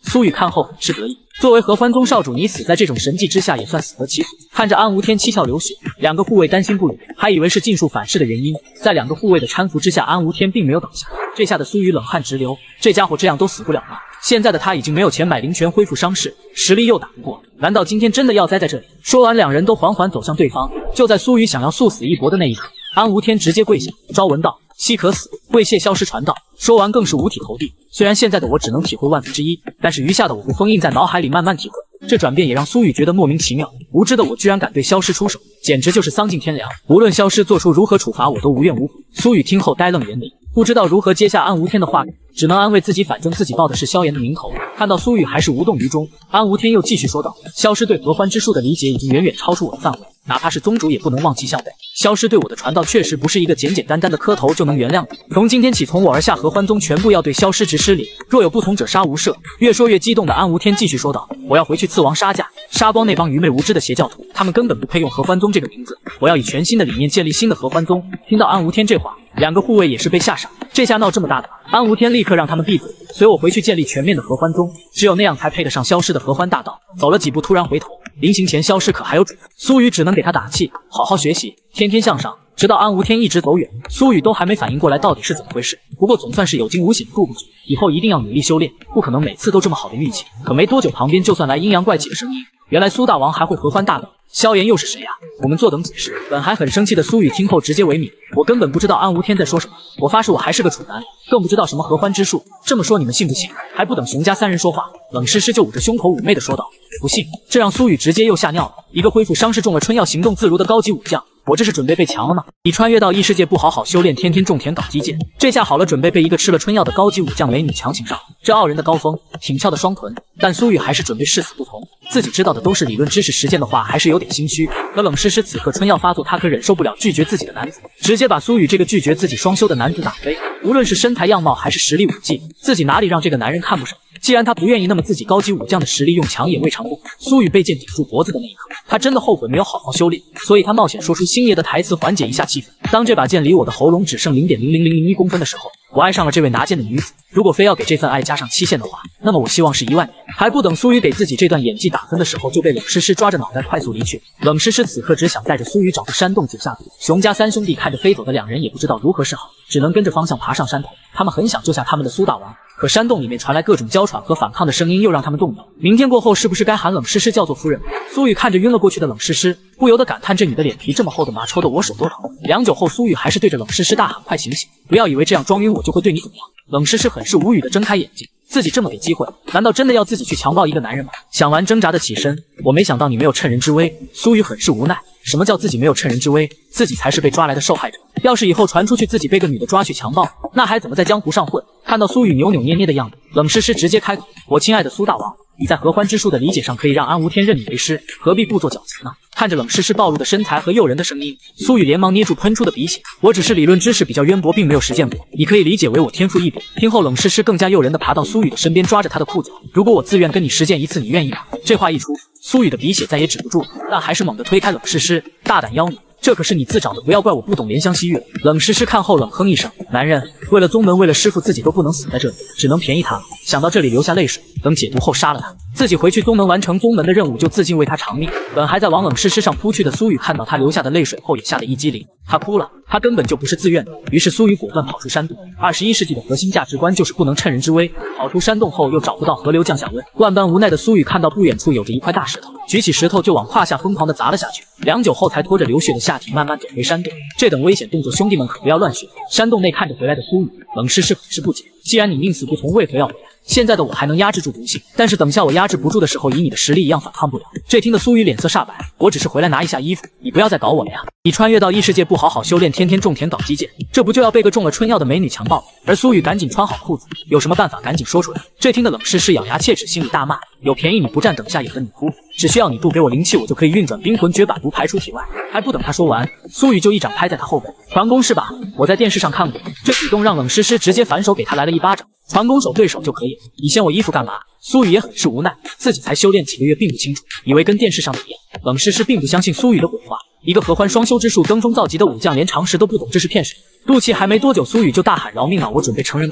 苏雨看后很是得意。作为合欢宗少主，你死在这种神迹之下也算死得其所。看着安无天七窍流血，两个护卫担心不已，还以为是禁术反噬的原因。在两个护卫的搀扶之下，安无天并没有倒下。这下的苏雨冷汗直流，这家伙这样都死不了吗？现在的他已经没有钱买灵泉恢复伤势，实力又打不过，难道今天真的要栽在这里？说完，两人都缓缓走向对方。就在苏雨想要速死一搏的那一刻，安无天直接跪下，朝闻道：“希可死，跪谢消失传道。”说完更是五体投地。虽然现在的我只能体会万分之一，但是余下的我会封印在脑海里慢慢体会。这转变也让苏雨觉得莫名其妙，无知的我居然敢对消失出手，简直就是丧尽天良。无论消失做出如何处罚，我都无怨无悔。苏雨听后呆愣眼里，不知道如何接下安无天的话语，只能安慰自己，反正自己报的是萧炎的名头。看到苏雨还是无动于衷，安无天又继续说道：“消失对合欢之术的理解已经远远超出我的范围，哪怕是宗主也不能望其项背。消失对我的传道确实不是一个简简单单的磕头就能原谅的。从今天起，从我而下合欢宗全部要对消失执施礼，若有不同者杀无赦。”越说越激动的安无天继续说道：“我要回去刺王杀驾，杀光那帮愚昧无知的邪教徒，他们根本不配用合欢宗这个名字。我要以全新的理念建立新的合欢宗。”听到安无天这话，两个护卫也是被吓傻，这下闹这么大的，安无天立刻让他们闭嘴，随我回去建立全面的合欢宗，只有那样才配得上消失的合欢大道。走了几步，突然回头，临行前消失可还有主？苏雨只能给他打气，好好学习，天天向上。直到安无天一直走远，苏雨都还没反应过来到底是怎么回事。不过总算是有惊无险过不去，以后一定要努力修炼，不可能每次都这么好的运气。可没多久，旁边就算来阴阳怪气的声音，原来苏大王还会合欢大道。萧炎又是谁呀、啊？我们坐等解释。本还很生气的苏雨听后直接为泯，我根本不知道安无天在说什么，我发誓我还是个处男，更不知道什么合欢之术。这么说你们信不信？还不等熊家三人说话，冷诗诗就捂着胸口妩媚的说道：“不信。”这让苏雨直接又吓尿了。一个恢复伤势、中了春药、行动自如的高级武将，我这是准备被强了吗？你穿越到异世界不好好修炼，天天种田搞基建，这下好了，准备被一个吃了春药的高级武将美女强行上。这傲人的高峰，挺翘的双臀，但苏雨还是准备誓死不从。自己知道的都是理论知识，实践的话还是有点心虚。可冷诗诗此刻春药发作，她可忍受不了拒绝自己的男子，直接把苏雨这个拒绝自己双修的男子打飞。无论是身材样貌还是实力武技，自己哪里让这个男人看不上？既然他不愿意，那么自己高级武将的实力用强也未尝不可。苏雨被剑顶住脖子的那一刻，他真的后悔没有好好修炼，所以他冒险说出星爷的台词缓解一下气氛。当这把剑离我的喉咙只剩零点零零零零一公分的时候，我爱上了这位拿剑的女子。如果非要给这份爱加上期限的话，那么我希望是一万年。还不等苏雨给自己这段演技打分的时候，就被冷诗诗抓着脑袋快速离去。冷诗诗此刻只想带着苏雨找个山洞解下毒。熊家三兄弟看着飞走的两人，也不知道如何是好，只能跟着方向爬上山头。他们很想救下他们的苏大王，可山洞里面传来各种娇喘和反抗的声音，又让他们动摇。明天过后是不是该喊冷诗诗叫做夫人？苏雨看着晕了过去的冷诗诗，不由得感叹这女的脸皮这么厚的麻，抽得我手都疼。良久后，苏雨还是对着冷诗诗大喊：“快醒醒！不要以为这样装晕我就会对你怎么样。”冷诗诗很是无语的睁开眼睛，自己这么给机会，难道真的要自己去强暴一个男人吗？想完挣扎的起身，我没想到你没有趁人之危。苏雨很是无奈，什么叫自己没有趁人之危？自己才是被抓来的受害者。要是以后传出去自己被个女的抓去强暴，那还怎么在江湖上混？看到苏雨扭扭捏捏的样子，冷诗诗直接开口：“我亲爱的苏大王，你在合欢之术的理解上可以让安无天认你为师，何必故作矫情呢？”看着冷诗诗暴露的身材和诱人的声音，苏雨连忙捏住喷出的鼻血。我只是理论知识比较渊博，并没有实践过，你可以理解为我天赋异禀。听后，冷诗诗更加诱人的爬到苏雨的身边，抓着他的裤脚：“如果我自愿跟你实践一次，你愿意吗？”这话一出，苏雨的鼻血再也止不住了，但还是猛地推开冷诗诗：“大胆妖女，这可是你自找的，不要怪我不懂怜香惜玉。”冷诗诗看后冷哼一声：“男人为了宗门，为了师傅，自己都不能死在这里，只能便宜他了。”想到这里流下泪水，等解毒后杀了他，自己回去宗门完成宗门的任务，就自尽为他偿命。本还在往冷诗诗上扑去的苏雨看到他流下的泪水后，也吓得一激灵，他哭了，他根本就不是自愿的。于是苏雨果断跑出山洞。二十一世纪的核心价值观就是不能趁人之危。跑出山洞后又找不到河流降下温，万般无奈的苏雨看到不远处有着一块大石头，举起石头就往胯下疯狂的砸了下去。良久后才拖着流血的下体慢慢走回山洞。这等危险动作兄弟们可不要乱学。山洞内看着回来的苏雨，冷诗诗很是不解，既然你宁死不从，为何要回来？现在的我还能压制住毒性，但是等下我压制不住的时候，以你的实力一样反抗不了。这听得苏雨脸色煞白，我只是回来拿一下衣服，你不要再搞我了呀！你穿越到异世界不好好修炼，天天种田搞基建，这不就要被个中了春药的美女强暴？而苏雨赶紧穿好裤子，有什么办法赶紧说出来。这听得冷诗诗咬牙切齿，心里大骂：有便宜你不占，等下也和你哭。只需要你不给我灵气，我就可以运转冰魂诀，把毒排出体外。还不等他说完，苏雨就一掌拍在他后背。传功是吧？我在电视上看过。这举动让冷诗诗直接反手给他来了一巴掌。传功手对手就可以，你掀我衣服干嘛？苏雨也很是无奈，自己才修炼几个月，并不清楚，以为跟电视上的一样。冷诗诗并不相信苏雨的鬼话，一个合欢双修之术登峰造极的武将，连常识都不懂，这是骗谁？怒气还没多久，苏雨就大喊：“饶命啊！我准备成人干了！”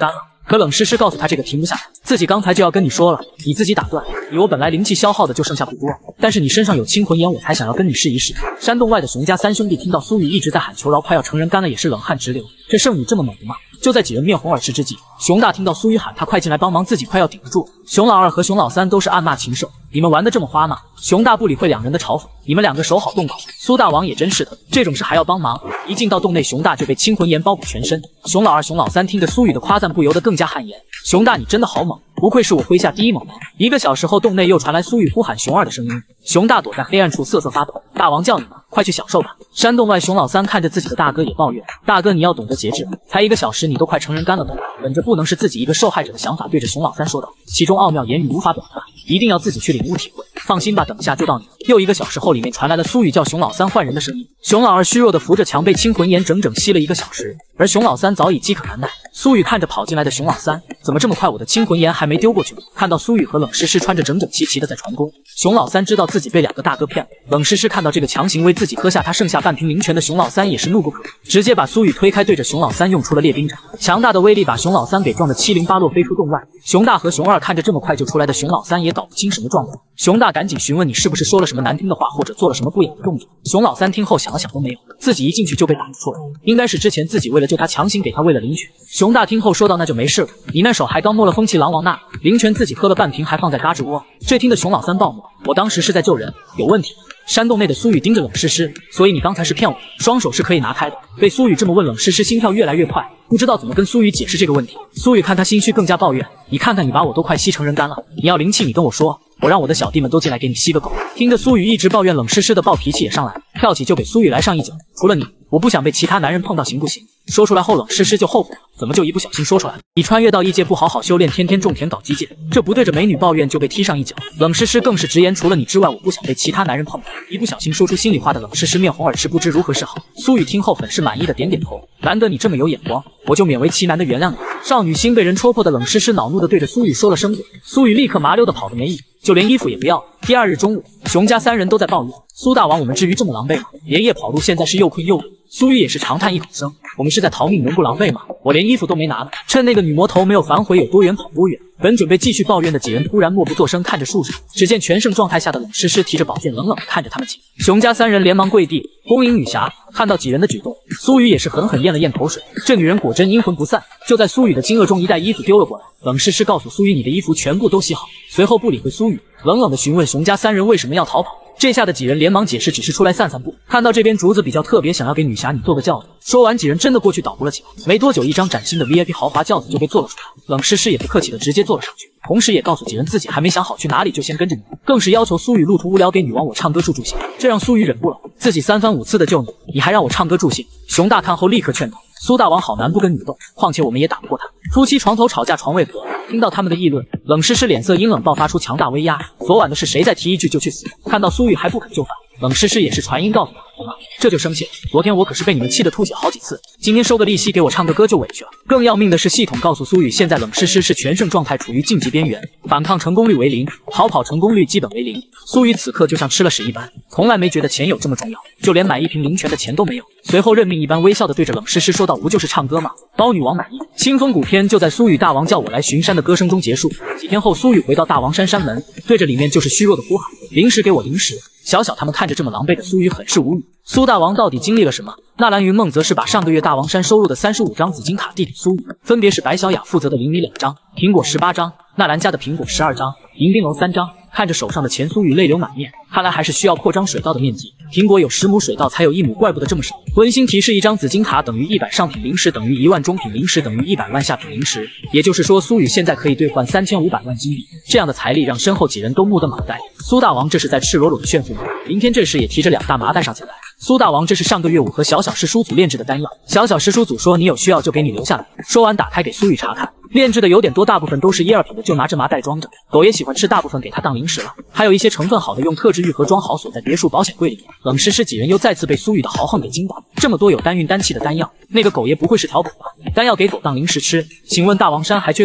可冷诗诗告诉他这个停不下来，自己刚才就要跟你说了，你自己打断。以我本来灵气消耗的就剩下不多，但是你身上有清魂炎，我才想要跟你试一试。山洞外的熊家三兄弟听到苏雨一直在喊求饶，快要成人干了，也是冷汗直流。这圣女这么猛的吗？就在几人面红耳赤之际，熊大听到苏雨喊他快进来帮忙，自己快要顶不住。熊老二和熊老三都是暗骂禽兽，你们玩的这么花吗？熊大不理会两人的嘲讽，你们两个手好动口。苏大王也真是的，这种事还要帮忙。一进到洞内，熊大就被清魂炎包裹全身。熊老二、熊老三听着苏雨的夸赞，不由得更加汗颜。熊大，你真的好猛，不愧是我麾下第一猛男。一个小时后，洞内又传来苏雨呼喊熊二的声音。熊大躲在黑暗处瑟瑟发抖，大王叫你呢，快去享受吧。山洞外，熊老三看着自己的大哥也抱怨，大哥你要懂得节制，才一个小时你都快成人干了吧。本着不能是自己一个受害者的想法，对着熊老三说道，其中奥妙言语无法表达，一定要自己去领悟体会。放心吧，等下就到你了。又一个小时后，里面传来了苏雨叫熊老三换人的声音。熊老二虚弱的扶着墙，被清魂炎整整吸了一个小时，而熊老三早已饥渴难耐。苏雨看着跑进来的熊老三，怎么这么快？我的清魂炎还没丢过去呢。看到苏雨和冷诗诗穿着整整齐齐的在传功，熊老三知道自己被两个大哥骗了。冷诗诗看到这个强行为自己喝下他剩下半瓶灵泉的熊老三，也是怒不可遏，直接把苏雨推开，对着熊老三用出了列兵斩。强大的威力把熊老三给撞得七零八落，飞出洞外。熊大和熊二看着这么快就出来的熊老三，也搞不清什么状况。熊大赶紧询问，你是不是说了什么难听的话，或者做了什么不雅的动作？熊老三听后想了想，都没有，自己一进去就被打出来，应该是之前自己为了救他强行给他喂了灵泉。熊大听后说道，那就没事了，你那手还刚摸了风气狼王那灵泉，自己喝了半瓶还放在嘎吱窝。这听得熊老三暴怒，我当时是在救人，有问题。山洞内的苏雨盯着冷诗诗，所以你刚才是骗我，双手是可以拿开的。被苏雨这么问，冷诗诗心跳越来越快，不知道怎么跟苏雨解释这个问题。苏雨看他心虚，更加抱怨，你看看你把我都快吸成人干了，你要灵气你跟我说，我让我的小弟们都进来给你吸个够。听着苏雨一直抱怨，冷诗诗的暴脾气也上来了，跳起就给苏雨来上一脚。除了你，我不想被其他男人碰到，行不行？说出来后，冷诗诗就后悔了，怎么就一不小心说出来了？你穿越到异界不好好修炼，天天种田搞基建，这不对着美女抱怨就被踢上一脚。冷诗诗更是直言，除了你之外，我不想被其他男人碰到。一不小心说出心里话的冷诗诗面红耳赤，不知如何是好。苏雨听后很是满意的点点头，难得你这么有眼光，我就勉为其难的原谅你。少女心被人戳破的冷诗诗恼怒的对着苏雨说了声“滚”，苏雨立刻麻溜的跑个没影，就连衣服也不要。第二日中午，熊家三人都在抱怨，苏大王，我们至于这么狼狈吗？连夜跑路，现在是又困又冷。苏雨也是长叹一口声，我们是在逃命，能不狼狈吗？我连衣服都没拿呢。趁那个女魔头没有反悔，有多远跑多远。本准备继续抱怨的几人突然默不作声，看着树上。只见全盛状态下的冷诗诗提着宝剑，冷冷地看着他们几人。熊家三人连忙跪地恭迎女侠。看到几人的举动，苏雨也是狠狠咽了咽口水。这女人果真阴魂不散。就在苏雨的惊愕中，一袋衣服丢了过来。冷诗诗告诉苏雨，你的衣服全部都洗好。随后不理会苏雨，冷冷地询问熊家三人为什么要逃跑。这下的几人连忙解释，只是出来散散步。看到这边竹子比较特别，想要给女侠你做个轿子。说完，几人真的过去捣鼓了起来。没多久，一张崭新的 V I P 豪华轿子就被做了出来。冷诗诗也不客气的直接坐了上去，同时也告诉几人自己还没想好去哪里，就先跟着你。更是要求苏雨路途无聊，给女王我唱歌助助兴。这让苏雨忍不了，自己三番五次的救你，你还让我唱歌助兴。熊大看后立刻劝道，苏大王好男不跟女斗，况且我们也打不过他。夫妻床头吵架床未和。听到他们的议论，冷诗诗脸色阴冷，爆发出强大威压。昨晚的事谁再提一句就去死。看到苏雨还不肯就范，冷诗诗也是传音告诉他，好吗？这就生气。昨天我可是被你们气得吐血好几次，今天收个利息给我唱个歌就委屈了。更要命的是，系统告诉苏雨，现在冷诗诗是全盛状态，处于晋级边缘，反抗成功率为零，逃跑成功率基本为零。苏雨此刻就像吃了屎一般，从来没觉得钱有这么重要，就连买一瓶灵泉的钱都没有。随后任命一般微笑的对着冷诗诗说道，不就是唱歌吗？包女王满意。清风谷篇就在苏雨大王叫我来巡山的歌声中结束。几天后，苏雨回到大王山山门，对着里面就是虚弱的呼喊，零食给我零食。小小他们看着这么狼狈的苏雨很是无语。苏大王到底经历了什么？纳兰云梦则是把上个月大王山收入的三十五张紫金卡递给苏雨，分别是白小雅负责的灵米两张，苹果十八张，纳兰家的苹果十二张，迎宾楼三张。看着手上的钱，苏雨泪流满面，看来还是需要扩张水稻的面积。苹果有十亩水稻才有一亩，怪不得这么少。温馨提示，一张紫金卡等于一百上品灵石，等于一万中品灵石，等于一百万下品灵石。也就是说，苏雨现在可以兑换三千五百万金币。这样的财力让身后几人都目瞪口呆。苏大王这是在赤裸裸的炫富吗？林天这时也提着两大麻袋上前来。苏大王，这是上个月我和小小师叔组炼制的丹药，小小师叔组说你有需要就给你留下来。说完打开给苏雨查看，炼制的有点多，大部分都是一二品的，就拿着麻袋装着。狗也喜欢吃，大部分给它当零食了。还有一些成分好的，用特制玉盒装好，锁在别墅保险柜里面。冷诗诗几人又再次被苏雨的豪横给惊到，这么多有丹运丹气的丹药，那个狗爷不会是条狗吧？丹药给狗当零食吃，请问大王山还缺狗吗？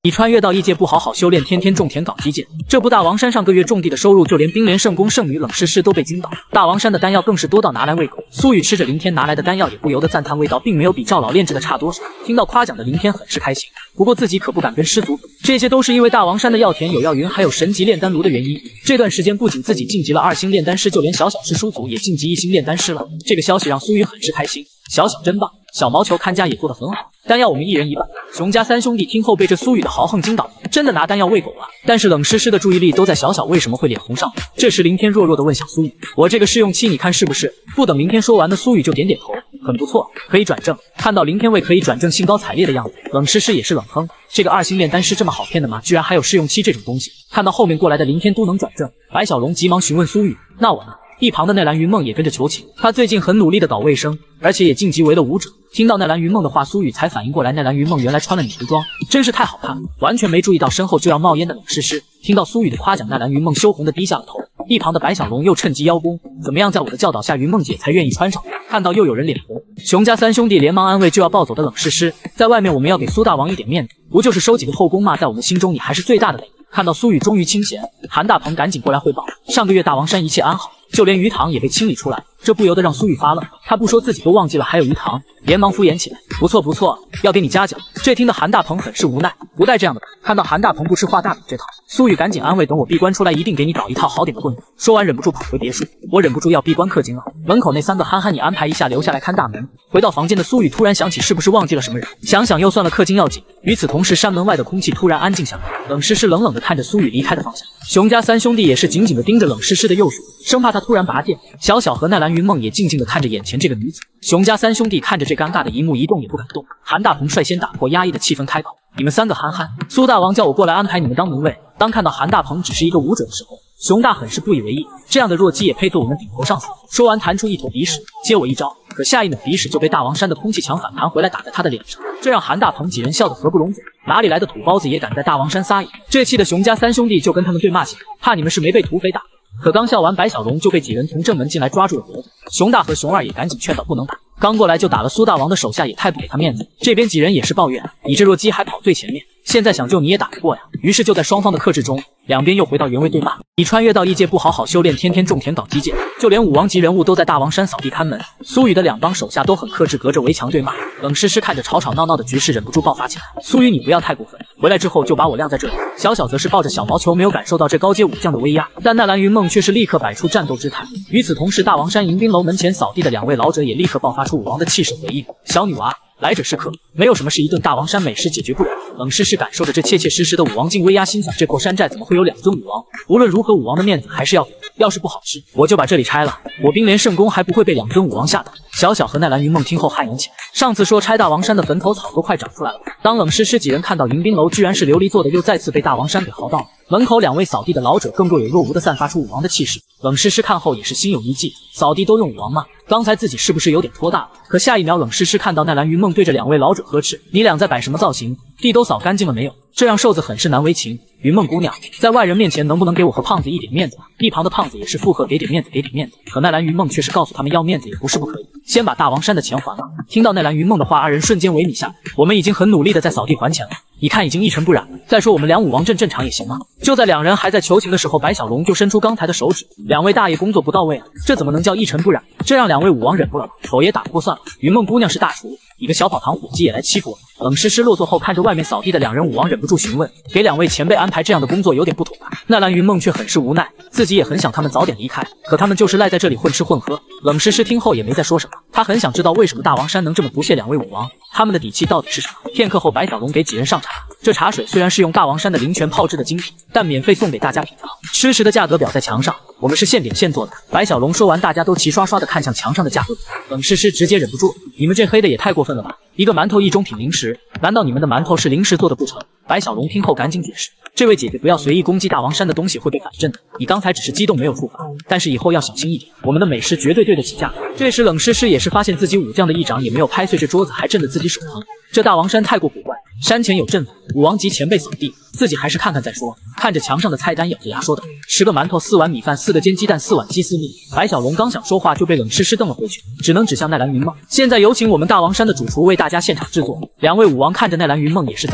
你穿越到异界不好好修炼，天天种田搞基建。这部大王山上个月种地的收入，就连冰莲圣宫圣女冷诗诗都被惊到。大王山的丹药更是多到拿来喂狗。苏雨吃着林天拿来的丹药，也不由得赞叹，味道并没有比赵老炼制的差多少。听到夸奖的林天很是开心，不过自己可不敢跟师祖比，这些都是因为大王山的药田有药云，还有神级炼丹炉的原因。这段时间不仅自己晋级了二星炼丹师，就连小小师叔祖也晋级一星炼丹师了。这个消息让苏雨很是开心。小小真棒，小毛球看家也做得很好。丹药我们一人一半。熊家三兄弟听后被这苏雨的豪横惊倒，真的拿丹药喂狗了。但是冷诗诗的注意力都在小小为什么会脸红上。这时林天弱弱的问小苏雨：“我这个试用期你看是不是？”不等林天说完的苏雨就点点头，很不错，可以转正。看到林天为可以转正兴高采烈的样子，冷诗诗也是冷哼：“这个二星炼丹师这么好骗的吗？居然还有试用期这种东西。”看到后面过来的林天都能转正，白小龙急忙询问苏雨：“那我呢？”一旁的奈兰云梦也跟着求情，他最近很努力的搞卫生，而且也晋级为了武者。听到奈兰云梦的话，苏雨才反应过来，奈兰云梦原来穿了女仆装，真是太好看了，完全没注意到身后就要冒烟的冷诗诗。听到苏雨的夸奖，奈兰云梦羞红的低下了头。一旁的白小龙又趁机邀功：“怎么样，在我的教导下，云梦姐才愿意穿上？”看到又有人脸红，熊家三兄弟连忙安慰就要暴走的冷诗诗：“在外面我们要给苏大王一点面子，不就是收几个后宫吗？在我们心中你还是最大的雷。”看到苏雨终于清闲，韩大鹏赶紧过来汇报：“上个月大王山一切安好，就连鱼塘也被清理出来。”这不由得让苏雨发愣，他不说自己都忘记了还有鱼塘，连忙敷衍起来：“不错不错，要给你嘉奖。”这听得韩大鹏很是无奈：“不带这样的吧？”看到韩大鹏不吃画大饼这套，苏雨赶紧安慰：“等我闭关出来，一定给你搞一套好点的棍子。”说完忍不住跑回别墅，我忍不住要闭关氪金了。门口那三个憨憨你安排一下，留下来看大门。回到房间的苏雨突然想起是不是忘记了什么人，想想又算了，氪金要紧。与此同时，山门外的空气突然安静下来，冷诗诗冷冷的看着苏雨离开的方向。熊家三兄弟也是紧紧的盯着冷诗诗的右手，生怕他突然拔剑。小小和奈兰云梦也静静的看着眼前这个女子。熊家三兄弟看着这尴尬的一幕，一动也不敢动。韩大鹏率先打破压抑的气氛，开口：“你们三个憨憨，苏大王叫我过来安排你们当门卫。”当看到韩大鹏只是一个武者的时候，熊大很是不以为意，这样的弱鸡也配做我们顶头上司？说完弹出一头鼻屎，接我一招。可下一秒鼻屎就被大王山的空气墙反弹回来，打在他的脸上，这让韩大鹏几人笑得合不拢嘴。哪里来的土包子也敢在大王山撒野？这气的熊家三兄弟就跟他们对骂起来，怕你们是没被土匪打。可刚笑完，白小龙就被几人从正门进来抓住了脖子。熊大和熊二也赶紧劝导不能打，刚过来就打了苏大王的手下，也太不给他面子。这边几人也是抱怨：“你这弱鸡还跑最前面，现在想救你也打不过呀。”于是就在双方的克制中，两边又回到原位对骂。你穿越到异界不好好修炼，天天种田搞基建，就连武王级人物都在大王山扫地看门。苏雨的两帮手下都很克制，隔着围墙对骂。冷诗诗看着吵吵闹闹的局势，忍不住爆发起来：“苏雨，你不要太过分，回来之后就把我晾在这里。”小小则是抱着小毛球，没有感受到这高阶武将的威压，但奈兰云梦却是立刻摆出战斗姿态。与此同时，大王山迎宾楼门前扫地的两位老者也立刻爆发出武王的气势回应：“小女娃，来者是客，没有什么是一顿大王山美食解决不了。”冷诗诗感受着这切切实实的武王境威压，心想这破山寨怎么会有两尊武王？无论如何，武王的面子还是要给，要是不好吃，我就把这里拆了。我冰莲圣宫还不会被两尊武王吓倒。小小和奈兰云梦听后汗颜起来，上次说拆大王山的坟头草都快长出来了。当冷诗诗几人看到迎宾楼居然是琉璃做的，又再次被大王山给豪到了。门口两位扫地的老者更若有若无的散发出武王的气势。冷诗诗看后也是心有一计，扫地都用武王吗？刚才自己是不是有点拖大了？可下一秒，冷诗诗看到奈兰云梦对着两位老者呵斥：“你俩在摆什么造型？地都扫干净了没有？”这让瘦子很是难为情。云梦姑娘，在外人面前能不能给我和胖子一点面子啊？一旁的胖子也是附和：“给点面子，给点面子。”可奈兰云梦却是告诉他们，要面子也不是不可以，先把大王山的钱还了。听到奈兰云梦的话，二人瞬间萎靡下来。我们已经很努力的在扫地还钱了，你看已经一尘不染。再说我们梁武王镇镇场也行吗？就在两人还在求情的时候，白小龙就伸出刚才的手指：“两位大爷工作不到位啊，这怎么能叫一尘不染？”这让两位武王忍不了，口也打不过算了。云梦姑娘是大厨，你个小跑堂伙计也来欺负我。冷诗诗落座后，看着外面扫地的两人，武王忍不住询问：“给两位前辈安排这样的工作有点不妥吧？”纳兰云梦却很是无奈，自己也很想他们早点离开，可他们就是赖在这里混吃混喝。冷诗诗听后也没再说什么，她很想知道为什么大王山能这么不屑两位武王，他们的底气到底是什么。片刻后，白小龙给几人上茶，这茶水虽然是用大王山的灵泉泡制的精品，但免费送给大家品尝。吃食的价格表在墙上，我们是现点现做的。白小龙说完，大家都齐刷刷的看向墙上的价格表。冷诗诗直接忍不住了：“你们这黑的也太过分了吧！一个馒头一中品零食，难道你们的馒头是零食做的不成？”白小龙听后赶紧解释：“这位姐姐不要随意攻击大王山的东西，会被反震的。你刚才只是激动没有触发，但是以后要小心一点，我们的美食绝对对得起价。”这时冷诗诗也是发现自己武将的一掌也没有拍碎这桌子，还震得自己手疼。这大王山太过古怪，山前有阵法，武王级前辈扫地，自己还是看看再说。看着墙上的菜单，咬着牙说道：“十个馒头，四碗米饭，四个煎鸡蛋，四碗鸡丝米。”白小龙刚想说话，就被冷诗诗瞪了回去，只能指向奈兰云梦：“现在有请我们大王山的主厨为大家现场制作。”两位武王看着奈兰云梦也是赞叹：“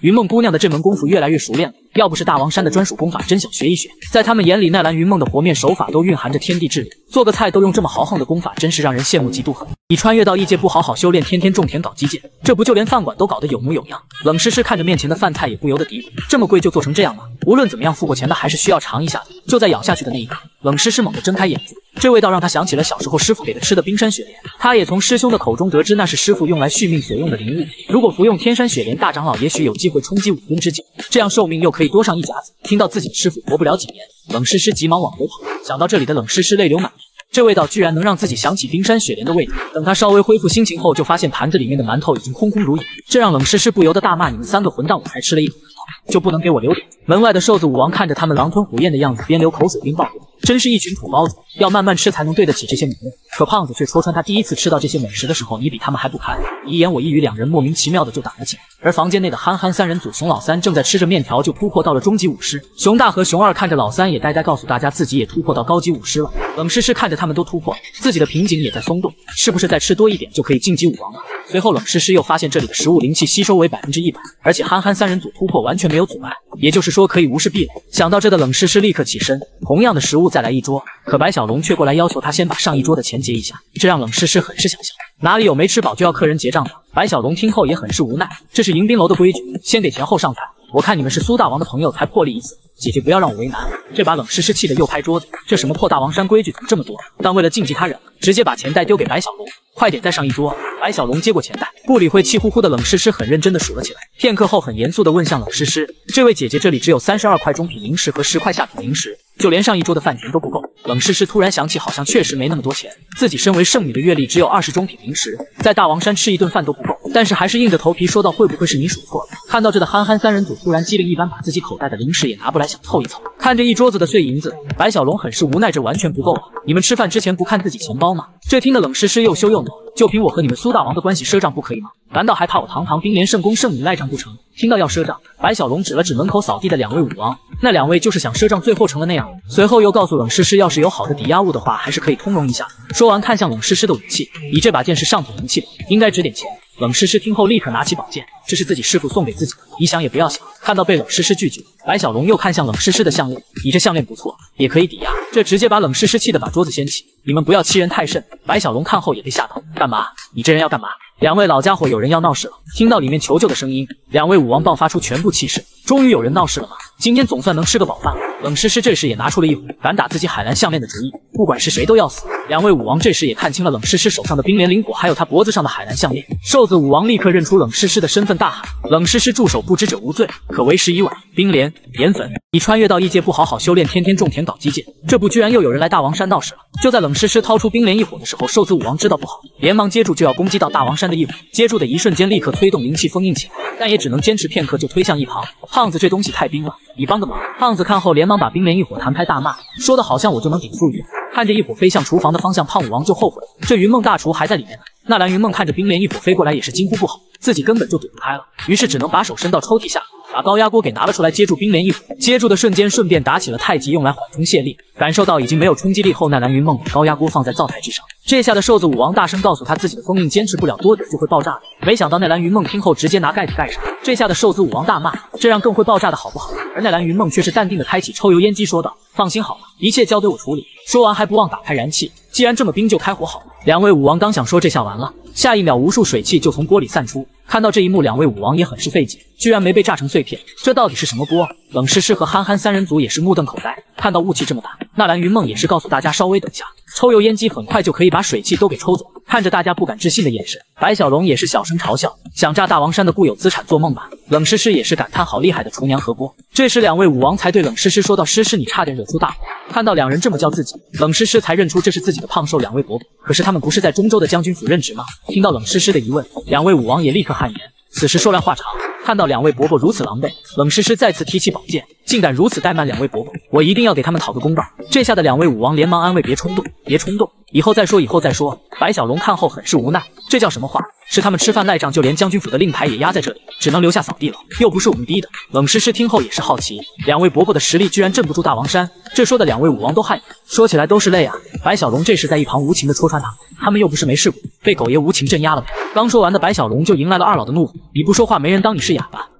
云梦姑娘的这门功夫越来越熟练了，要不是大王山的专属功法，真想学一学。在他们眼里，奈兰云梦的和面手法都蕴含着天地智理，做个菜都用这么豪横的功法，真是让人羡慕嫉妒恨。你穿越到异界不好好修炼，天天种田搞基建，这不就连饭馆都搞得有模有样？冷诗诗看着面前的饭菜，也不由得嘀咕：这么贵就做成这样吗？无论怎么样，付过钱的还是需要尝一下的。就在咬下去的那一刻，冷诗诗猛地睁开眼睛，这味道让她想起了小时候师傅给她吃的冰山雪莲。她也从师兄的口中得知，那是师傅用来续命所用的灵物。如果服用天山雪莲，大长老也许有机会冲击五尊之境，这样寿命又可以多上一甲子。听到自己的师傅活不了几年，冷诗诗急忙往回跑。想到这里的冷诗诗泪流满面。这味道居然能让自己想起冰山雪莲的味道。等他稍微恢复心情后，就发现盘子里面的馒头已经空空如也，这让冷诗诗不由得大骂：你们三个混蛋，我还吃了一口馒头，就不能给我留点？门外的瘦子武王看着他们狼吞虎咽的样子，边流口水边抱怨：真是一群土包子，要慢慢吃才能对得起这些美味。可胖子却戳穿他第一次吃到这些美食的时候，你比他们还不堪。你一言我一语，两人莫名其妙的就打了起来。而房间内的憨憨三人组，熊老三正在吃着面条，就突破到了中级武师。熊大和熊二看着老三，也呆呆告诉大家自己也突破到高级武师了。冷诗诗看着他们都突破，自己的瓶颈也在松动，是不是再吃多一点就可以晋级武王了？随后冷诗诗又发现这里的食物灵气吸收为百分之一百，而且憨憨三人组突破完全没有阻碍，也就是说可以无视壁垒。想到这的冷诗诗立刻起身，同样的食物再来一桌，可白小龙却过来要求他先把上一桌的钱结一下，这让冷诗诗很是想笑。哪里有没吃饱就要客人结账的？白小龙听后也很是无奈，这是迎宾楼的规矩，先给钱后上菜。我看你们是苏大王的朋友才破例一次，姐姐不要让我为难。这把冷诗诗气得又拍桌子，这什么破大王山规矩怎么这么多？但为了晋级他忍了，直接把钱袋丢给白小龙，快点再上一桌。白小龙接过钱袋，不理会气呼呼的冷诗诗，很认真的数了起来。片刻后很严肃的问向冷诗诗：这位姐姐，这里只有三十二块中品零食和十块下品零食，就连上一桌的饭钱都不够。冷诗诗突然想起，好像确实没那么多钱，自己身为圣女的阅历只有二十中品零食，在大王山吃一顿饭都不够，但是还是硬着头皮说道：会不会是你数错了？看到这的憨憨三人组突然机灵一般，把自己口袋的零食也拿不来，想凑一凑。看着一桌子的碎银子，白小龙很是无奈，这完全不够啊！你们吃饭之前不看自己钱包吗？这听得冷诗诗又羞又恼，就凭我和你们苏大王的关系赊账不可以吗？难道还怕我堂堂冰莲圣宫圣女赖账不成？听到要赊账，白小龙指了指门口扫地的两位武王，那两位就是想赊账，最后成了那样。随后又告诉冷诗诗，要是有好的抵押物的话，还是可以通融一下。说完看向冷诗诗的武器，你这把剑是上品灵气的，应该值点钱。冷诗诗听后立刻拿起宝剑，这是自己师傅送给自己的，你想也不要想。看到被冷诗诗拒绝，白小龙又看向冷诗诗的项链，你这项链不错，也可以抵押。这直接把冷诗诗气得把桌子掀起，你们不要欺人太甚。白小龙看后也被吓到，干嘛？你这人要干嘛？两位老家伙，有人要闹事了！听到里面求救的声音，两位武王爆发出全部气势，终于有人闹事了吗？今天总算能吃个饱饭了。冷诗诗这时也拿出了一伙敢打自己海蓝项链的主意，不管是谁都要死。两位武王这时也看清了冷诗诗手上的冰莲灵火，还有她脖子上的海蓝项链。瘦子武王立刻认出冷诗诗的身份，大喊：冷诗诗住手，不知者无罪，可为时已晚。冰莲莲粉，你穿越到异界不好好修炼，天天种田搞基建，这不居然又有人来大王山闹事了。就在冷诗诗掏出冰莲一火的时候，瘦子武王知道不好，连忙接住就要攻击到大王山的一火，接住的一瞬间立刻推动灵气封印起来，但也只能坚持片刻就推向一旁。胖子，这东西太冰了，你帮个忙。胖子看后连忙把冰莲一火弹拍大骂，说的好像我就能顶住雨。看着一火飞向厨房的方向，胖武王就后悔了，这云梦大厨还在里面呢。纳兰云梦看着冰莲一火飞过来，也是惊呼不好，自己根本就躲不开了，于是只能把手伸到抽屉下，把高压锅给拿了出来，接住冰莲一火。接住的瞬间，顺便打起了太极，用来缓冲泄力。感受到已经没有冲击力后，纳兰云梦把高压锅放在灶台之上。这下的瘦子武王大声告诉他，自己的封印坚持不了多久就会爆炸了。没想到奈兰云梦听后直接拿盖子盖上。这下的瘦子武王大骂，这样更会爆炸的好不好？而奈兰云梦却是淡定的开启抽油烟机，说道：放心好了，一切交给我处理。说完还不忘打开燃气，既然这么冰，就开火好了。两位武王刚想说这下完了，下一秒无数水汽就从锅里散出。看到这一幕，两位武王也很是费解，居然没被炸成碎片，这到底是什么锅？冷诗诗和憨憨三人组也是目瞪口呆，看到雾气这么大，纳兰云梦也是告诉大家稍微等下，抽油烟机很快就可以把水汽都给抽走。看着大家不敢置信的眼神，白小龙也是小声嘲笑，想炸大王山的固有资产做梦吧。冷诗诗也是感叹好厉害的厨娘和锅。这时两位武王才对冷诗诗说道：诗诗，你差点惹出大祸。看到两人这么叫自己，冷诗诗才认出这是自己的胖瘦两位伯伯。可是他们不是在中州的将军府任职吗？听到冷诗诗的疑问，两位武王也立刻汗颜。此时说来话长，看到两位伯伯如此狼狈，冷诗诗再次提起宝剑，竟敢如此怠慢两位伯伯，我一定要给他们讨个公道。这下的两位武王连忙安慰：别冲动，别冲动，以后再说，以后再说。白小龙看后很是无奈，这叫什么话？是他们吃饭赖账，就连将军府的令牌也压在这里，只能留下扫地了，又不是我们逼的。冷诗诗听后也是好奇，两位伯伯的实力居然镇不住大王山，这说的两位武王都汗颜，说起来都是泪啊。白小龙这时在一旁无情的戳穿他，他们又不是没试过，被狗爷无情镇压了呗。刚说完的白小龙就迎来了二老的怒火，你不说话没人当你是哑巴。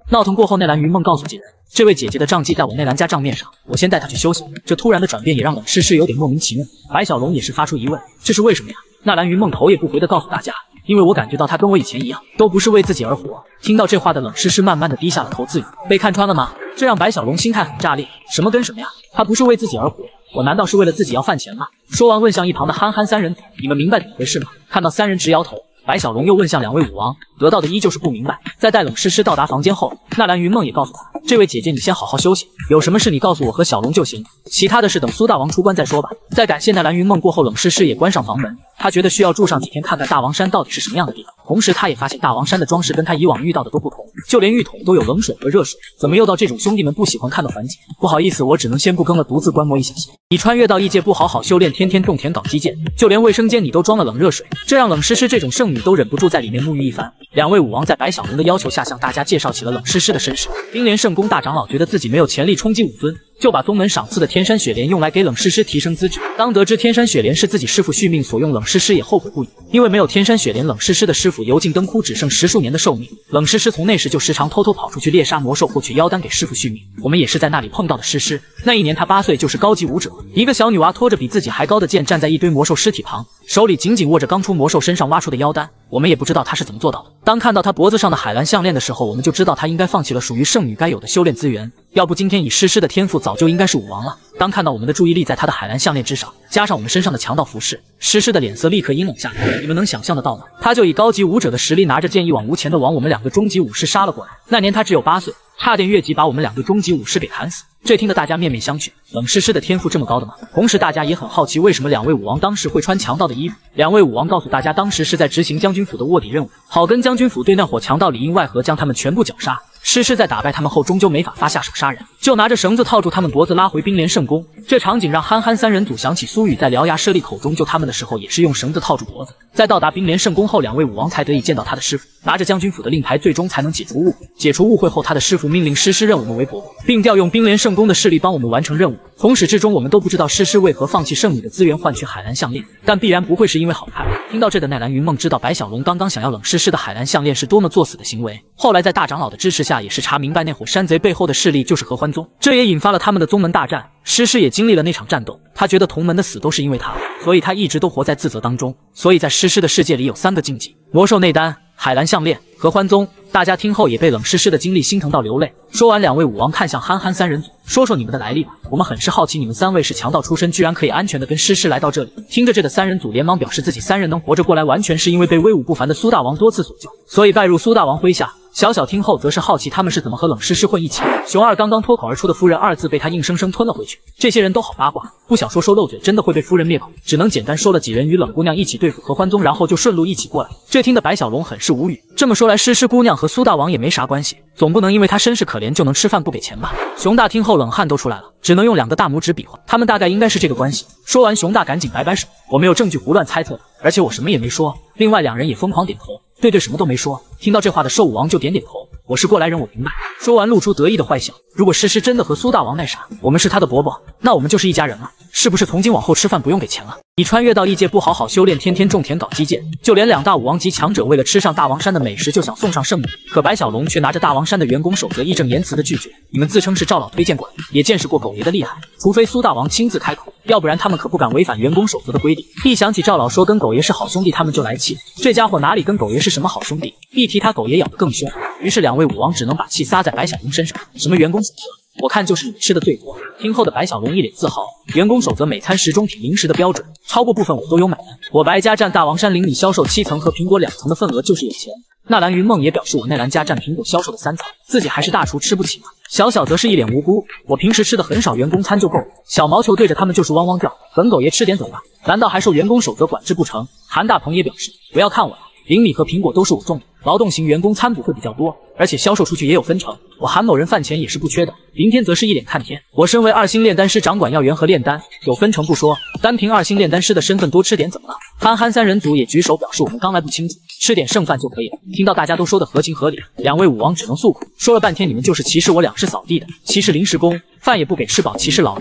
闹腾过后，内兰云梦告诉几人，这位姐姐的账记在我内兰家账面上，我先带她去休息。这突然的转变也让冷诗诗有点莫名其妙。白小龙也是发出疑问，这是为什么呀？纳兰云梦头也不回的告诉大家，因为我感觉到她跟我以前一样，都不是为自己而活。听到这话的冷诗诗慢慢的低下了头，自语：被看穿了吗？这让白小龙心态很炸裂，什么跟什么呀？他不是为自己而活，我难道是为了自己要饭钱吗？说完问向一旁的憨憨三人组，你们明白怎么回事吗？看到三人直摇头，白小龙又问向两位武王，得到的依旧是不明白。在带冷诗诗到达房间后，纳兰云梦也告诉他，这位姐姐你先好好休息，有什么事你告诉我和小龙就行，其他的事等苏大王出关再说吧。在感谢纳兰云梦过后，冷诗诗也关上房门，他觉得需要住上几天，看看大王山到底是什么样的地方。同时他也发现大王山的装饰跟他以往遇到的都不同，就连浴桶都有冷水和热水，怎么又到这种兄弟们不喜欢看的环节？不好意思，我只能先不更了，独自观摩一下。你穿越到异界不好好修炼，天天种田搞基建，就连卫生间你都装了冷热水，这让冷诗诗这种圣女都忍不住在里面沐浴一番。两位武王在白小龙的要求下，向大家介绍起了冷诗诗的身世。冰莲圣宫大长老觉得自己没有潜力冲击武尊，就把宗门赏赐的天山雪莲用来给冷诗诗提升资质。当得知天山雪莲是自己师父续命所用，冷诗诗也后悔不已。因为没有天山雪莲，冷诗诗的师父油尽灯枯，只剩十数年的寿命。冷诗诗从那时就时常偷偷跑出去猎杀魔兽，获取妖丹给师父续命。我们也是在那里碰到的诗诗。那一年她八岁，就是高级武者。一个小女娃拖着比自己还高的剑，站在一堆魔兽尸体旁，手里紧紧握着刚出魔兽身上挖出的妖丹。我们也不知道她是怎么做到的。当看到她脖子上的海蓝项链的时候，我们就知道她应该放弃了属于圣女该有的修炼资源。要不今天以诗诗的天赋，早就应该是武王了。当看到我们的注意力在她的海蓝项链之上，加上我们身上的强盗服饰，诗诗的脸色立刻阴冷下来。你们能想象得到吗？她就以高级武者的实力，拿着剑一往无前的往我们两个中级武士杀了过来。那年她只有八岁，差点越级把我们两个中级武士给砍死。这听得大家面面相觑，冷诗诗的天赋这么高的吗？同时大家也很好奇，为什么两位武王当时会穿强盗的衣服？两位武王告诉大家，当时是在执行将军府的卧底任务，好跟将军府对那伙强盗里应外合，将他们全部绞杀。诗诗在打败他们后，终究没法发下手杀人，就拿着绳子套住他们脖子，拉回冰莲圣宫。这场景让憨憨三人组想起苏雨在獠牙舍利口中救他们的时候，也是用绳子套住脖子。在到达冰莲圣宫后，两位武王才得以见到他的师傅，拿着将军府的令牌，最终才能解除误会。解除误会后，他的师傅命令诗诗认我们为伯伯，并调用冰莲圣宫的势力帮我们完成任务。从始至终，我们都不知道诗诗为何放弃圣女的资源换取海蓝项链，但必然不会是因为好看。听到这的奈兰云梦知道白小龙刚刚想要冷诗诗的海蓝项链是多么作死的行为，后来在大长老的支持下，也是查明白那伙山贼背后的势力就是合欢宗，这也引发了他们的宗门大战。诗诗也经历了那场战斗，他觉得同门的死都是因为他，所以他一直都活在自责当中。所以在诗诗的世界里有三个禁忌：魔兽内丹、海蓝项链、合欢宗。大家听后也被冷诗诗的经历心疼到流泪。说完，两位武王看向憨憨三人组，说说你们的来历吧，我们很是好奇，你们三位是强盗出身，居然可以安全的跟诗诗来到这里。听着这的三人组连忙表示，自己三人能活着过来，完全是因为被威武不凡的苏大王多次所救，所以拜入苏大王麾下。小小听后则是好奇他们是怎么和冷诗诗混一起。熊二刚刚脱口而出的夫人二字被他硬生生吞了回去。这些人都好八卦，不想说说漏嘴真的会被夫人灭口，只能简单说了几人与冷姑娘一起对付合欢宗，然后就顺路一起过来。这听得白小龙很是无语。这么说来，诗诗姑娘和苏大王也没啥关系，总不能因为她身世可怜就能吃饭不给钱吧？熊大听后冷汗都出来了，只能用两个大拇指比划，他们大概应该是这个关系。说完，熊大赶紧摆摆手，我没有证据胡乱猜测的，而且我什么也没说。另外两人也疯狂点头，对对什么都没说。听到这话的兽武王就点点头，我是过来人，我明白。说完露出得意的坏笑，如果诗诗真的和苏大王那啥，我们是他的伯伯，那我们就是一家人了，是不是从今往后吃饭不用给钱了？你穿越到异界不好好修炼，天天种田搞基建，就连两大武王级强者为了吃上大王山的美食就想送上圣女，可白小龙却拿着大王山的员工守则义正言辞的拒绝。你们自称是赵老推荐过来，也见识过狗爷的厉害，除非苏大王亲自开口，要不然他们可不敢违反员工守则的规定。一想起赵老说跟狗爷是好兄弟，他们就来气，这家伙哪里跟狗爷是什么好兄弟，一提他狗爷咬得更凶。于是两位武王只能把气撒在白小龙身上，什么员工守则，我看就是你吃的最多。听后的白小龙一脸自豪，员工守则每餐十中品零食的标准，超过部分我都有买单。我白家占大王山邻里销售七层和苹果两层的份额就是有钱。纳兰云梦也表示，我内兰家占苹果销售的三层，自己还是大厨吃不起吗？小小则是一脸无辜，我平时吃的很少，员工餐就够了。小毛球对着他们就是汪汪叫，本狗爷吃点走吧，难道还受员工守则管制不成？韩大鹏也表示，不要看我了，灵米和苹果都是我种的，劳动型员工餐补会比较多，而且销售出去也有分成，我韩某人饭钱也是不缺的。林天则是一脸看天，我身为二星炼丹师，掌管药源和炼丹，有分成不说，单凭二星炼丹师的身份多吃点怎么了？憨憨三人组也举手表示，我们刚来不清楚，吃点剩饭就可以了。听到大家都说的合情合理，两位武王只能诉苦，说了半天你们就是歧视我两世扫地的，歧视临时工，饭也不给吃饱，歧视老人。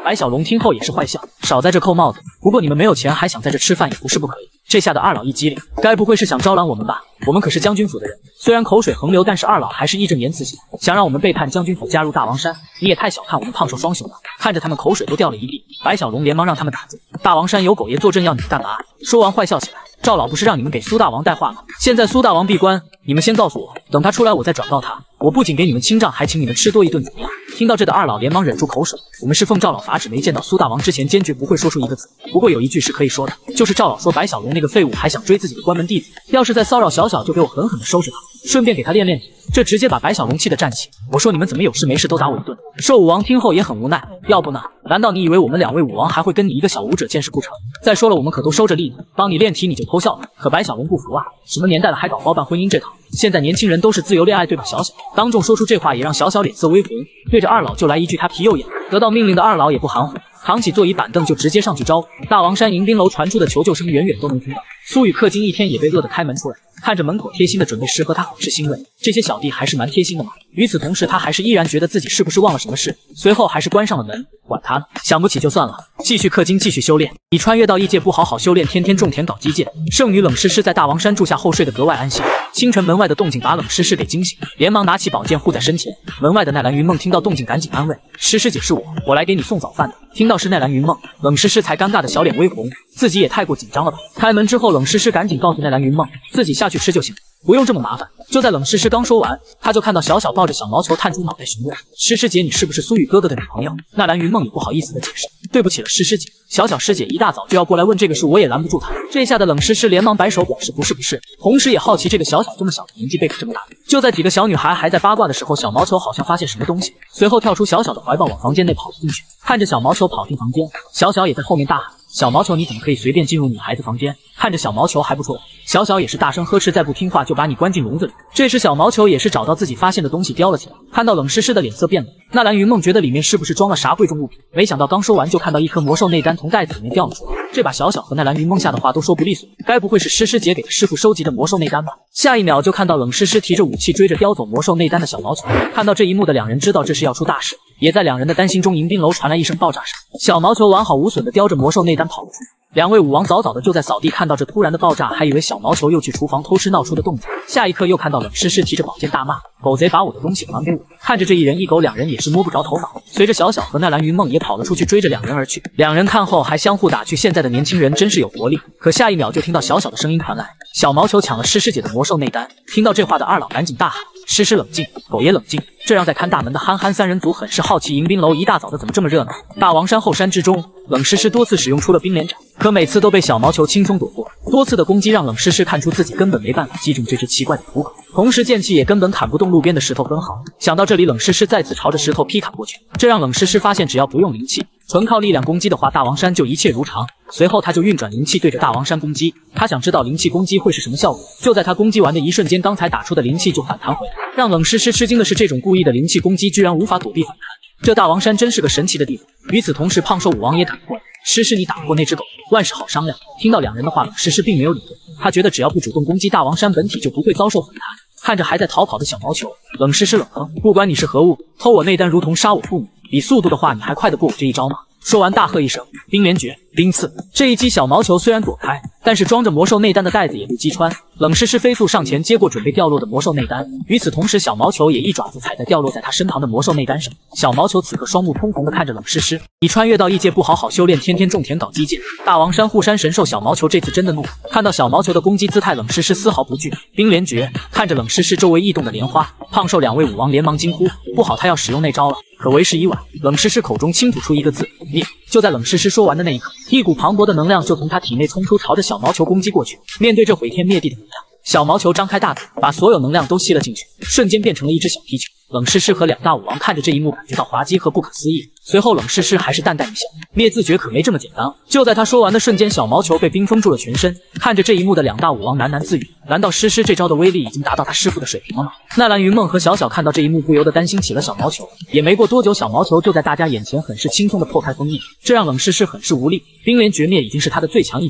白小龙听后也是坏笑，少在这扣帽子。不过你们没有钱还想在这吃饭也不是不可以。这下的二老一激灵，该不会是想招揽我们吧？我们可是将军府的人，虽然口水横流，但是二老还是义正言辞起来，想让我们背叛将军府，加入大王山。你也太小看我们胖瘦双雄了。看着他们口水都掉了一地，白小龙连忙让他们打住。大王山有狗爷坐镇，要你们干嘛？说完坏笑起来。赵老不是让你们给苏大王带话吗？现在苏大王闭关，你们先告诉我，等他出来我再转告他。我不仅给你们清账，还请你们吃多一顿，怎么样？听到这的二老连忙忍住口水。我们是奉赵老法旨，没见到苏大王之前，坚决不会说出一个字。不过有一句是可以说的，就是赵老说白小龙那个废物还想追自己的关门弟子，要是再骚扰小小，就给我狠狠的收拾他，顺便给他练练体。这直接把白小龙气得站起。我说你们怎么有事没事都打我一顿？兽武王听后也很无奈，要不呢？难道你以为我们两位武王还会跟你一个小武者见识不成？再说了，我们可都收着利呢，帮你练体你就偷笑了。可白小龙不服啊，什么年代了还搞包办婚姻这套？现在年轻人都是自由恋爱对吧？小小当众说出这话也让小小脸色微红，对着二老就来一句他皮又痒。得到命令的二老也不含糊，扛起座椅板凳就直接上去招呼。大王山迎宾楼传出的求救声远远都能听到。苏与氪金一天也被饿得开门出来，看着门口贴心的准备食盒，他很是欣慰。这些小弟还是蛮贴心的嘛。与此同时，他还是依然觉得自己是不是忘了什么事，随后还是关上了门。管他呢，想不起就算了，继续氪金，继续修炼。已穿越到异界不好好修炼，天天种田搞基建。圣女冷诗诗在大王山住下后睡得格外安心。清晨门外的动静把冷诗诗给惊醒，连忙拿起宝剑护在身前。门外的奈兰云梦听到动静赶紧安慰：诗诗姐是我，我来给你送早饭的。听到是奈兰云梦，冷诗诗才尴尬的小脸微红，自己也太过紧张了吧。开门之后，冷诗诗赶紧告诉奈兰云梦，自己下去吃就行，不用这么麻烦。就在冷诗诗刚说完，他就看到小小抱着小毛球探出脑袋询问：诗诗姐，你是不是苏雨哥哥的女朋友？奈兰云梦也不好意思的解释：对不起了，诗诗姐，小小师姐一大早就要过来问这个事，我也拦不住她。这下的冷诗诗连忙摆手表示不是不是，同时也好奇这个小小这么小的年纪贝壳这么大。就在几个小女孩还在八卦的时候，小毛球好像发现什么东西，随后跳出小小的怀抱往房间内跑了进去。看着小毛球跑进房间，小小也在后面大喊：小毛球，你怎么可以随便进入女孩子房间？看着小毛球还不出来，小小也是大声呵斥，再不听话就把你关进笼子里。这时小毛球也是找到自己发现的东西叼了起来，看到冷诗诗的脸色变了。纳兰云梦觉得里面是不是装了啥贵重物品，没想到刚说完就看到一颗魔兽内丹从袋子里面掉了出来，这把小小和纳兰云梦吓得话都说不利索，该不会是诗诗姐给的师傅收集的魔兽内丹吧？下一秒就看到冷诗诗提着武器追着叼走魔兽内丹的小毛球。看到这一幕的两人知道这是要出大事，也在两人的担心中，迎宾楼传来一声爆炸声，小毛球完好无损的叼着魔兽内丹跑了出去。两位武王早早的就在扫地，看到这突然的爆炸，还以为小毛球又去厨房偷吃闹出的动静。下一刻又看到冷诗诗提着宝剑大骂：狗贼，把我的东西还给我！看着这一人一狗，两人也是摸不着头脑。随着小小和纳兰云梦也跑了出去，追着两人而去。两人看后还相互打趣，现在的年轻人真是有活力。可下一秒就听到小小的声音传来：小毛球抢了诗诗姐的魔兽内丹。听到这话的二老赶紧大喊：诗诗冷静，狗爷冷静！这让在看大门的憨憨三人组很是好奇，迎宾楼一大早的怎么这么热闹？大王山后山之中，冷诗诗多次使用出了冰莲斩，可每次都被小毛球轻松躲过。多次的攻击让冷诗诗看出自己根本没办法击中这只奇怪的土狗，同时剑气也根本砍不动路边的石头根毫。想到这里，冷诗诗再次朝着石头劈砍过去，这让冷诗诗发现只要不用灵气，纯靠力量攻击的话，大王山就一切如常。随后他就运转灵气对着大王山攻击，他想知道灵气攻击会是什么效果。就在他攻击完的一瞬间，刚才打出的灵气就反弹回来。让冷诗诗吃惊的是，这种故意的灵气攻击居然无法躲避反弹，这大王山真是个神奇的地方。与此同时，胖瘦武王也赶过来：诗诗，你打不过那只狗，万事好商量。听到两人的话，冷诗诗并没有理会，他觉得只要不主动攻击大王山本体，就不会遭受反弹。看着还在逃跑的小毛球，冷诗诗冷哼：不管你是何物，偷我内丹如同杀我父母，比速度的话，你还快得过我这一招吗？说完大喝一声：冰莲诀，冰刺！这一击小毛球虽然躲开，但是装着魔兽内丹的袋子也被击穿。冷诗诗飞速上前接过准备掉落的魔兽内丹，与此同时，小毛球也一爪子踩在掉落在他身旁的魔兽内丹上。小毛球此刻双目通红的看着冷诗诗，你穿越到异界不好好修炼，天天种田搞基建。大王山护山神兽小毛球这次真的怒了，看到小毛球的攻击姿态，冷诗诗丝毫不惧。冰莲诀！看着冷诗诗周围异动的莲花，胖瘦两位武王连忙惊呼：不好，他要使用那招了！可为时已晚，冷诗诗口中轻吐出一个字：灭。就在冷诗诗说完的那一刻，一股磅礴的能量就从他体内冲出，朝着小毛球攻击过去。面对这毁天灭地的能量，小毛球张开大嘴，把所有能量都吸了进去，瞬间变成了一只小皮球。冷诗诗和两大武王看着这一幕，感觉到滑稽和不可思议。随后冷诗诗还是淡淡一笑：灭字诀可没这么简单。就在他说完的瞬间，小毛球被冰封住了全身。看着这一幕的两大武王喃喃自语：难道诗诗这招的威力已经达到他师傅的水平了吗？纳兰云梦和小小看到这一幕，不由得担心起了小毛球。也没过多久，小毛球就在大家眼前很是轻松的破开封印，这让冷诗诗很是无力。冰莲诀灭已经是他的最强一击了，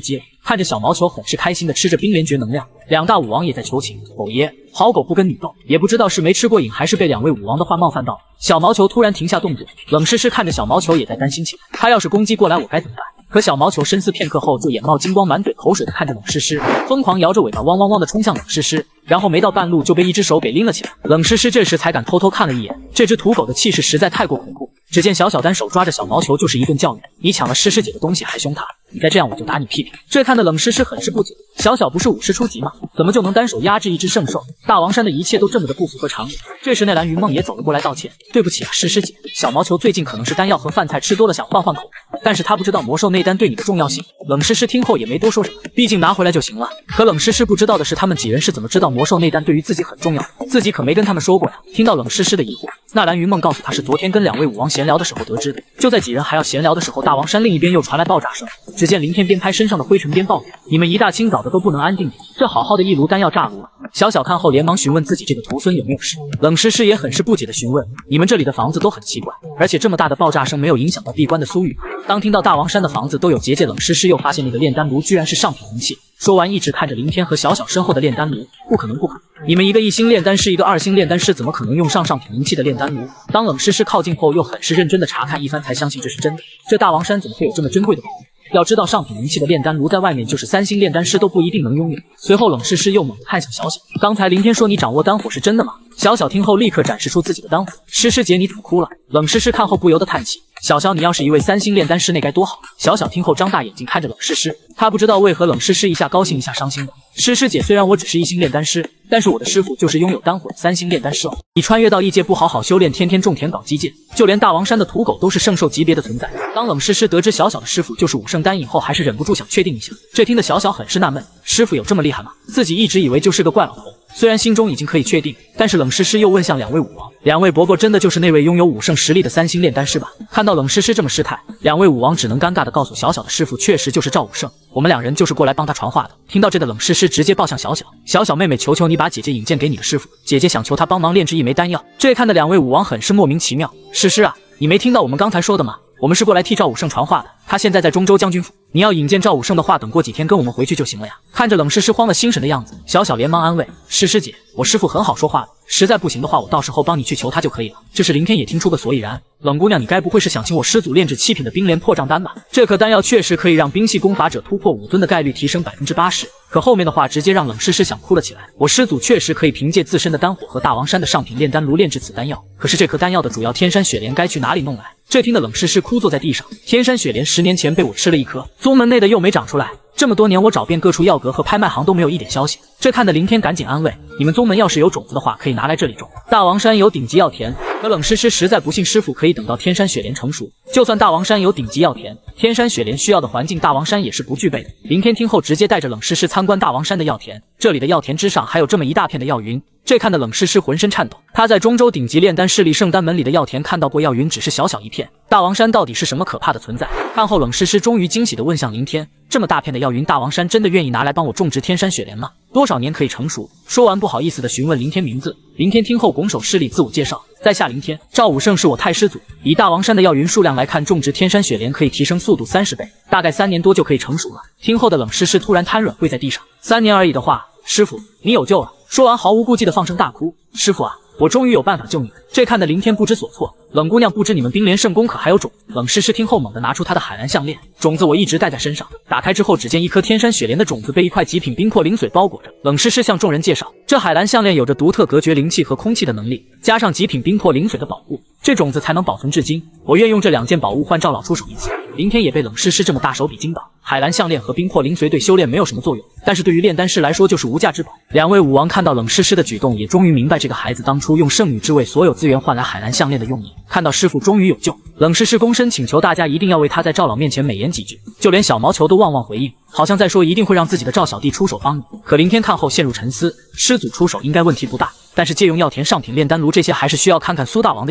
看着小毛球很是开心的吃着冰莲诀能量，两大武王也在求情：“狗爷，好狗不跟你斗。”也不知道是没吃过瘾，还是被两位武王的话冒犯到了。小毛球突然停下动作，冷诗诗看着小毛球也在担心起来，他要是攻击过来，我该怎么办？可小毛球深思片刻后，就眼冒金光，满嘴口水的看着冷诗诗，疯狂摇着尾巴，汪汪汪的冲向冷诗诗，然后没到半路就被一只手给拎了起来。冷诗诗这时才敢偷偷看了一眼，这只土狗的气势实在太过恐怖。只见小小单手抓着小毛球就是一顿教育：“你抢了诗诗姐的东西还凶她，你再这样我就打你屁屁！”这看得冷诗诗很是不解，小小不是武师初级吗？怎么就能单手压制一只圣兽？大王山的一切都这么的不符合常理。这时那蓝云梦也走了过来道歉：“对不起啊，诗诗姐，小毛球最近可能是丹药和饭菜吃多了，想换换口味，但是他不知道魔兽内丹对你的重要性。”冷诗诗听后也没多说什么，毕竟拿回来就行了。可冷诗诗不知道的是，他们几人是怎么知道魔兽内丹对于自己很重要的，自己可没跟他们说过呀。听到冷诗诗的疑惑，纳兰云梦告诉他是昨天跟两位武王闲聊的时候得知的。就在几人还要闲聊的时候，大王山另一边又传来爆炸声。只见林天边拍身上的灰尘边抱怨：“你们一大清早的都不能安定点，这好好的一炉丹药炸炉了。”小小看后连忙询问自己这个徒孙有没有事。冷诗诗也很是不解的询问：“你们这里的房子都很奇怪，而且这么大的爆炸声没有影响到闭关的苏雨吗？”当听到大王山的房子都有结界，冷诗诗又发现那个炼丹炉居然是上品灵器。说完一直看着林天和小小身后的炼丹炉：“不可能不可能，你们一个一星炼丹师，一个二星炼丹师，怎么可能用上上品灵器的炼丹炉？”当冷诗诗靠近后，又很是认真的查看一番，才相信这是真的。这大王山怎么会有这么珍贵的宝物？要知道上品灵器的炼丹炉在外面就是三星炼丹师都不一定能拥有。随后冷诗诗又猛地看向小小：“刚才林天说你掌握丹火是真的吗？”小小听后立刻展示出自己的丹火：“诗诗姐你怎么哭了？”冷诗诗看后不由得叹气：“小小你要是一位三星炼丹师那该多好。”小小听后张大眼睛看着冷诗诗，他不知道为何冷诗诗一下高兴一下伤心的。诗诗姐，虽然我只是一星炼丹师，但是我的师傅就是拥有丹火的三星炼丹师哦。你穿越到异界不好好修炼，天天种田搞基建，就连大王山的土狗都是圣兽级别的存在。当冷诗诗得知小小的师傅就是武圣丹以后，还是忍不住想确定一下。这听得小小很是纳闷，师傅有这么厉害吗？自己一直以为就是个怪老头。虽然心中已经可以确定，但是冷诗诗又问向两位武王：“两位伯伯真的就是那位拥有武圣实力的三星炼丹师吧？”看到冷诗诗这么失态，两位武王只能尴尬的告诉小小的师傅确实就是赵武圣，我们两人就是过来帮他传话的。听到这的冷诗诗直接抱向小小：“小小妹妹，求求你把姐姐引荐给你的师傅，姐姐想求他帮忙炼制一枚丹药。”这看的两位武王很是莫名其妙：“诗诗啊，你没听到我们刚才说的吗？我们是过来替赵武圣传话的，他现在在中州将军府，你要引荐赵武圣的话，等过几天跟我们回去就行了呀。”看着冷诗诗慌了心神的样子，小小连忙安慰：“诗诗姐，我师傅很好说话的，实在不行的话，我到时候帮你去求他就可以了。”这时林天也听出个所以然：“冷姑娘，你该不会是想请我师祖炼制七品的冰莲破障丹吧？这颗丹药确实可以让冰系功法者突破五尊的概率提升百分之八十。”可后面的话直接让冷诗诗想哭了起来。我师祖确实可以凭借自身的丹火和大王山的上品炼丹炉炼制此丹药，可是这颗丹药的主要天山雪莲该去哪里弄来？这听得冷诗诗哭坐在地上。天山雪莲十年前被我吃了一颗，宗门内的又没长出来，这么多年我找遍各处药阁和拍卖行都没有一点消息。这看得林天赶紧安慰：“你们宗门要是有种子的话，可以拿来这里种。大王山有顶级药田。”可冷诗诗实在不信师傅可以等到天山雪莲成熟，就算大王山有顶级药田，天山雪莲需要的环境大王山也是不具备的。林天听后直接带着冷诗诗参观大王山的药田，这里的药田之上还有这么一大片的药云。这看得冷诗诗浑身颤抖，他在中州顶级炼丹势力圣丹门里的药田看到过药云，只是小小一片。大王山到底是什么可怕的存在？看后冷诗诗终于惊喜地问向林天：“这么大片的药云，大王山真的愿意拿来帮我种植天山雪莲吗？多少年可以成熟？”说完不好意思地询问林天名字。林天听后拱手施礼自我介绍：“在下林天，赵武圣是我太师祖。以大王山的药云数量来看，种植天山雪莲可以提升速度三十倍，大概三年多就可以成熟了。”听后的冷诗诗突然瘫软跪在地上：“三年而已的话，师傅你有救了。”说完毫无顾忌的放声大哭：“师傅啊，我终于有办法救你了！”这看得林天不知所措。冷姑娘，不知你们冰莲圣宫可还有种子？冷诗诗听后猛地拿出她的海蓝项链，种子我一直带在身上。打开之后，只见一颗天山雪莲的种子被一块极品冰魄灵髓包裹着。冷诗诗向众人介绍，这海蓝项链有着独特隔绝灵气和空气的能力，加上极品冰魄灵髓的保护，这种子才能保存至今。我愿用这两件宝物换赵老出手一次。林天也被冷诗诗这么大手笔惊到。海蓝项链和冰魄灵髓对修炼没有什么作用，但是对于炼丹师来说就是无价之宝。两位武王看到冷诗诗的举动，也终于明白这个孩子当初用圣女之位所有资源换来海蓝项链的用意。看到师傅终于有救，冷诗诗躬身请求大家一定要为他在赵老面前美言几句，就连小毛球都旺旺回应，好像在说一定会让自己的赵小弟出手帮你。可林天看后陷入沉思，师祖出手应该问题不大，但是借用药田上品炼丹炉这些还是需要看看苏大王的意思。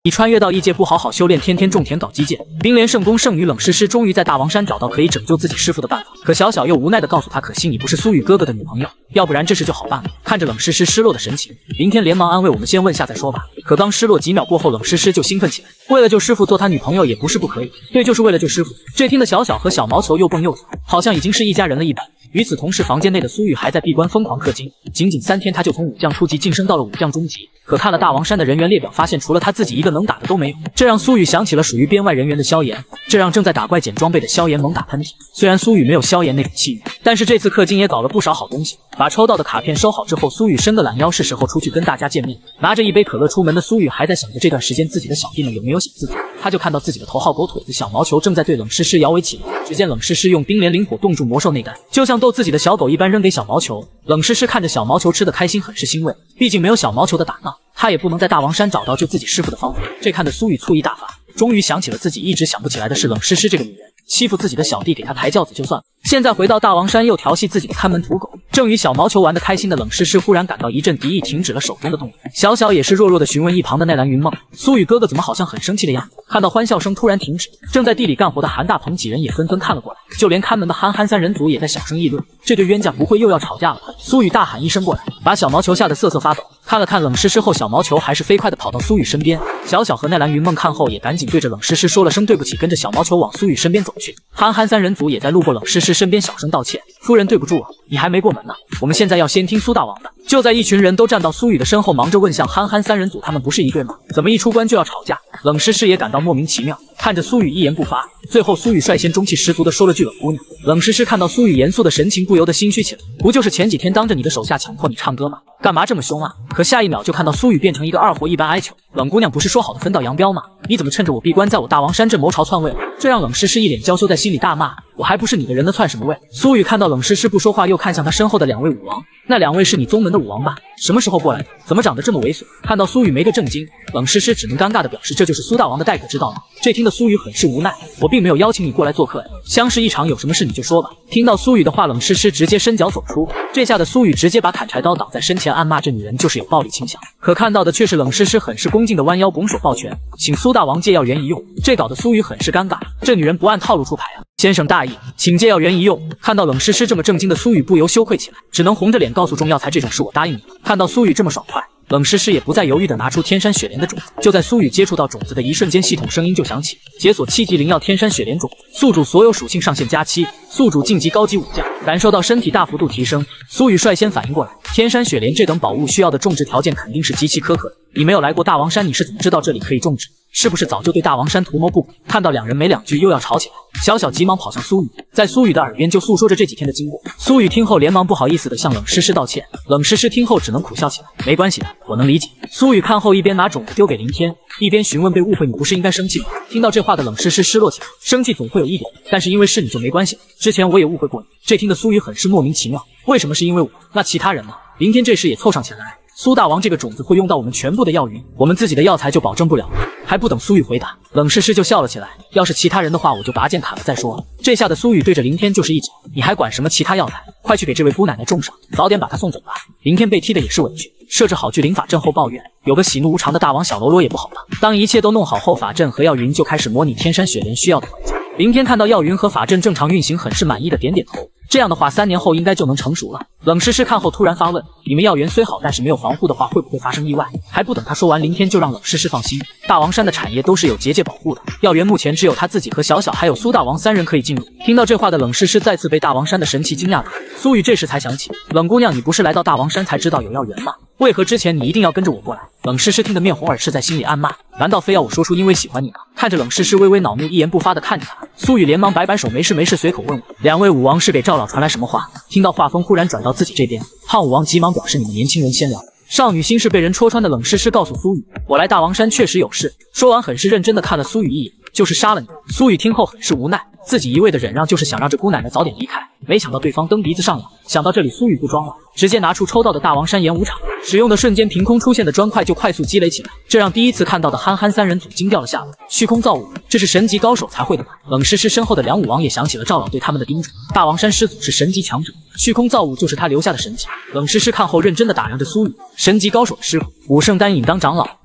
你穿越到异界不好好修炼，天天种田搞基建。冰莲圣宫圣女冷诗诗终于在大王山找到可以拯救自己师父的办法，可小小又无奈地告诉他，可惜你不是苏雨哥哥的女朋友，要不然这事就好办了。看着冷诗诗失落的神情，林天连忙安慰，我们先问下再说吧。可刚失落几秒过后，冷诗诗就兴奋起来，为了救师父做他女朋友也不是不可以，对，就是为了救师父。这听得小小和小毛球又蹦又跳，好像已经是一家人了一般。与此同时，房间内的苏雨还在闭关疯狂氪金，仅仅三天他就从武将初级晋升到了武将中级。可看了大王山的人员列表，发现除了他自己一个能打的都没有，这让苏雨想起了属于编外人员的萧炎，这让正在打怪捡装备的萧炎猛打喷嚏。虽然苏雨没有萧炎那种气运，但是这次氪金也搞了不少好东西。把抽到的卡片收好之后，苏雨伸个懒腰，是时候出去跟大家见面。拿着一杯可乐出门的苏雨还在想着这段时间自己的小弟们有没有想自己，他就看到自己的头号狗腿子小毛球正在对冷诗诗摇尾起来。只见冷诗诗用冰莲灵火冻住魔兽内丹，就像逗自己的小狗一般扔给小毛球。冷诗诗看着小毛球吃得开心，很是欣慰，毕竟没有小毛球的打闹，他也不能在大王山找到救自己师父的方法。这看得苏雨醋意大发，终于想起了自己一直想不起来的是冷诗诗这个女人，欺负自己的小弟给他抬轿子就算了，现在回到大王山又调戏自己的看门土狗。正与小毛球玩得开心的冷诗诗忽然感到一阵敌意，停止了手中的动作。小小也是弱弱的询问一旁的奈兰云梦，苏雨哥哥怎么好像很生气的样子。看到欢笑声突然停止，正在地里干活的韩大鹏几人也纷纷看了过来，就连看门的憨憨三人组也在小声议论，这对冤家不会又要吵架了吧。苏雨大喊一声过来，把小毛球吓得瑟瑟发抖。看了看冷诗诗后，小毛球还是飞快地跑到苏雨身边。小小和奈兰云梦看后也赶紧对着冷诗诗说了声对不起，跟着小毛球往苏雨身边走去。憨憨三人组也在路过冷诗诗身边小声道歉，夫人对不住啊，你还没过门呢，我们现在要先听苏大王的。就在一群人都站到苏雨的身后忙着问向憨憨三人组，他们不是一对吗？怎么一出关就要吵架？冷诗诗也感到莫名其妙，看着苏雨一言不发。最后苏雨率先中气十足地说了句冷姑娘。冷诗诗看到苏雨严肃的神情，不由得心虚起来，不就是前几天当着你的手下强迫你唱歌吗？干嘛这么凶啊？可下一秒就看到苏雨变成一个二货一般哀求，冷姑娘不是说好的分道扬镳吗？你怎么趁着我闭关在我大王山镇谋朝篡位了？这让冷诗诗一脸娇羞，在心里大骂，我还不是你的人呢，篡什么位？苏雨看到冷诗诗不说话，又看向他身后的两位武王，那两位是你宗门的武王吧？什么时候过来的？怎么长得这么猥琐？看到苏雨没个正经，冷诗诗只能尴尬地表示，这就是苏大王的待客之道吗？这听得苏雨很是无奈，我并没有邀请你过来做客呀，相识一场，有什么事你就说吧。听到苏雨的话，冷诗诗直接伸脚走出，这下的苏雨直接把砍柴刀挡在身前，暗骂这女人就是有暴力倾向。可看到的却是冷诗诗很是恭敬的弯腰拱手抱拳，请苏大王借药源一用。这搞得苏雨很是尴尬，这女人不按套路出牌啊。先生大意，请借药源一用。看到冷诗诗这么正经的苏雨不由羞愧起来，只能红着脸告诉中药材，这种事我答应你了。看到苏雨这么爽快，冷诗诗也不再犹豫地拿出天山雪莲的种子。就在苏雨接触到种子的一瞬间，系统声音就响起，解锁七级灵药天山雪莲种子，宿主所有属性上限加七，宿主晋级高级武将。感受到身体大幅度提升，苏雨率先反应过来，天山雪莲这等宝物需要的种植条件肯定是极其苛刻的。你没有来过大王山，你是怎么知道这里可以种植？是不是早就对大王山图谋不轨？看到两人没两句又要吵起来，小小急忙跑向苏雨，在苏雨的耳边就诉说着这几天的经过。苏雨听后连忙不好意思地向冷诗诗道歉，冷诗诗听后只能苦笑起来，没关系的，我能理解。苏雨看后一边拿种子丢给林天，一边询问被误会你不是应该生气吗？听到这话的冷诗诗失落起来，生气总会有一点，但是因为是你就没关系了，之前我也误会过你。这听得苏雨很是莫名其妙，为什么是因为我？那其他人呢？林天这时也凑上前来，苏大王这个种子会用到我们全部的药云，我们自己的药材就保证不了了。还不等苏雨回答，冷诗诗就笑了起来，要是其他人的话我就拔剑砍了再说。这下的苏雨对着林天就是一指，你还管什么其他药材？快去给这位姑奶奶种上，早点把她送走吧。林天被踢的也是委屈，设置好聚灵法阵后抱怨，有个喜怒无常的大王小喽啰也不好吧。当一切都弄好后，法阵和药云就开始模拟天山雪莲需要的条件。林天看到药云和法阵正常运行，很是满意的点点头，这样的话三年后应该就能成熟了。冷诗诗看后突然发问，你们药源虽好，但是没有防护的话会不会发生意外？还不等他说完，林天就让冷诗诗放心，大王山的产业都是有结界保护的，药源目前只有他自己和小小还有苏大王三人可以进入。听到这话的冷诗诗再次被大王山的神奇惊讶到，苏雨这时才想起，冷姑娘你不是来到大王山才知道有药源吗？为何之前你一定要跟着我过来？冷诗诗听得面红耳赤，在心里暗骂，难道非要我说出因为喜欢你吗？看着冷诗诗微微恼怒一言不发的看着他，苏雨连忙摆摆手，没事没事，随口问我，两位武王是给赵老传来什么话？听到话锋忽然转到自己这边，胖武王急忙表示，你们年轻人先聊。少女心事被人戳穿的冷诗诗告诉苏雨，我来大王山确实有事。说完很是认真的看了苏雨一眼，就是杀了你。苏雨听后很是无奈，自己一味的忍让就是想让这姑奶奶早点离开，没想到对方蹬鼻子上了。想到这里，苏雨不装了，直接拿出抽到的大王山演武场，使用的瞬间凭空出现的砖块就快速积累起来，这让第一次看到的憨憨三人组惊掉了下巴。虚空造物，这是神级高手才会的吧？冷诗诗身后的梁武王也想起了赵老对他们的叮嘱，大王山师祖是神级强者，虚空造物就是他留下的神器。冷诗诗看后认真的打量着苏雨，神级高手的师傅，武圣丹隐当长老，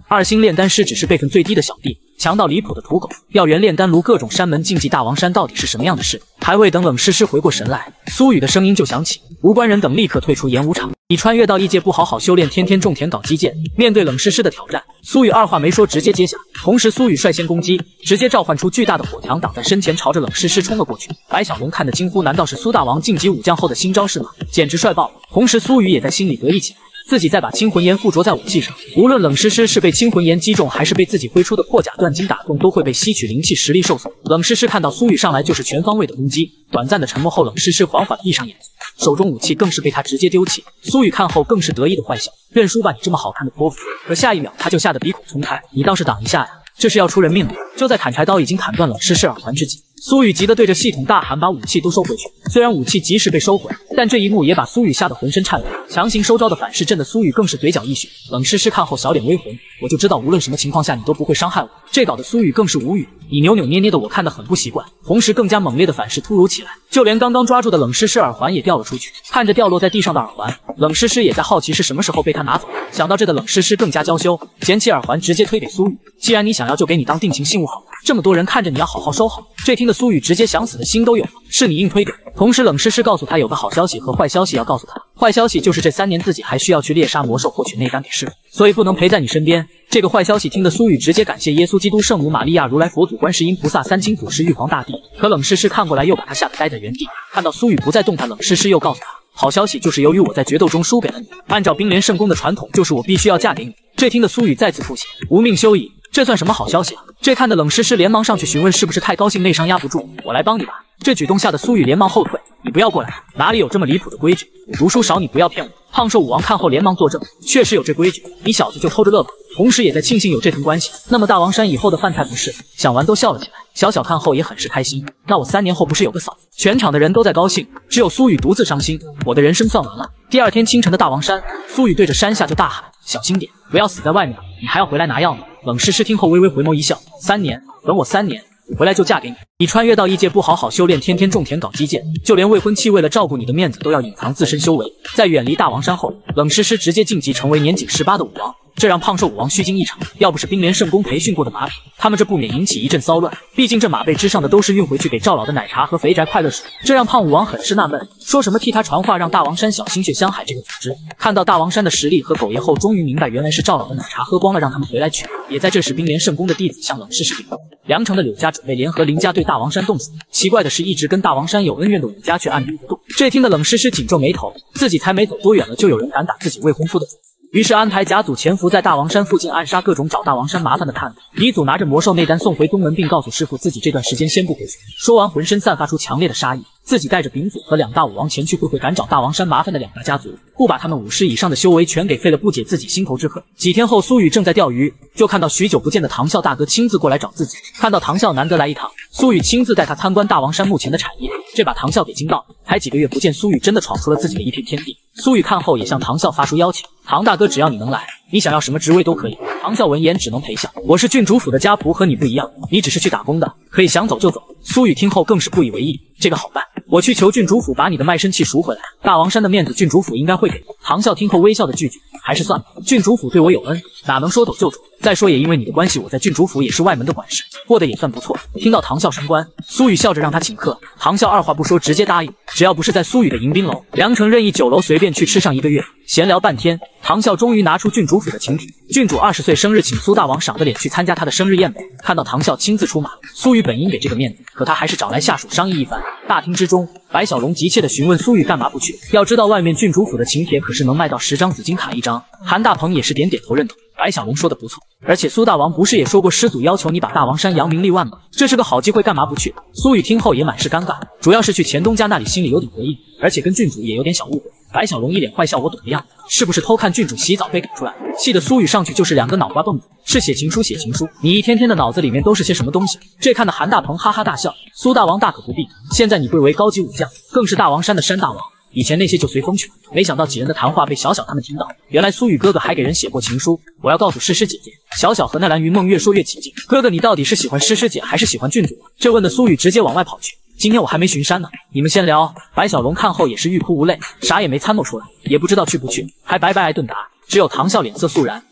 二星炼丹师只是辈分最低的小弟，强到离谱的土狗。药源炼丹炉各种山门禁忌，大王山到底是什么样的事？还未等冷诗诗回过神来，苏雨的声音就响起，无关人等立刻退出演武场。你穿越到异界不好好修炼，天天种田搞基建。面对冷诗诗的挑战，苏雨二话没说直接接下，同时苏雨率先攻击，直接召唤出巨大的火墙挡在身前，朝着冷诗诗冲了过去。白小龙看得惊呼：难道是苏大王晋级武将后的新招式吗？简直帅爆了！同时苏雨也在心里得意起来。自己再把清魂炎附着在武器上，无论冷诗诗是被清魂炎击中，还是被自己挥出的破甲断金打中，都会被吸取灵气，实力受损。冷诗诗看到苏雨上来就是全方位的攻击，短暂的沉默后，冷诗诗缓缓闭上眼睛，手中武器更是被他直接丢弃。苏雨看后更是得意的坏笑，认输吧，你这么好看的泼妇。可下一秒他就吓得鼻孔冲开，你倒是挡一下呀，这是要出人命了！就在砍柴刀已经砍断冷诗诗耳环之际，苏雨急得对着系统大喊，把武器都收回去。虽然武器及时被收回，但这一幕也把苏雨吓得浑身颤抖。强行收招的反噬阵的苏雨更是嘴角一血。冷诗诗看后小脸微红，我就知道无论什么情况下你都不会伤害我。这搞得苏雨更是无语，你扭扭捏捏的我看得很不习惯。同时更加猛烈的反噬突如其来，就连刚刚抓住的冷诗诗耳环也掉了出去。看着掉落在地上的耳环，冷诗诗也在好奇是什么时候被他拿走。想到这的冷诗诗更加娇羞，捡起耳环直接推给苏雨，既然你想要就给你当定情信物好了，这么多人看着你要好好收好。这听的苏雨直接想死的心都有了，是你硬推给。同时冷诗诗告诉他有个好消息和坏消息要告诉他，坏消息就是这三年自己还需要去猎杀魔兽获取内丹给师傅，所以不能陪在你身边。这个坏消息听得苏雨直接感谢耶稣基督、圣母玛利亚、如来佛祖、观世音菩萨、三清祖师、玉皇大帝。可冷诗诗看过来又把他吓得呆在原地。看到苏雨不再动弹，冷诗诗又告诉他，好消息就是由于我在决斗中输给了你，按照冰莲圣宫的传统，就是我必须要嫁给你。这听得苏雨再次吐血，无命休矣。这算什么好消息啊？这看得冷诗诗连忙上去询问是不是太高兴内伤压不住，我来帮你吧。这举动吓得苏雨连忙后退，你不要过来，哪里有这么离谱的规矩？我读书少，你不要骗我。胖瘦武王看后连忙作证，确实有这规矩，你小子就偷着乐吧。同时也在庆幸有这层关系，那么大王山以后的饭菜不是？想完都笑了起来。小小看后也很是开心，那我三年后不是有个嫂子？全场的人都在高兴，只有苏雨独自伤心，我的人生算完了。第二天清晨的大王山，苏雨对着山下就大喊，小心点，不要死在外面，你还要回来拿药呢。冷诗诗听后微微回眸一笑，三年，等我三年，我回来就嫁给你。你穿越到异界不好好修炼，天天种田搞基建，就连未婚妻为了照顾你的面子都要隐藏自身修为。在远离大王山后，冷诗诗直接晋级成为年仅十八的武王，这让胖瘦武王虚惊一场。要不是冰莲圣宫培训过的马匹，他们这不免引起一阵骚乱。毕竟这马背之上的都是运回去给赵老的奶茶和肥宅快乐水，这让胖武王很是纳闷，说什么替他传话让大王山小心血香海这个组织。看到大王山的实力和狗爷后，终于明白原来是赵老的奶茶喝光了，让他们回来取。也在这时，冰莲圣宫的弟子向冷诗诗禀报，梁城的柳家准备联合林家对大王山动手。奇怪的是，一直跟大王山有恩怨的武家却按兵不动。这听得冷诗诗紧皱眉头，自己才没走多远了，就有人敢打自己未婚夫的主。于是安排甲组潜伏在大王山附近暗杀各种找大王山麻烦的探子。乙组拿着魔兽内丹送回东门，并告诉师傅自己这段时间先不回去。说完，浑身散发出强烈的杀意，自己带着丙组和两大武王前去会会赶找大王山麻烦的两大家族，不把他们五十以上的修为全给废了，不解自己心头之恨。几天后，苏雨正在钓鱼，就看到许久不见的唐啸大哥亲自过来找自己。看到唐啸难得来一趟，苏雨亲自带他参观大王山目前的产业，这把唐啸给惊到了。才几个月不见，苏雨真的闯出了自己的一片天地。苏雨看后也向唐啸发出邀请，唐大哥只要你能来，你想要什么职位都可以。唐啸闻言只能陪笑，我是郡主府的家仆，和你不一样，你只是去打工的，可以想走就走。苏雨听后更是不以为意，这个好办，我去求郡主府把你的卖身契赎回来，大王山的面子郡主府应该会给。唐啸听后微笑的拒绝，还是算了，郡主府对我有恩，哪能说走就走。再说也因为你的关系，我在郡主府也是外门的管事，过得也算不错。听到唐啸升官，苏雨笑着让他请客，唐啸二话不说直接答应，只要不是在苏雨的迎宾楼、梁城任意酒楼随便去吃上一个月。闲聊半天，唐啸终于拿出郡主府的请帖，郡主二十岁生日请苏大王赏着脸去参加他的生日宴会。看到唐啸亲自出马，苏雨本应给这个面子，可他还是找来下属商议一番。大厅之中，白小龙急切地询问苏雨干嘛不去，要知道外面郡主府的请帖可是能卖到十张紫金卡一张。韩大鹏也是点点头认同。白小龙说的不错，而且苏大王不是也说过师祖要求你把大王山扬名立万吗？这是个好机会，干嘛不去？苏雨听后也满是尴尬，主要是去前东家那里心里有点回忆，而且跟郡主也有点小误会。白小龙一脸坏笑，我懂的样子，是不是偷看郡主洗澡被赶出来？气得苏雨上去就是两个脑瓜蹦子，是写情书写情书，你一天天的脑子里面都是些什么东西？这看得韩大鹏哈哈大笑，苏大王大可不必，现在你贵为高级武将，更是大王山的山大王。以前那些就随风去了，没想到几人的谈话被小小他们听到。原来苏雨哥哥还给人写过情书，我要告诉诗诗姐姐。小小和那蓝云梦越说越起劲，哥哥你到底是喜欢诗诗姐还是喜欢郡主？这问的苏雨直接往外跑去。今天我还没巡山呢，你们先聊。白小龙看后也是欲哭无泪，啥也没参谋出来，也不知道去不去，还白白挨顿打。只有唐啸脸色肃然，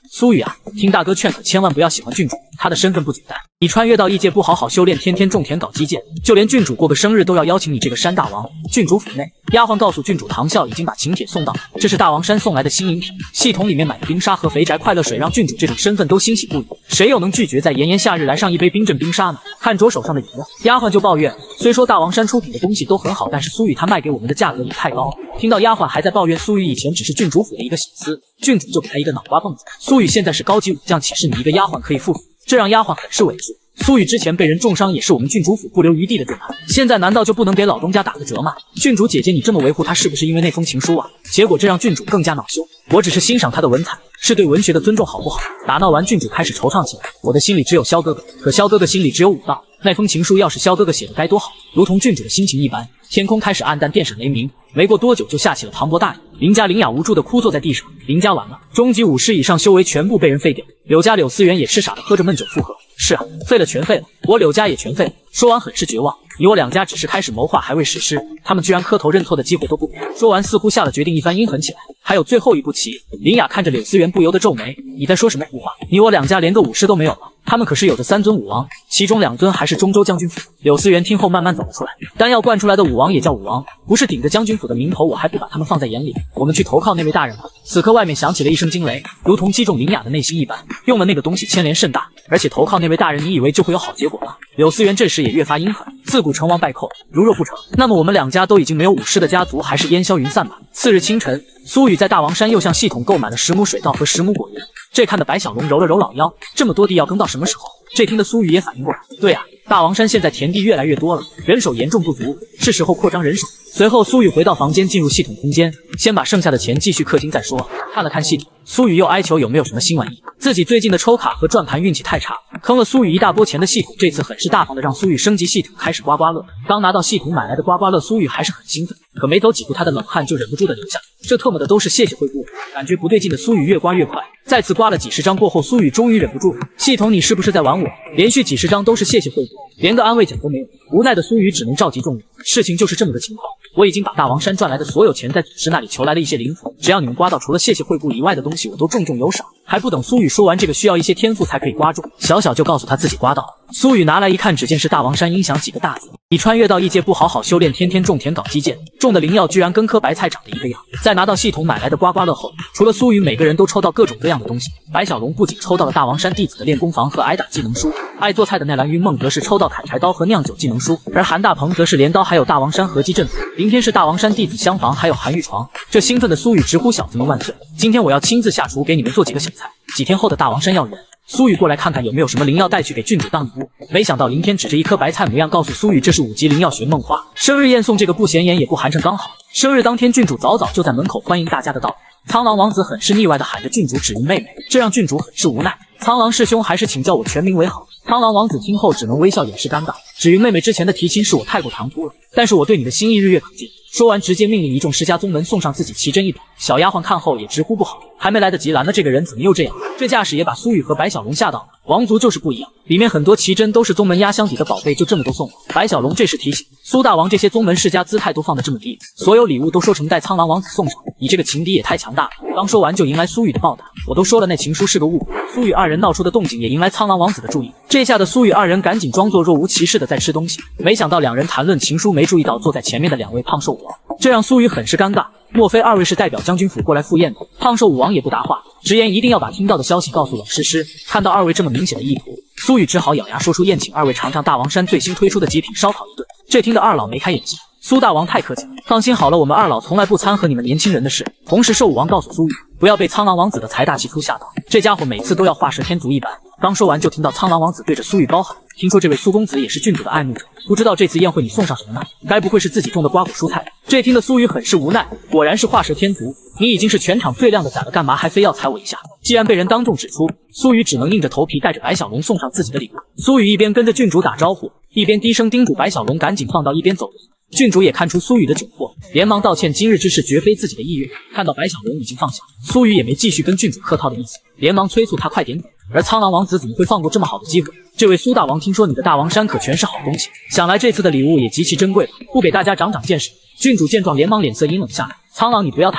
苏雨啊，听大哥劝，可千万不要喜欢郡主，她的身份不简单。你穿越到异界不好好修炼，天天种田搞基建，就连郡主过个生日都要邀请你这个山大王。郡主府内，丫鬟告诉郡主，唐啸已经把请帖送到，这是大王山送来的新饮品，系统里面买的冰沙和肥宅快乐水，让郡主这种身份都欣喜不已。谁又能拒绝在炎炎夏日来上一杯冰镇冰沙呢？看着手上的饮料，丫鬟就抱怨，虽说大王山出品的东西都很好，但是苏雨她卖给我们的价格也太高了。听到丫鬟还在抱怨苏雨以前只是郡主府的一个小厮，郡主就给他一个脑瓜蹦子。苏雨现在是高级武将，岂是你一个丫鬟可以附属？这让丫鬟很是委屈。苏雨之前被人重伤，也是我们郡主府不留余地的对他，现在难道就不能给老东家打个折吗？郡主姐姐，你这么维护他，是不是因为那封情书啊？结果这让郡主更加恼羞。我只是欣赏他的文采，是对文学的尊重，好不好？打闹完，郡主开始惆怅起来。我的心里只有萧哥哥，可萧哥哥心里只有武道。那封情书要是萧哥哥写的该多好，如同郡主的心情一般。天空开始暗淡，电闪雷鸣，没过多久就下起了磅礴大雨。林家林雅无助的枯坐在地上，林家完了，终极武士以上修为全部被人废掉。柳家柳思源也痴傻的喝着闷酒附和。是啊，废了全废了，我柳家也全废了。说完很是绝望，你我两家只是开始谋划，还未实施，他们居然磕头认错的机会都不给。说完似乎下了决定，一番阴狠起来。还有最后一步棋。林雅看着柳思源不由得皱眉，你在说什么胡话？你我两家连个武士都没有了，他们可是有着三尊武王，其中两尊还是中州将军府。柳思源听后慢慢走了出来，丹药灌出来的武王也叫武王，不是顶着将军府的名头，我还不把他们放在眼里。我们去投靠那位大人吧。此刻外面响起了一声惊雷，如同击中林雅的内心一般，用了那个东西牵连甚大，而且投靠那位大人，你以为就会有好结果吗？柳思源这时也越发阴狠，自古成王败寇，如若不成，那么我们两家都已经没有武士的家族，还是烟消云散吧。次日清晨，苏雨在大王山又向系统购买了十亩水稻和十亩果园，这看得白小龙揉了揉老腰，这么多地要耕到什么时候？这听得苏雨也反应过来，对啊，大王山现在田地越来越多了，人手严重不足，是时候扩张人手。随后苏雨回到房间，进入系统空间，先把剩下的钱继续氪金再说。看了看系统，苏雨又哀求有没有什么新玩意，自己最近的抽卡和转盘运气太差，坑了苏雨一大波钱的系统这次很是大方的让苏雨升级系统，开始刮刮乐。刚拿到系统买来的刮刮乐，苏雨还是很兴奋，可没走几步他的冷汗就忍不住的流下，这特么的都是谢谢惠顾。感觉不对劲的苏雨越刮越快，再次刮了几十张过后，苏雨终于忍不住了，系统你是不是在玩我？连续几十张都是谢谢惠顾，连个安慰奖都没有。无奈的苏雨只能召集众人，事情就是这么个情况。我已经把大王山赚来的所有钱在祖师那里求来了一些灵符，只要你们刮到除了谢谢惠顾以外的东西，我都重重有赏。还不等苏雨说完这个需要一些天赋才可以刮中，小小就告诉他自己刮到了。苏雨拿来一看，只见是大王山音响几个大字，你穿越到异界不好好修炼，天天种田搞基建，种的灵药居然跟颗白菜长得一个样。在拿到系统买来的刮刮乐后，除了苏雨，每个人都抽到各种各样的东西。白小龙不仅抽到了大王山弟子的练功房和挨打技能书，爱做菜的奈兰云梦则是抽到砍柴刀和酿酒技能书，而韩大鹏则是镰刀还有大王山合击阵法。明天是大王山弟子厢房还有寒玉床，这兴奋的苏雨直呼小子们万岁！今天我要亲自下厨给你们做几个小菜。几天后的大王山药园，苏雨过来看看有没有什么灵药带去给郡主当礼物，没想到林天指着一颗白菜模样告诉苏雨，这是五级灵药玄梦花，生日宴送这个不显眼也不寒碜，刚好生日当天郡主早早就在门口欢迎大家的到来。苍狼王子很是腻歪的喊着郡主指引妹妹，这让郡主很是无奈。苍狼师兄还是请叫我全名为好。苍狼王子听后只能微笑掩饰尴尬，指云妹妹之前的提亲是我太过唐突了，但是我对你的心意日月可见。说完直接命令一众世家宗门送上自己奇珍异宝。小丫鬟看后也直呼不好，还没来得及拦了这个人怎么又这样，这架势也把苏雨和白小龙吓到了。王族就是不一样，里面很多奇珍都是宗门压箱底的宝贝，就这么都送了。白小龙这时提醒苏大王，这些宗门世家姿态都放得这么低，所有礼物都说成带苍狼王子送上，你这个情敌也太强大了。刚说完就迎来苏雨的报答，我都说了那情书是个误会。苏雨二人闹出的动静也迎来苍狼王子的注意，这下的苏雨二人赶紧装作若无其事的在吃东西，没想到两人谈论情书没注意到坐在前面的两位胖瘦武王，这让苏雨很是尴尬。莫非二位是代表将军府过来赴宴的？胖瘦武王也不答话，直言一定要把听到的消息告诉老师师。看到二位这么明显的意图，苏雨只好咬牙说出宴请二位尝尝大王山最新推出的极品烧烤一顿。这听得二老眉开眼笑，苏大王太客气了，放心好了，我们二老从来不掺和你们年轻人的事。同时兽武王告诉苏雨，不要被苍狼王子的财大气粗吓到，这家伙每次都要画蛇添足一般。刚说完就听到苍狼王子对着苏雨高喊，听说这位苏公子也是郡主的爱慕者，不知道这次宴会你送上什么呢？该不会是自己种的瓜果蔬菜吧？这听得苏雨很是无奈，果然是画蛇添足，你已经是全场最靓的仔了，干嘛还非要踩我一下？既然被人当众指出，苏雨只能硬着头皮带着白小龙送上自己的礼物。苏雨一边跟着郡主打招呼，一边低声叮嘱白小龙赶紧放到一边走人。郡主也看出苏雨的窘迫，连忙道歉，今日之事绝非自己的意愿。看到白小龙已经放下，苏雨也没继续跟郡主客套的意思，连忙催促他快点走。而苍狼王子怎么会放过这么好的机会？这位苏大王，听说你的大王山可全是好东西，想来这次的礼物也极其珍贵了，不给大家长长见识。郡主见状连忙脸色阴冷下来，苍狼你不要太过分，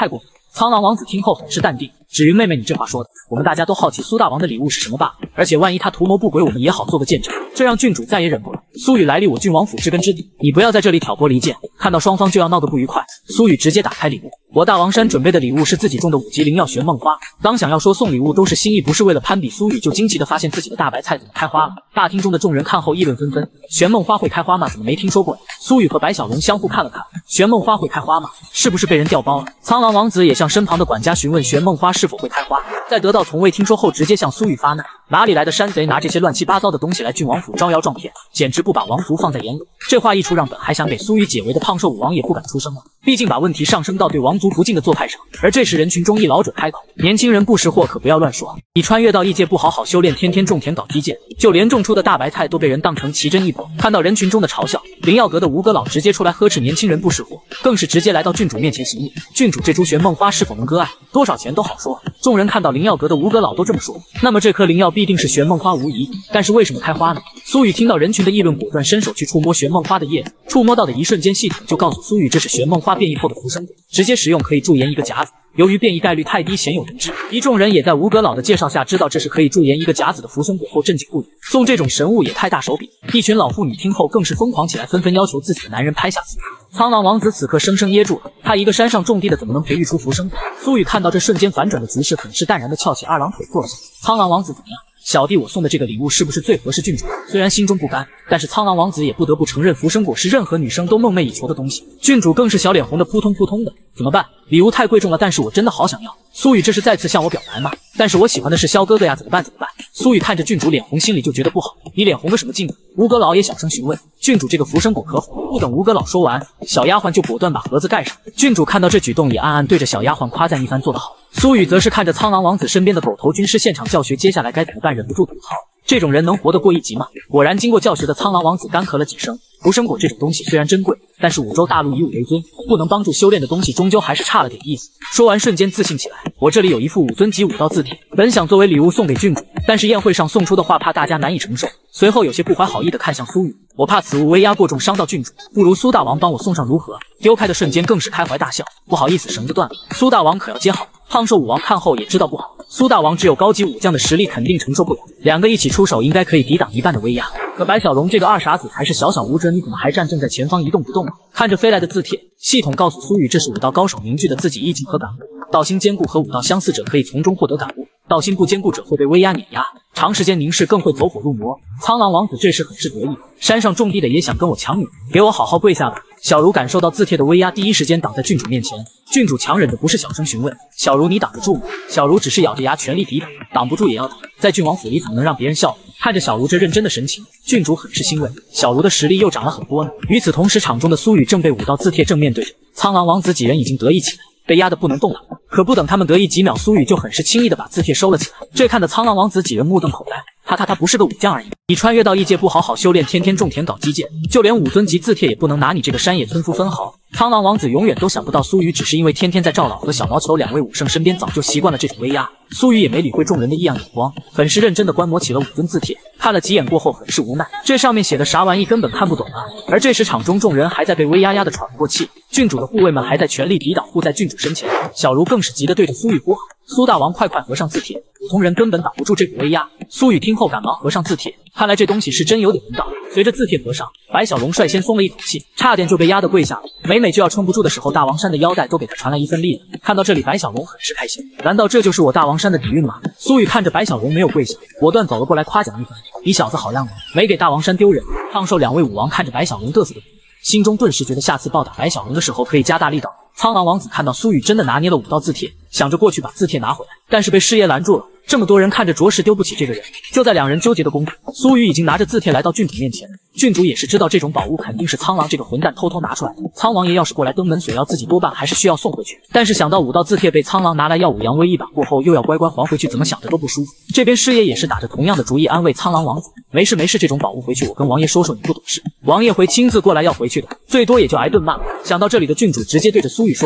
苍狼王子听后很是淡定，芷云妹妹，你这话说的，我们大家都好奇苏大王的礼物是什么罢了。而且万一他图谋不轨，我们也好做个见证，这让郡主再也忍不了。苏雨来历我郡王府知根知底，你不要在这里挑拨离间，看到双方就要闹个不愉快。苏雨直接打开礼物，我大王山准备的礼物是自己种的五级灵药玄梦花。刚想要说送礼物都是心意，不是为了攀比，苏雨就惊奇的发现自己的大白菜怎么开花了。大厅中的众人看后议论纷纷，玄梦花会开花吗？怎么没听说过呀？苏雨和白小龙相互看了看，玄梦花会开花吗？是不是被人调包了？苍狼王子也向身旁的管家询问玄梦花是否会开花，在得到从未听说后，直接向苏雨发难，哪里来的山贼拿这些乱七八糟的东西来郡王府招摇撞骗，简直不把王族放在眼里。这话一出，让本还想给苏雨解围的胖瘦武王也不敢出声了，毕竟把问题上升到对王族不敬的做派上。而这时人群中一老者开口，年轻人不识货可不要乱说，你穿越到异界不好好修炼，天天种田搞基建，就连种出的大白菜都被人当成奇珍异宝。看到人群中的嘲笑，灵药阁的吴阁老直接出来呵斥年轻人不识货，更是直接来到郡主面前行礼，郡主这株玄梦花是否能割爱，多少钱都好说。众人看到灵药阁的吴阁老都这么说，那么这颗灵药必定是玄梦花无疑，但是为什么开花呢？苏雨听到人群的议论，果断伸手去触摸玄梦花的叶子，触摸到的一瞬间，系统就告诉苏雨这是玄梦花变异后的浮生果，直接使用可以驻颜一个甲子。由于变异概率太低，鲜有人知。一众人也在吴阁老的介绍下知道这是可以驻颜一个甲子的浮生果后，震惊不已。送这种神物也太大手笔！一群老妇女听后更是疯狂起来，纷纷要求自己的男人拍下此物。苍狼王子此刻生生噎住了，他一个山上种地的怎么能培育出浮生果？苏雨看到这瞬间反转的局势，很是淡然的翘起二郎腿坐下。苍狼王子怎么样？小弟我送的这个礼物是不是最合适郡主？虽然心中不甘，但是苍狼王子也不得不承认，浮生果是任何女生都梦寐以求的东西。郡主更是小脸红的扑通扑通的，怎么办？礼物太贵重了，但是我真的好想要。苏雨这是再次向我表白吗？但是我喜欢的是萧哥哥呀，怎么办？怎么办？苏雨看着郡主脸红，心里就觉得不好。你脸红个什么劲呢？吴阁老也小声询问郡主，这个浮生果可否？不等吴阁老说完，小丫鬟就果断把盒子盖上。郡主看到这举动，也暗暗对着小丫鬟夸赞一番，做得好。苏雨则是看着苍狼王子身边的狗头军师现场教学，接下来该怎么办？忍不住吐槽，这种人能活得过一集吗？果然经过教学的苍狼王子干咳了几声。浮生果这种东西虽然珍贵，但是五洲大陆以武为尊，不能帮助修炼的东西终究还是差了点意思。说完瞬间自信起来，我这里有一副武尊级武道字帖，本想作为礼物送给郡主，但是宴会上送出的话怕大家难以承受。随后有些不怀好意的看向苏雨，我怕此物威压过重伤到郡主，不如苏大王帮我送上如何？丢开的瞬间更是开怀大笑，不好意思绳子断了，苏大王可要接好。胖瘦武王看后也知道不好，苏大王只有高级武将的实力肯定承受不了，两个一起出手应该可以抵挡一半的威压。可白小龙这个二傻子才是小小武者，你怎么还站正在前方一动不动呢？看着飞来的字帖，系统告诉苏雨这是武道高手凝聚的自己意境和感悟，道心坚固和武道相似者可以从中获得感悟，道心不坚固者会被威压碾压，长时间凝视更会走火入魔。苍狼王子这时很是得意，山上种地的也想跟我抢女，给我好好跪下吧。小茹感受到字帖的威压，第一时间挡在郡主面前。郡主强忍的不是小声询问，小茹你挡得住吗？小茹只是咬着牙全力抵挡，挡不住也要挡，在郡王府里怎么能让别人笑？看着小茹这认真的神情，郡主很是欣慰，小茹的实力又涨了很多呢。与此同时，场中的苏雨正被武道字帖正面对着，苍狼王子几人已经得意起来，被压得不能动了。可不等他们得意几秒，苏雨就很是轻易的把字帖收了起来。这看得苍狼王子几人目瞪口呆，他他他不是个武将而已，你穿越到异界不好好修炼，天天种田搞基建，就连武尊级字帖也不能拿你这个山野村夫分毫。苍狼王子永远都想不到，苏雨只是因为天天在赵老和小毛球两位武圣身边，早就习惯了这种威压。苏雨也没理会众人的异样眼光，很是认真的观摩起了武尊字帖，看了几眼过后很是无奈，这上面写的啥玩意根本看不懂啊。而这时场中众人还在被威压压得喘不过气，郡主的护卫们还在全力抵挡，护在郡主身前。小茹更是急得对着苏雨呼喊，苏大王快快合上字帖，普通人根本挡不住这股威压。苏雨听后赶忙合上字帖，看来这东西是真有点门道。随着字帖合上，白小龙率先松了一口气，差点就被压得跪下了。每每就要撑不住的时候，大王山的腰带都给他传来一份力量。看到这里，白小龙很是开心，难道这就是我大王山的底蕴吗？苏雨看着白小龙没有跪下，果断走了过来夸奖一番，你小子好样的，没给大王山丢人。胖瘦两位武王看着白小龙嘚瑟的心中顿时觉得下次暴打白小龙的时候可以加大力道。苍狼王子看到苏雨真的拿捏了武道字帖，想着过去把字帖拿回来，但是被师爷拦住了。这么多人看着，着实丢不起这个人。就在两人纠结的功夫，苏雨已经拿着字帖来到郡主面前。郡主也是知道这种宝物肯定是苍狼这个混蛋偷偷拿出来的，苍王爷要是过来登门索要，自己多半还是需要送回去。但是想到武道字帖被苍狼拿来耀武扬威一把过后，又要乖乖还回去，怎么想着都不舒服。这边师爷也是打着同样的主意，安慰苍狼王子，没事没事，这种宝物回去我跟王爷说说，你不懂事，王爷会亲自过来要回去的，最多也就挨顿骂了。想到这里的郡主直接对着苏雨说道，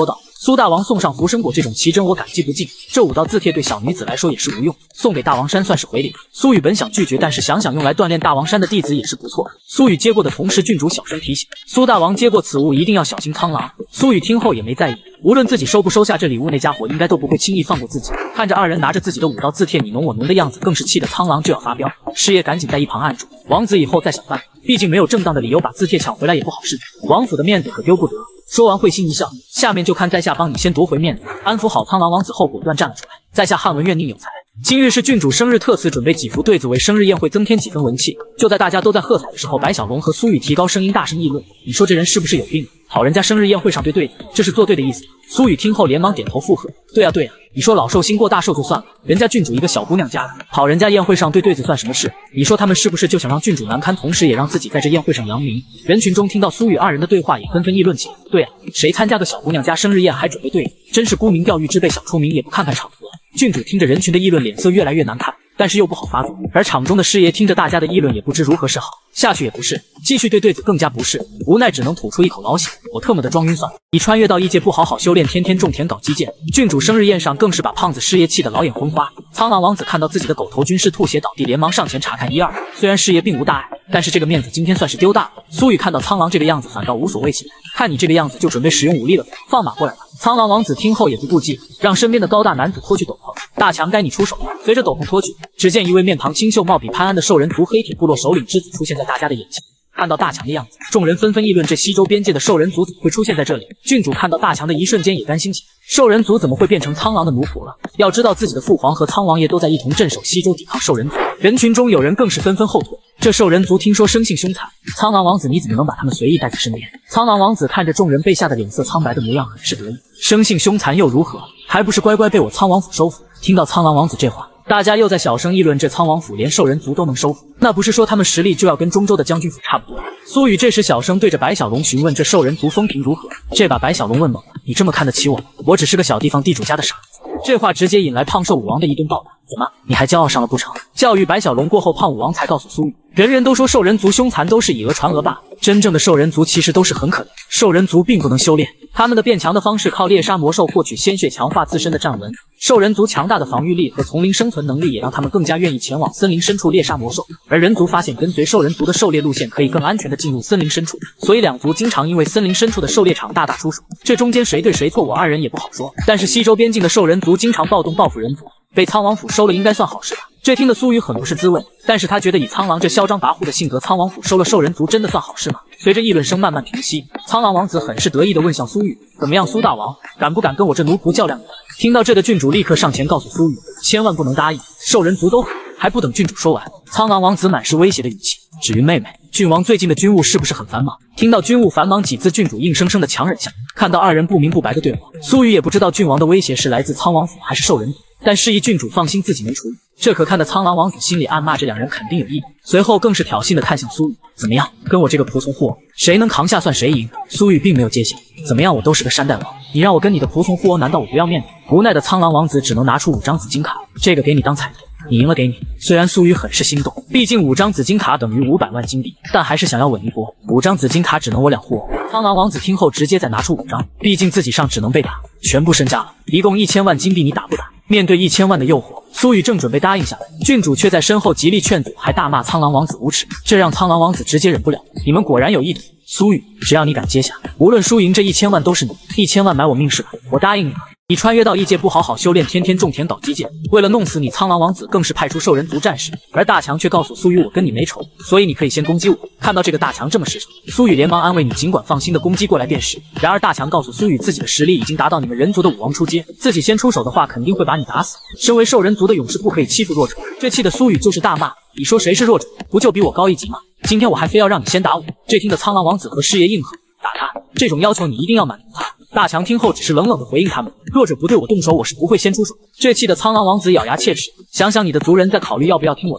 苏大王送上福生果这种奇珍，我感激不尽。这五道字帖对小女子来说也是无用，送给大王山算是回礼。苏雨本想拒绝，但是想想用来锻炼大王山的弟子也是不错。苏雨接过的同时，郡主小声提醒苏大王接过此物一定要小心苍狼。苏雨听后也没在意，无论自己收不收下这礼物，那家伙应该都不会轻易放过自己。看着二人拿着自己的五道字帖你侬我侬的样子，更是气得苍狼就要发飙。师爷赶紧在一旁按住，王子以后再想办法，毕竟没有正当的理由把字帖抢回来也不好事，王府的面子可丢不得。说完会心一笑，下面就看在下帮你先夺回面子。安抚好苍狼王子后，果断站了出来。在下汉文苑宁有才，今日是郡主生日，特此准备几副对子，为生日宴会增添几分文气。就在大家都在喝彩的时候，白小龙和苏雨提高声音大声议论：“你说这人是不是有病？跑人家生日宴会上对对子，这是做对的意思。”苏雨听后连忙点头附和：“对啊对啊，你说老寿星过大寿就算了，人家郡主一个小姑娘家的，跑人家宴会上对对子算什么事？你说他们是不是就想让郡主难堪，同时也让自己在这宴会上扬名？”人群中听到苏雨二人的对话，也纷纷议论起来：“对啊，谁参加个小姑娘家生日宴还准备对子，真是沽名钓誉，之辈小出名也不看看场合。”郡主听着人群的议论，脸色越来越难看，但是又不好发作。而场中的师爷听着大家的议论，也不知如何是好，下去也不是，继续对对子更加不是，无奈只能吐出一口老血。我特么的装晕算了。你穿越到异界不好好修炼，天天种田搞基建，郡主生日宴上更是把胖子师爷气得老眼昏花。苍狼王子看到自己的狗头军师吐血倒地，连忙上前查看一二。虽然师爷并无大碍，但是这个面子今天算是丢大了。苏雨看到苍狼这个样子，反倒无所谓起来。看你这个样子，就准备使用武力了，放马过来吧。苍狼王子听后也不顾忌，让身边的高大男子脱去斗篷。大强该你出手了。随着斗篷脱去，只见一位面庞清秀、貌比潘安的兽人族黑铁部落首领之子出现在大家的眼前。看到大强的样子，众人纷纷议论这西周边界的兽人族怎么会出现在这里。郡主看到大强的一瞬间也担心起来，兽人族怎么会变成苍狼的奴仆了？要知道自己的父皇和苍王爷都在一同镇守西周，抵抗兽人族。人群中有人更是纷纷后退。这兽人族听说生性凶残，苍狼王子你怎么能把他们随意带在身边？苍狼王子看着众人被吓得脸色苍白的模样，很是得意。生性凶残又如何？还不是乖乖被我苍王府收服。听到苍狼王子这话，大家又在小声议论，这苍王府连兽人族都能收服，那不是说他们实力就要跟中州的将军府差不多？苏雨这时小声对着白小龙询问这兽人族风评如何，这把白小龙问懵了。你这么看得起我？我只是个小地方地主家的傻子。这话直接引来胖瘦武王的一顿暴打。怎么，你还骄傲上了不成？教育白小龙过后，胖武王才告诉苏雨，人人都说兽人族凶残，都是以讹传讹罢了。真正的兽人族其实都是很可怜，兽人族并不能修炼，他们的变强的方式靠猎杀魔兽获取鲜血，强化自身的战纹。兽人族强大的防御力和丛林生存能力，也让他们更加愿意前往森林深处猎杀魔兽。而人族发现跟随兽人族的狩猎路线，可以更安全的进入森林深处，所以两族经常因为森林深处的狩猎场大打出手。这中间谁对谁错，我二人也不好说。但是西周边境的兽人族经常暴动报复人族，被苍王府收了应该算好事吧。这听得苏雨很不是滋味，但是他觉得以苍狼这嚣张跋扈的性格，苍王府收了兽人族真的算好事吗？随着议论声慢慢平息，苍狼王子很是得意地问向苏雨：怎么样，苏大王，敢不敢跟我这奴仆较量一番？听到这个，郡主立刻上前告诉苏雨，千万不能答应，兽人族都狠。还不等郡主说完，苍狼王子满是威胁的语气：至于妹妹，郡王最近的军务是不是很繁忙？听到军务繁忙几字，郡主硬生生的强忍下。看到二人不明不白的对话，苏雨也不知道郡王的威胁是来自苍王府还是兽人族，但示意郡主放心，自己没处理。这可看得苍狼王子心里暗骂这两人肯定有意，随后更是挑衅的看向苏雨：怎么样，跟我这个仆从互殴，谁能扛下算谁赢。苏雨并没有接下，怎么样，我都是个山大王，你让我跟你的仆从互殴，难道我不要面子？无奈的苍狼王子只能拿出五张紫金卡，这个给你当彩头，你赢了给你。虽然苏雨很是心动，毕竟五张紫金卡等于五百万金币，但还是想要稳一波。五张紫金卡只能我俩互殴。苍狼王子听后直接再拿出五张，毕竟自己上只能被打，全部身家了，一共一千万金币，你打不打？面对一千万的诱惑，苏雨正准备答应下来，郡主却在身后极力劝阻，还大骂苍狼王子无耻，这让苍狼王子直接忍不了。你们果然有意图，苏雨，只要你敢接下，无论输赢，这一千万都是你，一千万买我命是吧？我答应你了。你穿越到异界不好好修炼，天天种田搞基建，为了弄死你，苍狼王子更是派出兽人族战士，而大强却告诉苏雨，我跟你没仇，所以你可以先攻击我。看到这个大强这么实诚，苏雨连忙安慰你，尽管放心的攻击过来便是。然而大强告诉苏雨，自己的实力已经达到你们人族的武王出阶，自己先出手的话肯定会把你打死。身为兽人族的勇士不可以欺负弱者，这气的苏雨就是大骂，你说谁是弱者？不就比我高一级吗？今天我还非要让你先打我。这听得苍狼王子和师爷应和，打他，这种要求你一定要满足他。大强听后只是冷冷的回应他们，弱者不对我动手，我是不会先出手。这气得苍狼王子咬牙切齿，想想你的族人在考虑要不要听我的话，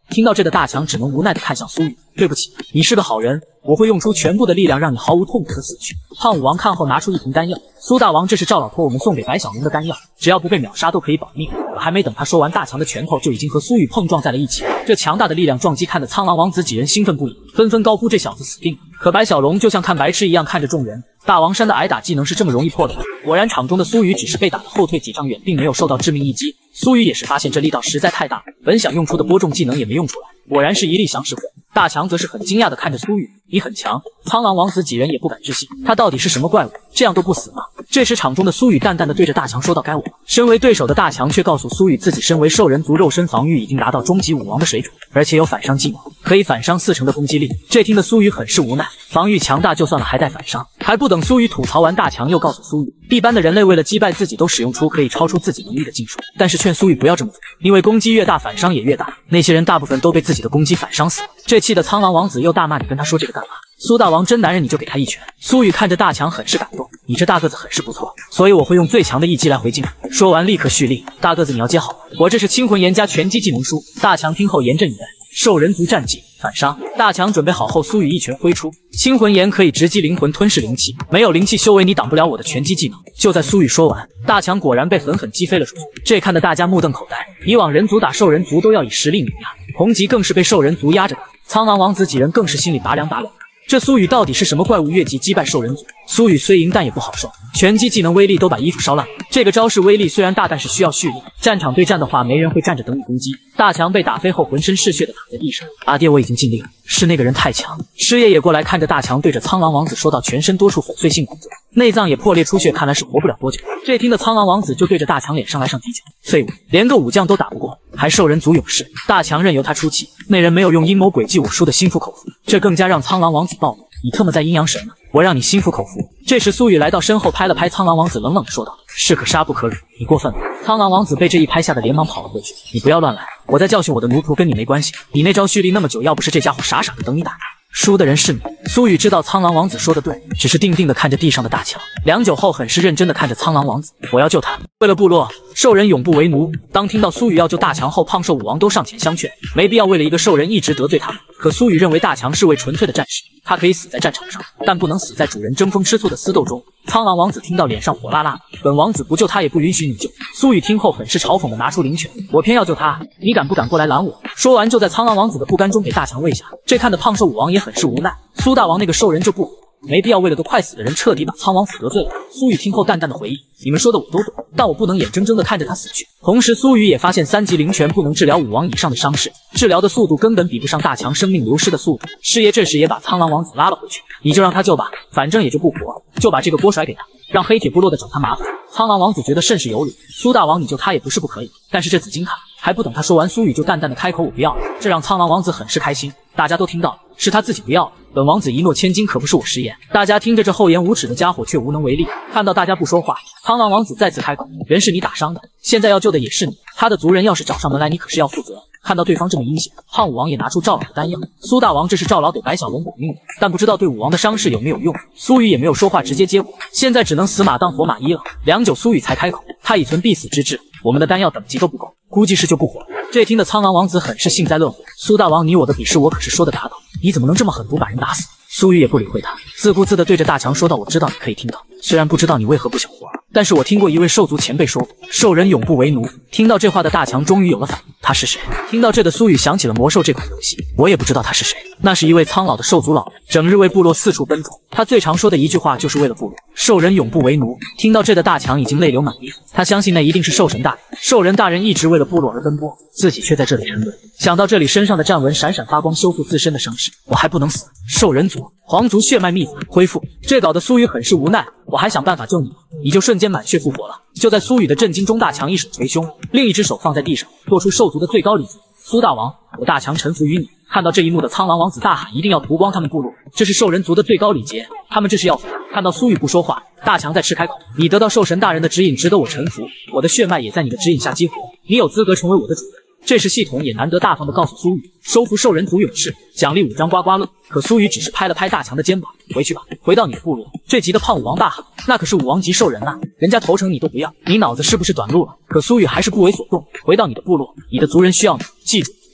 听到这的大强只能无奈地看向苏雨，对不起，你是个好人，我会用出全部的力量让你毫无痛苦的死去。胖武王看后拿出一瓶丹药，苏大王，这是赵老托我们送给白小龙的丹药，只要不被秒杀都可以保命。可还没等他说完，大强的拳头就已经和苏雨碰撞在了一起，这强大的力量撞击看得苍狼王子几人兴奋不已，纷纷高呼这小子死定了。可白小龙就像看白痴一样看着众人，大王山的挨打技能是这么容易破的吗？果然场中的苏雨只是被打得后退几丈远，并没有受到致命一击。苏雨也是发现这力道实在太大，本想用出的播种技能也没用出来，果然是一粒降石火。大强则是很惊讶地看着苏雨，你很强。苍狼王子几人也不敢置信，他到底是什么怪物，这样都不死吗？这时场中的苏雨淡淡地对着大强说道，该我。身为对手的大强却告诉苏雨，自己身为兽人族，肉身防御已经达到终极武王的水准，而且有反伤技能，可以反伤四成的攻击力。这听得苏雨很是无奈，防御强大就算了，还带反伤。还不等苏雨吐槽完，大强又告诉苏雨，一般的人类为了击败自己都使用出可以超出自己能力的技术，但是劝苏雨不要这么做，因为攻击越大反伤也越大，那些人大部分都被自己的攻击反伤死了。这气的苍狼王子又大骂，你跟他说这个干嘛？苏大王真男人，你就给他一拳。苏雨看着大强很是感动，你这大个子很是不错，所以我会用最强的一击来回敬你。说完立刻蓄力，大个子你要接好，我这是清魂炎加拳击技能书。大强听后严阵以待，兽人族战技反伤。大强准备好后，苏雨一拳挥出，清魂炎可以直击灵魂，吞噬灵气，没有灵气修为你挡不了我的拳击技能。就在苏雨说完，大强果然被狠狠击飞了出去，这看得大家目瞪口呆。以往人族打兽人族都要以实力碾压，红极更是被兽人族压着打，苍狼王子几人更是心里拔凉拔凉。这苏雨到底是什么怪物，越级击败兽人族？苏雨虽赢但也不好受，拳击技能威力都把衣服烧烂。这个招式威力虽然大，但是需要蓄力。战场对战的话，没人会站着等你攻击。大强被打飞后，浑身是血的躺在地上。阿爹，我已经尽力了，是那个人太强。师爷也过来看着大强，对着苍狼王子说道，全身多处粉碎性骨折，内脏也破裂出血，看来是活不了多久。这听的苍狼王子就对着大强脸上来上几脚，废物，连个武将都打不过，还兽人族勇士。大强任由他出气，那人没有用阴谋诡计，我输的心服口服，这更加让苍狼王子暴怒。你特么在阴阳神呢？我让你心服口服。这时苏雨来到身后，拍了拍苍狼王子，冷冷地说道，士可杀不可辱，你过分了。苍狼王子被这一拍吓得连忙跑了过去，你不要乱来，我在教训我的奴仆，跟你没关系。你那招蓄力那么久，要不是这家伙傻傻的等你打，输的人是你。苏雨知道苍狼王子说的对，只是定定地看着地上的大强，良久后很是认真地看着苍狼王子，我要救他，为了部落，兽人永不为奴。当听到苏雨要救大强后，胖兽武王都上前相劝，没必要为了一个兽人一直得罪他们。可苏雨认为大强是位纯粹的战士，他可以死在战场上，但不能死在主人争风吃醋的私斗中。苍狼王子听到脸上火辣辣的，本王子不救他也不允许你救。苏雨听后很是嘲讽的拿出灵拳，我偏要救他，你敢不敢过来拦我？说完就在苍狼王子的不甘中给大强喂下。这看得胖兽武王也很是无奈，苏大王那个兽人就不没必要为了个快死的人彻底把苍王府得罪了。苏雨听后淡淡的回忆，你们说的我都懂，但我不能眼睁睁的看着他死去。同时苏雨也发现三级灵拳不能治疗武王以上的伤势，治疗的速度根本比不上大强生命流失的速度。师爷这时也把苍狼王子拉了回去，你就让他救吧，反正也就不活，就把这个锅甩给他，让黑铁部落的找他麻烦。苍狼王子觉得甚是有理，苏大王你救他也不是不可以，但是这紫金卡。还不等他说完，苏雨就淡淡的开口，我不要了。这让苍狼王子很是开心，大家都听到了，是他自己不要了，本王子一诺千金，可不是我食言。大家听着这厚颜无耻的家伙却无能为力。看到大家不说话，苍狼王子再次开口，人是你打伤的，现在要救的也是你，他的族人要是找上门来，你可是要负责。看到对方这么阴险，胖武王也拿出赵老的丹药。苏大王这是赵老给白小龙补命的，但不知道对武王的伤势有没有用。苏雨也没有说话，直接接过，现在只能死马当活马医了。良久苏雨才开口，他已存必死之志，我们的丹药等级都不够，估计是救不活了。这听的苍狼王子很是幸灾乐祸，苏大王你我的比试我可是说的打倒，你怎么能这么狠毒把人打死？苏雨也不理会他，自顾自地对着大强说道，我知道你可以听到，虽然不知道你为何不想活，但是我听过一位兽族前辈说，兽人永不为奴。听到这话的大强终于有了反应，他是谁？听到这的苏雨想起了魔兽这款游戏，我也不知道他是谁，那是一位苍老的兽族老人，整日为部落四处奔走，他最常说的一句话就是为了部落，兽人永不为奴。听到这的大强已经泪流满面，他相信那一定是兽神大人，兽人大人一直为了部落而奔波，自己却在这里沉沦。想到这里，身上的战纹闪闪发光，修复自身的伤势，我还不能死。兽人族皇族血脉秘法恢复，这搞得苏雨很是无奈，我还想办法救你，你就瞬间满血复活了。就在苏雨的震惊中，大强一手捶胸，另一只手放在地上，做出兽族的最高礼节，苏大王，我大强臣服于你。看到这一幕的苍狼王子大喊，一定要屠光他们部落，这是兽人族的最高礼节，他们这是要死。看到苏雨不说话，大强再吃开口，你得到兽神大人的指引，值得我臣服，我的血脉也在你的指引下激活，你有资格成为我的主人。这时系统也难得大方地告诉苏雨，收服兽人族勇士，奖励五张刮刮乐。可苏雨只是拍了拍大强的肩膀，回去吧，回到你的部落。这急的胖武王大喊，那可是武王级兽人啊，人家投诚你都不要，你脑子是不是短路了？可苏雨还是不为所动，回到你的部落，你的族人需要你，记住，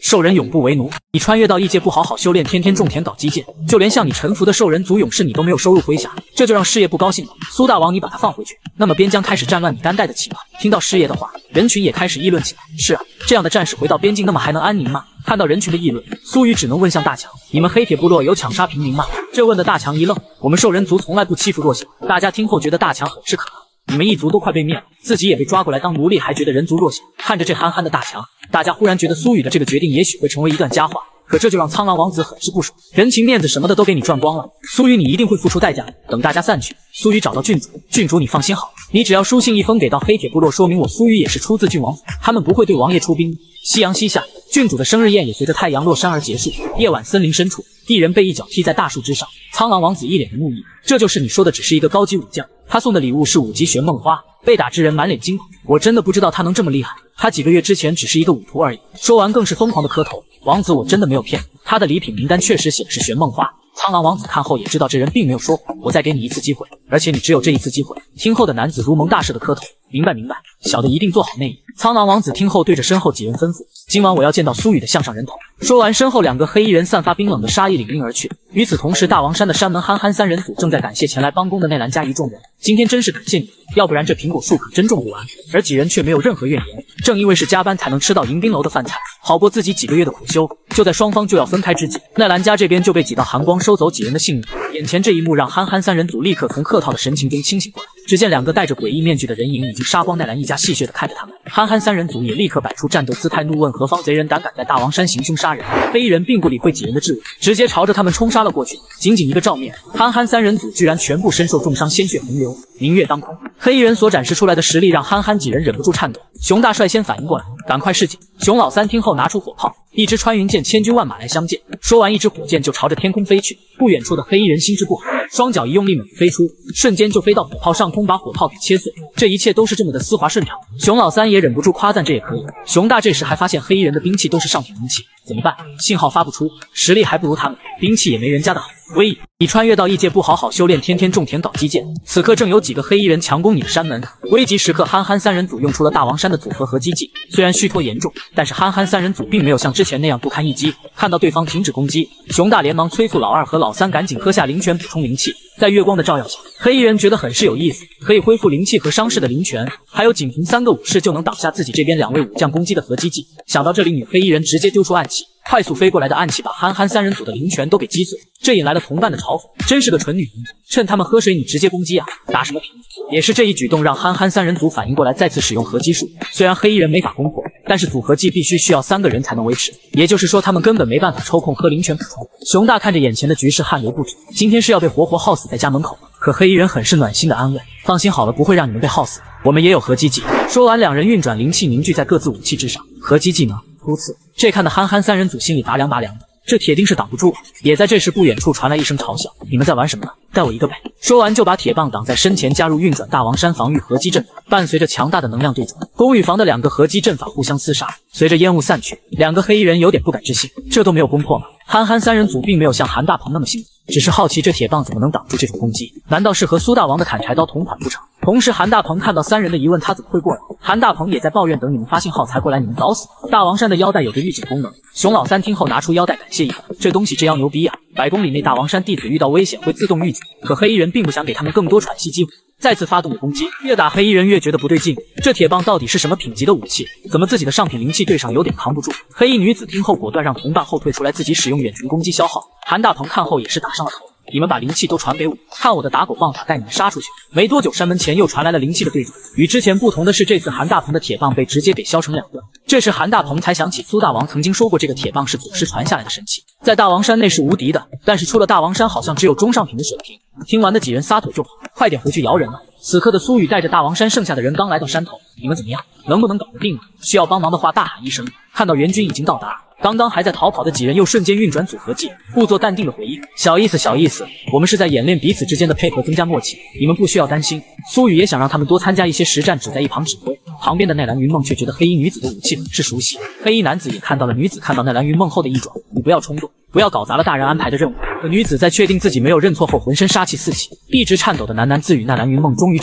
兽人永不为奴。你穿越到异界不好好修炼，天天种田搞基建，就连向你臣服的兽人族勇士你都没有收入麾下，这就让师爷不高兴了。苏大王，你把他放回去，那么边疆开始战乱，你担待得起吗？听到师爷的话，人群也开始议论起来。是啊，这样的战士回到边境，那么还能安宁吗？看到人群的议论，苏雨只能问向大强：你们黑铁部落有抢杀平民吗？这问的大强一愣，我们兽人族从来不欺负弱小。大家听后觉得大强很是可恨。你们一族都快被灭了，自己也被抓过来当奴隶，还觉得人族弱小。看着这憨憨的大强，大家忽然觉得苏雨的这个决定也许会成为一段佳话。可这就让苍狼王子很是不爽，人情面子什么的都给你赚光了，苏雨你一定会付出代价的。等大家散去，苏雨找到郡主，郡主你放心好，你只要书信一封给到黑铁部落，说明我苏雨也是出自郡王府，他们不会对王爷出兵。夕阳西下，郡主的生日宴也随着太阳落山而结束。夜晚森林深处，地人被一脚踢在大树之上，苍狼王子一脸的怒意，这就是你说的只是一个高级武将，他送的礼物是五级玄梦花。被打之人满脸惊恐，我真的不知道他能这么厉害，他几个月之前只是一个武徒而已。说完更是疯狂的磕头，王子我真的没有骗你，他的礼品名单确实显示玄梦花。苍狼王子看后也知道这人并没有说谎，我再给你一次机会，而且你只有这一次机会。听后的男子如蒙大赦的磕头，明白明白，小的一定做好内应。苍狼王子听后对着身后几人吩咐，今晚我要见到苏雨的项上人头。说完，身后两个黑衣人散发冰冷的杀意领兵而去。与此同时，大王山的山门憨憨三人组正在感谢前来帮工的内兰家一众人，今天真是感谢你，要不然这苹果树可真种不完。而几人却没有任何怨言，正因为是加班才能吃到迎宾楼的饭菜，好过自己几个月的苦修。就在双方就要分开之际，内兰家这边就被几道寒光收走几人的性命。眼前这一幕让憨憨三人组立刻从客套的神情中清醒过来，只见两个戴着诡异面具的人影已经杀光奈兰一家，戏谑地看着他们。憨憨三人组也立刻摆出战斗姿态，怒问何方贼人胆敢在大王山行凶杀人。黑衣人并不理会几人的质问，直接朝着他们冲杀了过去。仅仅一个照面，憨憨三人组居然全部身受重伤，鲜血横流，明月当空。黑衣人所展示出来的实力让憨憨几人忍不住颤抖。熊大率先反应过来，赶快示警。熊老三听后拿出火炮，一支穿云箭千军万马来相见。说完，一支火箭就朝着天空飞去。不远处的黑衣人心知不好，双脚一用力猛飞出，瞬间就飞到火炮上空，把火炮给切碎。这一切都是这么的丝滑顺畅。熊老三也忍不住夸赞，这也可以。熊大这时还发现黑衣人的兵器都是上品兵器，怎么办？信号发不出，实力还不如他们，兵器也没人家的好。威，你穿越到异界不好好修炼，天天种田搞基建，此刻正有几个黑衣人强攻你的山门。危急时刻，憨憨三人组用出了大王山的组合合击技，虽然虚脱严重，但是憨憨三人组并没有像之前那样不堪一击。看到对方停止攻击，熊大连忙催促老二和老三赶紧喝下灵泉补充灵气。在月光的照耀下，黑衣人觉得很是有意思，可以恢复灵气和伤势的灵泉，还有仅凭三个武士就能挡下自己这边两位武将攻击的合击技。想到这里，女黑衣人直接丢出暗器，快速飞过来的暗器把憨憨三人组的灵泉都给击碎，这引来了同伴的嘲讽，真是个蠢女人，趁他们喝水你直接攻击啊，打什么瓶子？也是这一举动让憨憨三人组反应过来，再次使用合击术。虽然黑衣人没法攻破，但是组合技必须需要三个人才能维持，也就是说他们根本没办法抽空喝灵泉补充。熊大看着眼前的局势汗流不止，今天是要被活活耗死在家门口吗？可黑衣人很是暖心的安慰，放心好了，不会让你们被耗死，我们也有合击技。说完，两人运转灵气凝聚在各自武器之上，合击技呢？如此，这看的憨憨三人组心里拔凉拔凉的，这铁定是挡不住了。也在这时，不远处传来一声嘲笑：“你们在玩什么呢？带我一个呗！”说完就把铁棒挡在身前，加入运转大王山防御合击阵法，伴随着强大的能量对准，攻与防的两个合击阵法互相厮杀。随着烟雾散去，两个黑衣人有点不敢置信，这都没有攻破吗？憨憨三人组并没有像韩大鹏那么幸运，只是好奇这铁棒怎么能挡住这种攻击？难道是和苏大王的砍柴刀同款不成？同时，韩大鹏看到三人的疑问，他怎么会过来？韩大鹏也在抱怨，等你们发信号才过来，你们早死。大王山的腰带有着预警功能，熊老三听后拿出腰带感谢一番，这东西这妖牛逼啊！百公里内大王山弟子遇到危险会自动预警。可黑衣人并不想给他们更多喘息机会，再次发动了攻击。越打黑衣人越觉得不对劲，这铁棒到底是什么品级的武器？怎么自己的上品灵气对上有点扛不住？黑衣女子听后果断让同伴后退出来，自己使用远程攻击消耗。韩大鹏看后也是打上了头。你们把灵气都传给我，看我的打狗棒法带你们杀出去。没多久，山门前又传来了灵气的对准。与之前不同的是，这次韩大鹏的铁棒被直接给削成两段。这时韩大鹏才想起苏大王曾经说过，这个铁棒是祖师传下来的神器，在大王山内是无敌的，但是出了大王山好像只有中上品的水平。听完的几人撒腿就跑，快点回去摇人了。此刻的苏雨带着大王山剩下的人刚来到山头，你们怎么样？能不能搞得定啊？需要帮忙的话大喊一声。看到援军已经到达，刚刚还在逃跑的几人又瞬间运转组合技，故作淡定的回应：小意思小意思，我们是在演练彼此之间的配合，增加默契，你们不需要担心。苏雨也想让他们多参加一些实战，只在一旁指挥。旁边的奈兰云梦却觉得黑衣女子的武器很是熟悉。黑衣男子也看到了女子看到奈兰云梦后的异状，你不要冲动，不要搞砸了大人安排的任务。可女子在确定自己没有认错后，浑身杀气四起，一直颤抖的喃喃自语。奈兰云梦终于找到你，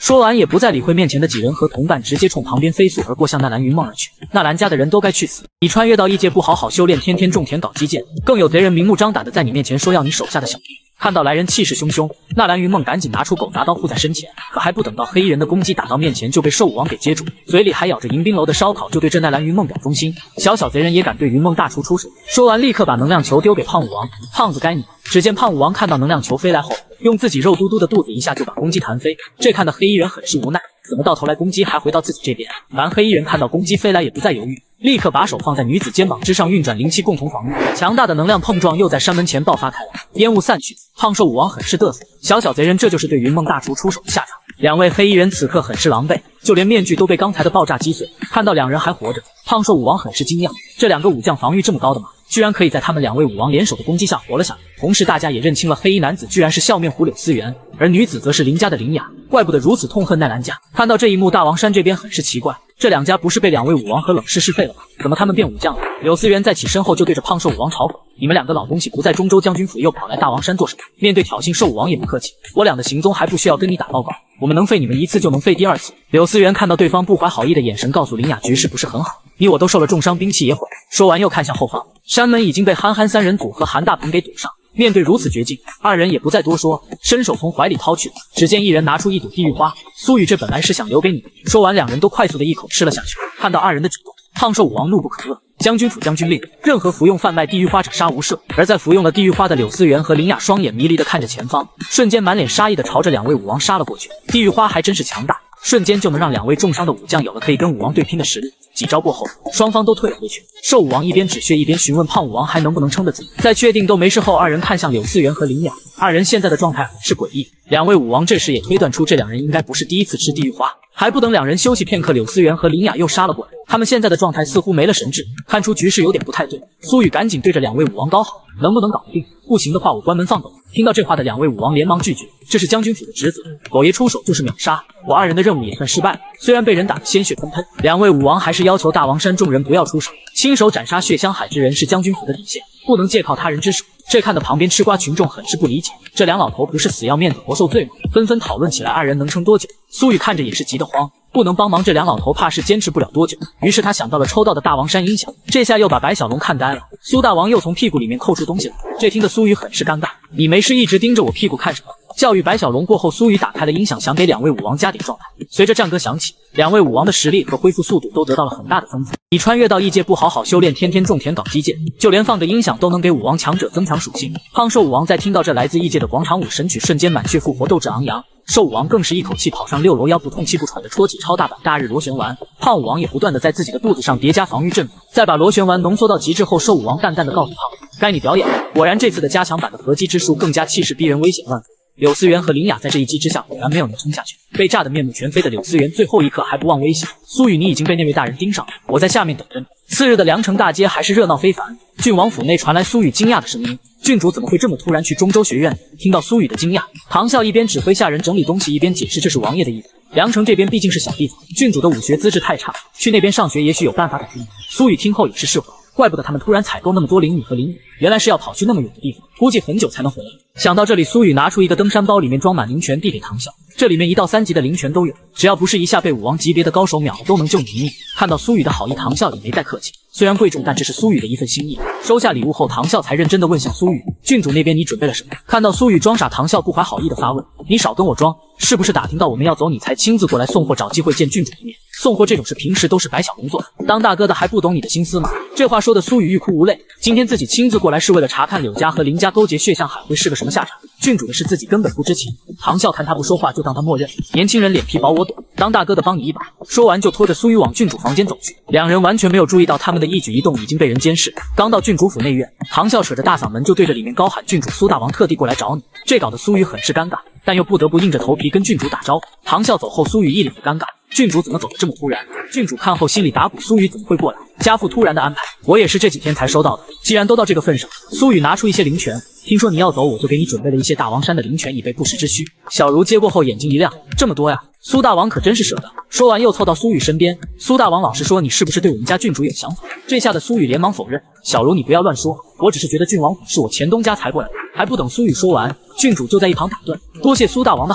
说完也不再理会面前的几人和同伴，直接冲旁边飞速而过，向纳兰云梦而去。纳兰家的人都该去死！你穿越到异界不好好修炼，天天种田搞基建，更有贼人明目张胆的在你面前说要你手下的小弟。看到来人气势汹汹，纳兰云梦赶紧拿出狗杂刀护在身前，可还不等到黑衣人的攻击打到面前，就被兽武王给接住，嘴里还咬着迎宾楼的烧烤，就对这纳兰云梦表忠心。小小贼人也敢对云梦大厨出手？说完，立刻把能量球丢给胖武王。胖子该你！只见胖武王看到能量球飞来后，用自己肉嘟嘟的肚子一下就把攻击弹飞。这看的黑衣人很是无奈，怎么到头来攻击还回到自己这边？蓝黑衣人看到攻击飞来也不再犹豫，立刻把手放在女子肩膀之上，运转灵气共同防御。强大的能量碰撞又在山门前爆发开来，烟雾散去，胖瘦武王很是嘚瑟。小小贼人这就是对云梦大厨出手的下场。两位黑衣人此刻很是狼狈，就连面具都被刚才的爆炸击碎。看到两人还活着，胖瘦武王很是惊讶，这两个武将防御这么高的吗？居然可以在他们两位武王联手的攻击下活了下来。同时大家也认清了黑衣男子居然是笑面虎柳思源，而女子则是林家的林雅，怪不得如此痛恨奈兰家。看到这一幕，大王山这边很是奇怪，这两家不是被两位武王和冷氏是废了吗？怎么他们变武将了？柳思源在起身后就对着胖瘦武王嘲讽：你们两个老东西不在中州将军府，又跑来大王山做什么？面对挑衅，瘦武王也不客气，我俩的行踪还不需要跟你打报告，我们能废你们一次就能废第二次。柳思源看到对方不怀好意的眼神，告诉林雅局势不是很好，你我都受了重伤，兵器也毁。说完又看向后方，山门已经被憨憨三人组和韩大鹏给堵上。面对如此绝境，二人也不再多说，伸手从怀里掏去。只见一人拿出一朵地狱花，苏雨这本来是想留给你的。说完，两人都快速的一口吃了下去。看到二人的举动，胖瘦武王怒不可遏。将军府将军令，任何服用贩卖地狱花者杀无赦。而在服用了地狱花的柳思源和林雅双眼迷离的看着前方，瞬间满脸杀意的朝着两位武王杀了过去。地狱花还真是强大，瞬间就能让两位重伤的武将有了可以跟武王对拼的实力。几招过后，双方都退了回去。瘦武王一边止血一边询问胖武王还能不能撑得住。在确定都没事后，二人看向柳思源和林雅，二人现在的状态很是诡异。两位武王这时也推断出这两人应该不是第一次吃地狱花。还不等两人休息片刻，柳思源和林雅又杀了过来。他们现在的状态似乎没了神智，看出局势有点不太对。苏雨赶紧对着两位武王高喊：能不能搞定？不行的话我关门放狗。听到这话的两位武王连忙拒绝，这是将军府的职责，狗爷出手就是秒杀，我二人的任务也算失败了。虽然被人打得鲜血喷喷，两位武王还是要求大王山众人不要出手，亲手斩杀血香海之人是将军府的底线，不能借靠他人之手。这看得旁边吃瓜群众很是不理解，这两老头不是死要面子活受罪吗？纷纷讨论起来二人能撑多久。苏雨看着也是急得慌，不能帮忙这两老头怕是坚持不了多久。于是他想到了抽到的大王山音响，这下又把白小龙看呆了。苏大王又从屁股里面扣出东西来，这听得苏雨很是尴尬。你没事一直盯着我屁股看什么？教育白小龙过后，苏雨打开了音响，想给两位武王加点状态。随着战歌响起，两位武王的实力和恢复速度都得到了很大的增幅。你穿越到异界不好好修炼，天天种田搞基建，就连放个音响都能给武王强者增强属性。胖瘦武王在听到这来自异界的广场舞神曲，瞬间满血复活，斗志昂扬。瘦武王更是一口气跑上六楼，腰不痛气不喘的戳起超大版大日螺旋丸。胖武王也不断的在自己的肚子上叠加防御阵法，再把螺旋丸浓缩到极致后，瘦武王淡淡的告诉胖子：该你表演了。果然这次的加强版的合击之术更加气势逼人，危险万分。柳思源和林雅在这一击之下果然没有能撑下去，被炸得面目全非的柳思源最后一刻还不忘威胁：苏雨，你已经被那位大人盯上了，我在下面等着你。次日的凉城大街还是热闹非凡，郡王府内传来苏雨惊讶的声音：郡主怎么会这么突然去中州学院？听到苏雨的惊讶，唐啸一边指挥下人整理东西，一边解释这是王爷的意思。凉城这边毕竟是小地方，郡主的武学资质太差，去那边上学也许有办法改进。苏雨听后也是释怀，怪不得他们突然采购那么多灵女和灵女，原来是要跑去那么远的地方，估计很久才能回来。想到这里，苏雨拿出一个登山包，里面装满灵泉递给唐啸，这里面一到三级的灵泉都有，只要不是一下被武王级别的高手秒了，都能救你一命。看到苏雨的好意，唐啸也没再客气，虽然贵重，但这是苏雨的一份心意。收下礼物后，唐啸才认真的问向苏雨：郡主那边你准备了什么？看到苏雨装傻，唐啸不怀好意的发问：你少跟我装，是不是打听到我们要走，你才亲自过来送货，找机会见郡主一面？送货这种事平时都是白小龙做的，当大哥的还不懂你的心思吗？这话说的苏雨欲哭无泪，今天自己亲自过来是为了查看柳家和林家勾结血象海会是个什么下场，郡主的事自己根本不知情。唐啸看他不说话，就当他默认，年轻人脸皮薄我懂，当大哥的帮你一把。说完就拖着苏雨往郡主房间走去，两人完全没有注意到他们的一举一动已经被人监视。刚到郡主府内院，唐啸扯着大嗓门就对着里面高喊：郡主苏大王特地过来找你。这搞得苏雨很是尴尬，但又不得不硬着头皮跟郡主打招呼。唐啸走后，苏雨一脸的尴尬，郡主怎么走得这么突然？郡主看后心里打鼓，苏雨怎么会过来？家父突然的安排，我也是这几天才收到的。既然都到这个份上，苏雨拿出一些灵泉，听说你要走，我就给你准备了一些大王山的灵泉，以备不时之需。小茹接过后眼睛一亮，这么多呀，苏大王可真是舍得。说完又凑到苏雨身边，苏大王老实说，你是不是对我们家郡主有想法？这下的苏雨连忙否认，小茹你不要乱说，我只是觉得郡王府是我前东家才过来的。还不等苏雨说完，郡主就在一旁打断，多谢苏大王的好意，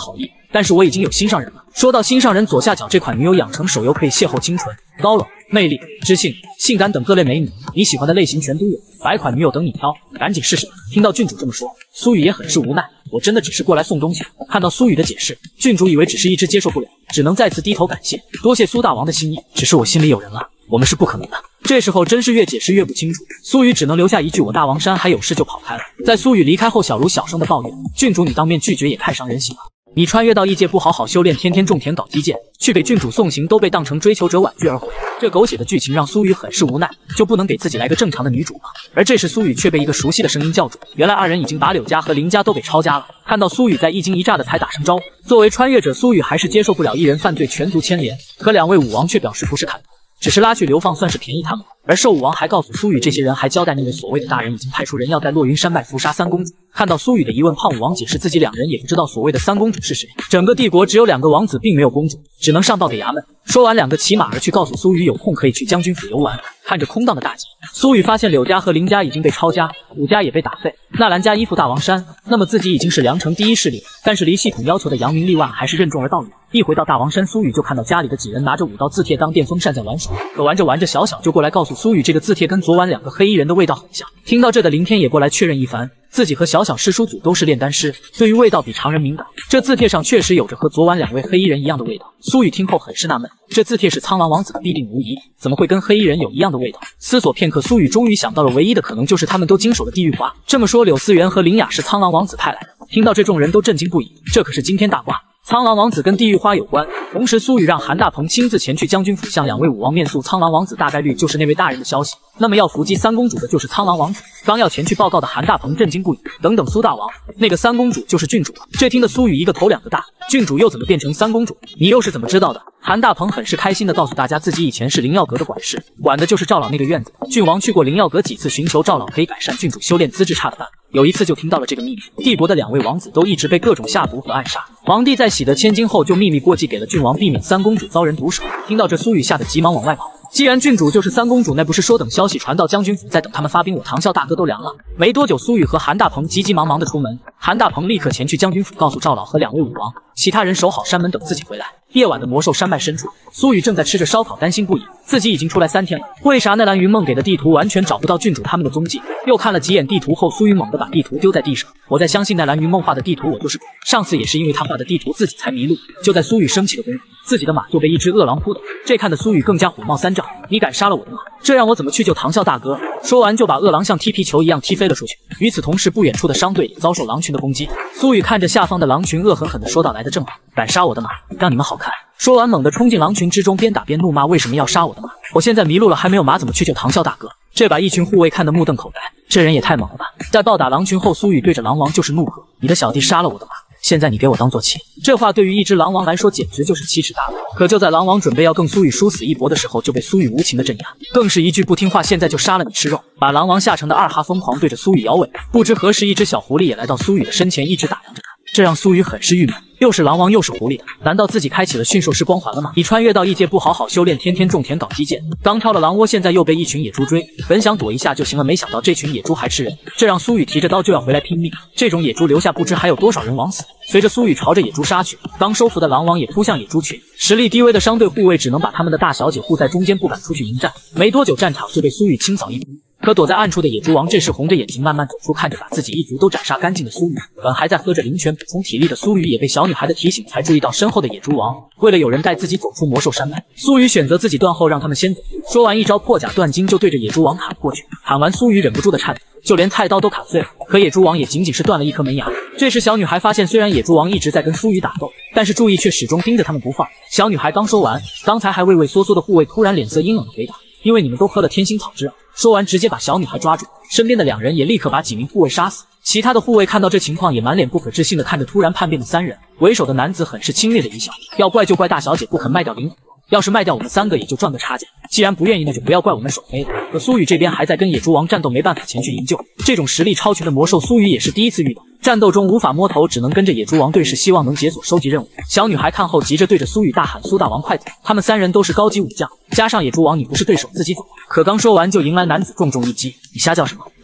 但是我已经有心上人了。说到心上人，左下角这款女友养成手游可以邂逅清纯、高冷、魅力、知性、性感等各类美女，你喜欢的类型全都有，百款女友等你挑，赶紧试试。听到郡主这么说，苏雨也很是无奈，我真的只是过来送东西。看到苏雨的解释，郡主以为只是一直接受不了，只能再次低头感谢，多谢苏大王的心意，只是我心里有人了，我们是不可能的。这时候真是越解释越不清楚，苏雨只能留下一句我大王山还有事就跑开了。在苏雨离开后，小茹小声的抱怨，郡主你当面拒绝也太伤人心了。你穿越到异界不好好修炼，天天种田搞基建，去给郡主送行都被当成追求者婉拒而回。这狗血的剧情让苏雨很是无奈，就不能给自己来个正常的女主吗？而这时苏雨却被一个熟悉的声音叫住，原来二人已经把柳家和林家都给抄家了。看到苏雨在一惊一乍的才打声招呼，作为穿越者，苏雨还是接受不了一人犯罪全族牵连，可两位武王却表示不是砍头，只是拉去流放，算是便宜他们。而兽武王还告诉苏雨，这些人还交代那位所谓的大人已经派出人要在落云山脉伏杀三公主。看到苏雨的疑问，胖武王解释自己两人也不知道所谓的三公主是谁，整个帝国只有两个王子，并没有公主，只能上报给衙门。说完，两个骑马而去，告诉苏雨有空可以去将军府游玩。看着空荡的大街，苏雨发现柳家和林家已经被抄家，武家也被打废，纳兰家依附大王山，那么自己已经是梁城第一势力。但是离系统要求的扬名立万还是任重而道远。一回到大王山，苏雨就看到家里的几人拿着武道字帖当电风扇在玩耍，可玩着玩着，小小就过来告诉苏雨，这个字帖跟昨晚两个黑衣人的味道很像。听到这的林天也过来确认一番，自己和小小师叔祖都是炼丹师，对于味道比常人敏感。这字帖上确实有着和昨晚两位黑衣人一样的味道。苏雨听后很是纳闷，这字帖是苍狼王子的必定无疑，怎么会跟黑衣人有一样的味道？思索片刻，苏雨终于想到了，唯一的可能就是他们都经手了地狱花。这么说，柳思源和林雅是苍狼王子派来的。听到这，众人都震惊不已，这可是惊天大卦。苍狼王子跟地狱花有关，同时苏雨让韩大鹏亲自前去将军府向两位武王面诉苍狼王子大概率就是那位大人的消息，那么要伏击三公主的就是苍狼王子。刚要前去报告的韩大鹏震惊不已，等等苏大王，那个三公主就是郡主了。这听得苏雨一个头两个大，郡主又怎么变成三公主？你又是怎么知道的？韩大鹏很是开心的告诉大家，自己以前是灵药阁的管事，管的就是赵老那个院子。郡王去过灵药阁几次，寻求赵老可以改善郡主修炼资质差的办法。有一次就听到了这个秘密，帝国的两位王子都一直被各种下毒和暗杀，皇帝在喜得千金后就秘密过继给了郡王，避免三公主遭人毒手。听到这，苏雨吓得急忙往外跑。既然郡主就是三公主，那不是说等消息传到将军府，再等他们发兵，我唐啸大哥都凉了。没多久，苏雨和韩大鹏急急忙忙的出门，韩大鹏立刻前去将军府，告诉赵老和两位武王，其他人守好山门等自己回来。夜晚的魔兽山脉深处，苏雨正在吃着烧烤，担心不已，自己已经出来三天了，为啥那蓝云梦给的地图完全找不到郡主他们的踪迹？又看了几眼地图后，苏雨猛地把地图丢在地上，我再相信那蓝云梦画的地图我就是鬼，上次也是因为他画的地图自己才迷路。就在苏雨生气的功夫，自己的马就被一只饿狼扑倒，这看得苏雨更加火冒三丈，你敢杀了我的马，这让我怎么去救唐啸大哥？说完就把饿狼像踢皮球一样踢飞了出去。与此同时，不远处的商队也遭受狼群的攻击，苏雨看着下方的狼群，恶狠狠地说道，来得正好，敢杀我的马，让你们好看。说完猛地冲进狼群之中，边打边怒骂，为什么要杀我的马？我现在迷路了，还没有马怎么去救唐啸大哥？这把一群护卫看得目瞪口呆，这人也太猛了吧！在暴打狼群后，苏雨对着狼王就是怒喝，你的小弟杀了我的马，现在你给我当坐骑。这话对于一只狼王来说简直就是奇耻大辱。可就在狼王准备要跟苏雨殊死一搏的时候，就被苏雨无情的镇压，更是一句不听话，现在就杀了你吃肉，把狼王吓成的二哈疯狂对着苏雨摇尾。不知何时，一只小狐狸也来到苏雨的身前，一直打量着他，这让苏雨很是郁闷。又是狼王又是狐狸的，难道自己开启了驯兽师光环了吗？你穿越到异界不好好修炼，天天种田搞基建，刚挑了狼窝，现在又被一群野猪追，本想躲一下就行了，没想到这群野猪还吃人，这让苏雨提着刀就要回来拼命。这种野猪留下不知还有多少人枉死。随着苏雨朝着野猪杀去，刚收服的狼王也扑向野猪群，实力低微的商队护卫只能把他们的大小姐护在中间，不敢出去迎战。没多久，战场就被苏雨清扫一空。可躲在暗处的野猪王这时红着眼睛慢慢走出，看着把自己一族都斩杀干净的苏雨，本还在喝着灵泉补充体力的苏雨也被小女孩的提醒才注意到身后的野猪王。为了有人带自己走出魔兽山脉，苏雨选择自己断后，让他们先走。说完一招破甲断金就对着野猪王砍过去，砍完苏雨忍不住的颤抖，就连菜刀都砍碎了。可野猪王也仅仅是断了一颗门牙。这时小女孩发现，虽然野猪王一直在跟苏雨打斗，但是注意却始终盯着他们不放。小女孩刚说完，刚才还畏畏缩缩的护卫突然脸色阴冷的回答，因为你们都喝了天星草汁啊。说完直接把小女孩抓住，身边的两人也立刻把几名护卫杀死。其他的护卫看到这情况也满脸不可置信的看着突然叛变的三人。为首的男子很是轻蔑的一笑，要怪就怪大小姐不肯卖掉灵魂，要是卖掉我们三个也就赚个差价，既然不愿意那就不要怪我们手黑了。可苏雨这边还在跟野猪王战斗，没办法前去营救，这种实力超群的魔兽苏雨也是第一次遇到，战斗中无法摸头，只能跟着野猪王对视，希望能解锁收集任务。小女孩看后急着对着苏雨大喊，苏大王快走，他们三人都是高级武将，加上野猪王你不是对手自己走。可刚说完就迎来男子重重一击，你瞎叫什么？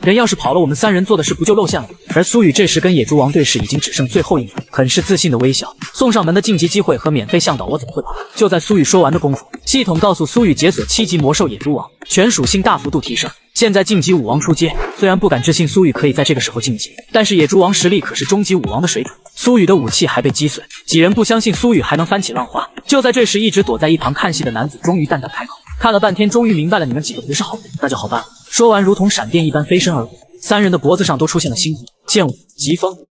人要是跑了，我们三人做的事不就露馅了吗？而苏雨这时跟野猪王对视，已经只剩最后一秒，很是自信的微笑。送上门的晋级机会和免费向导，我怎么会跑？就在苏雨说完的功夫，系统告诉苏雨解锁七级魔兽野猪王，全属性大幅度提升。现在晋级武王出街，虽然不敢置信苏雨可以在这个时候晋级，但是野猪王实力可是终极武王的水准。苏雨的武器还被击碎，几人不相信苏雨还能翻起浪花。就在这时，一直躲在一旁看戏的男子终于淡淡开口，看了半天，终于明白了，你们几个不是好人，那就好办了。说完，如同闪电一般飞身而过，三人的脖子上都出现了星火、剑舞、疾风。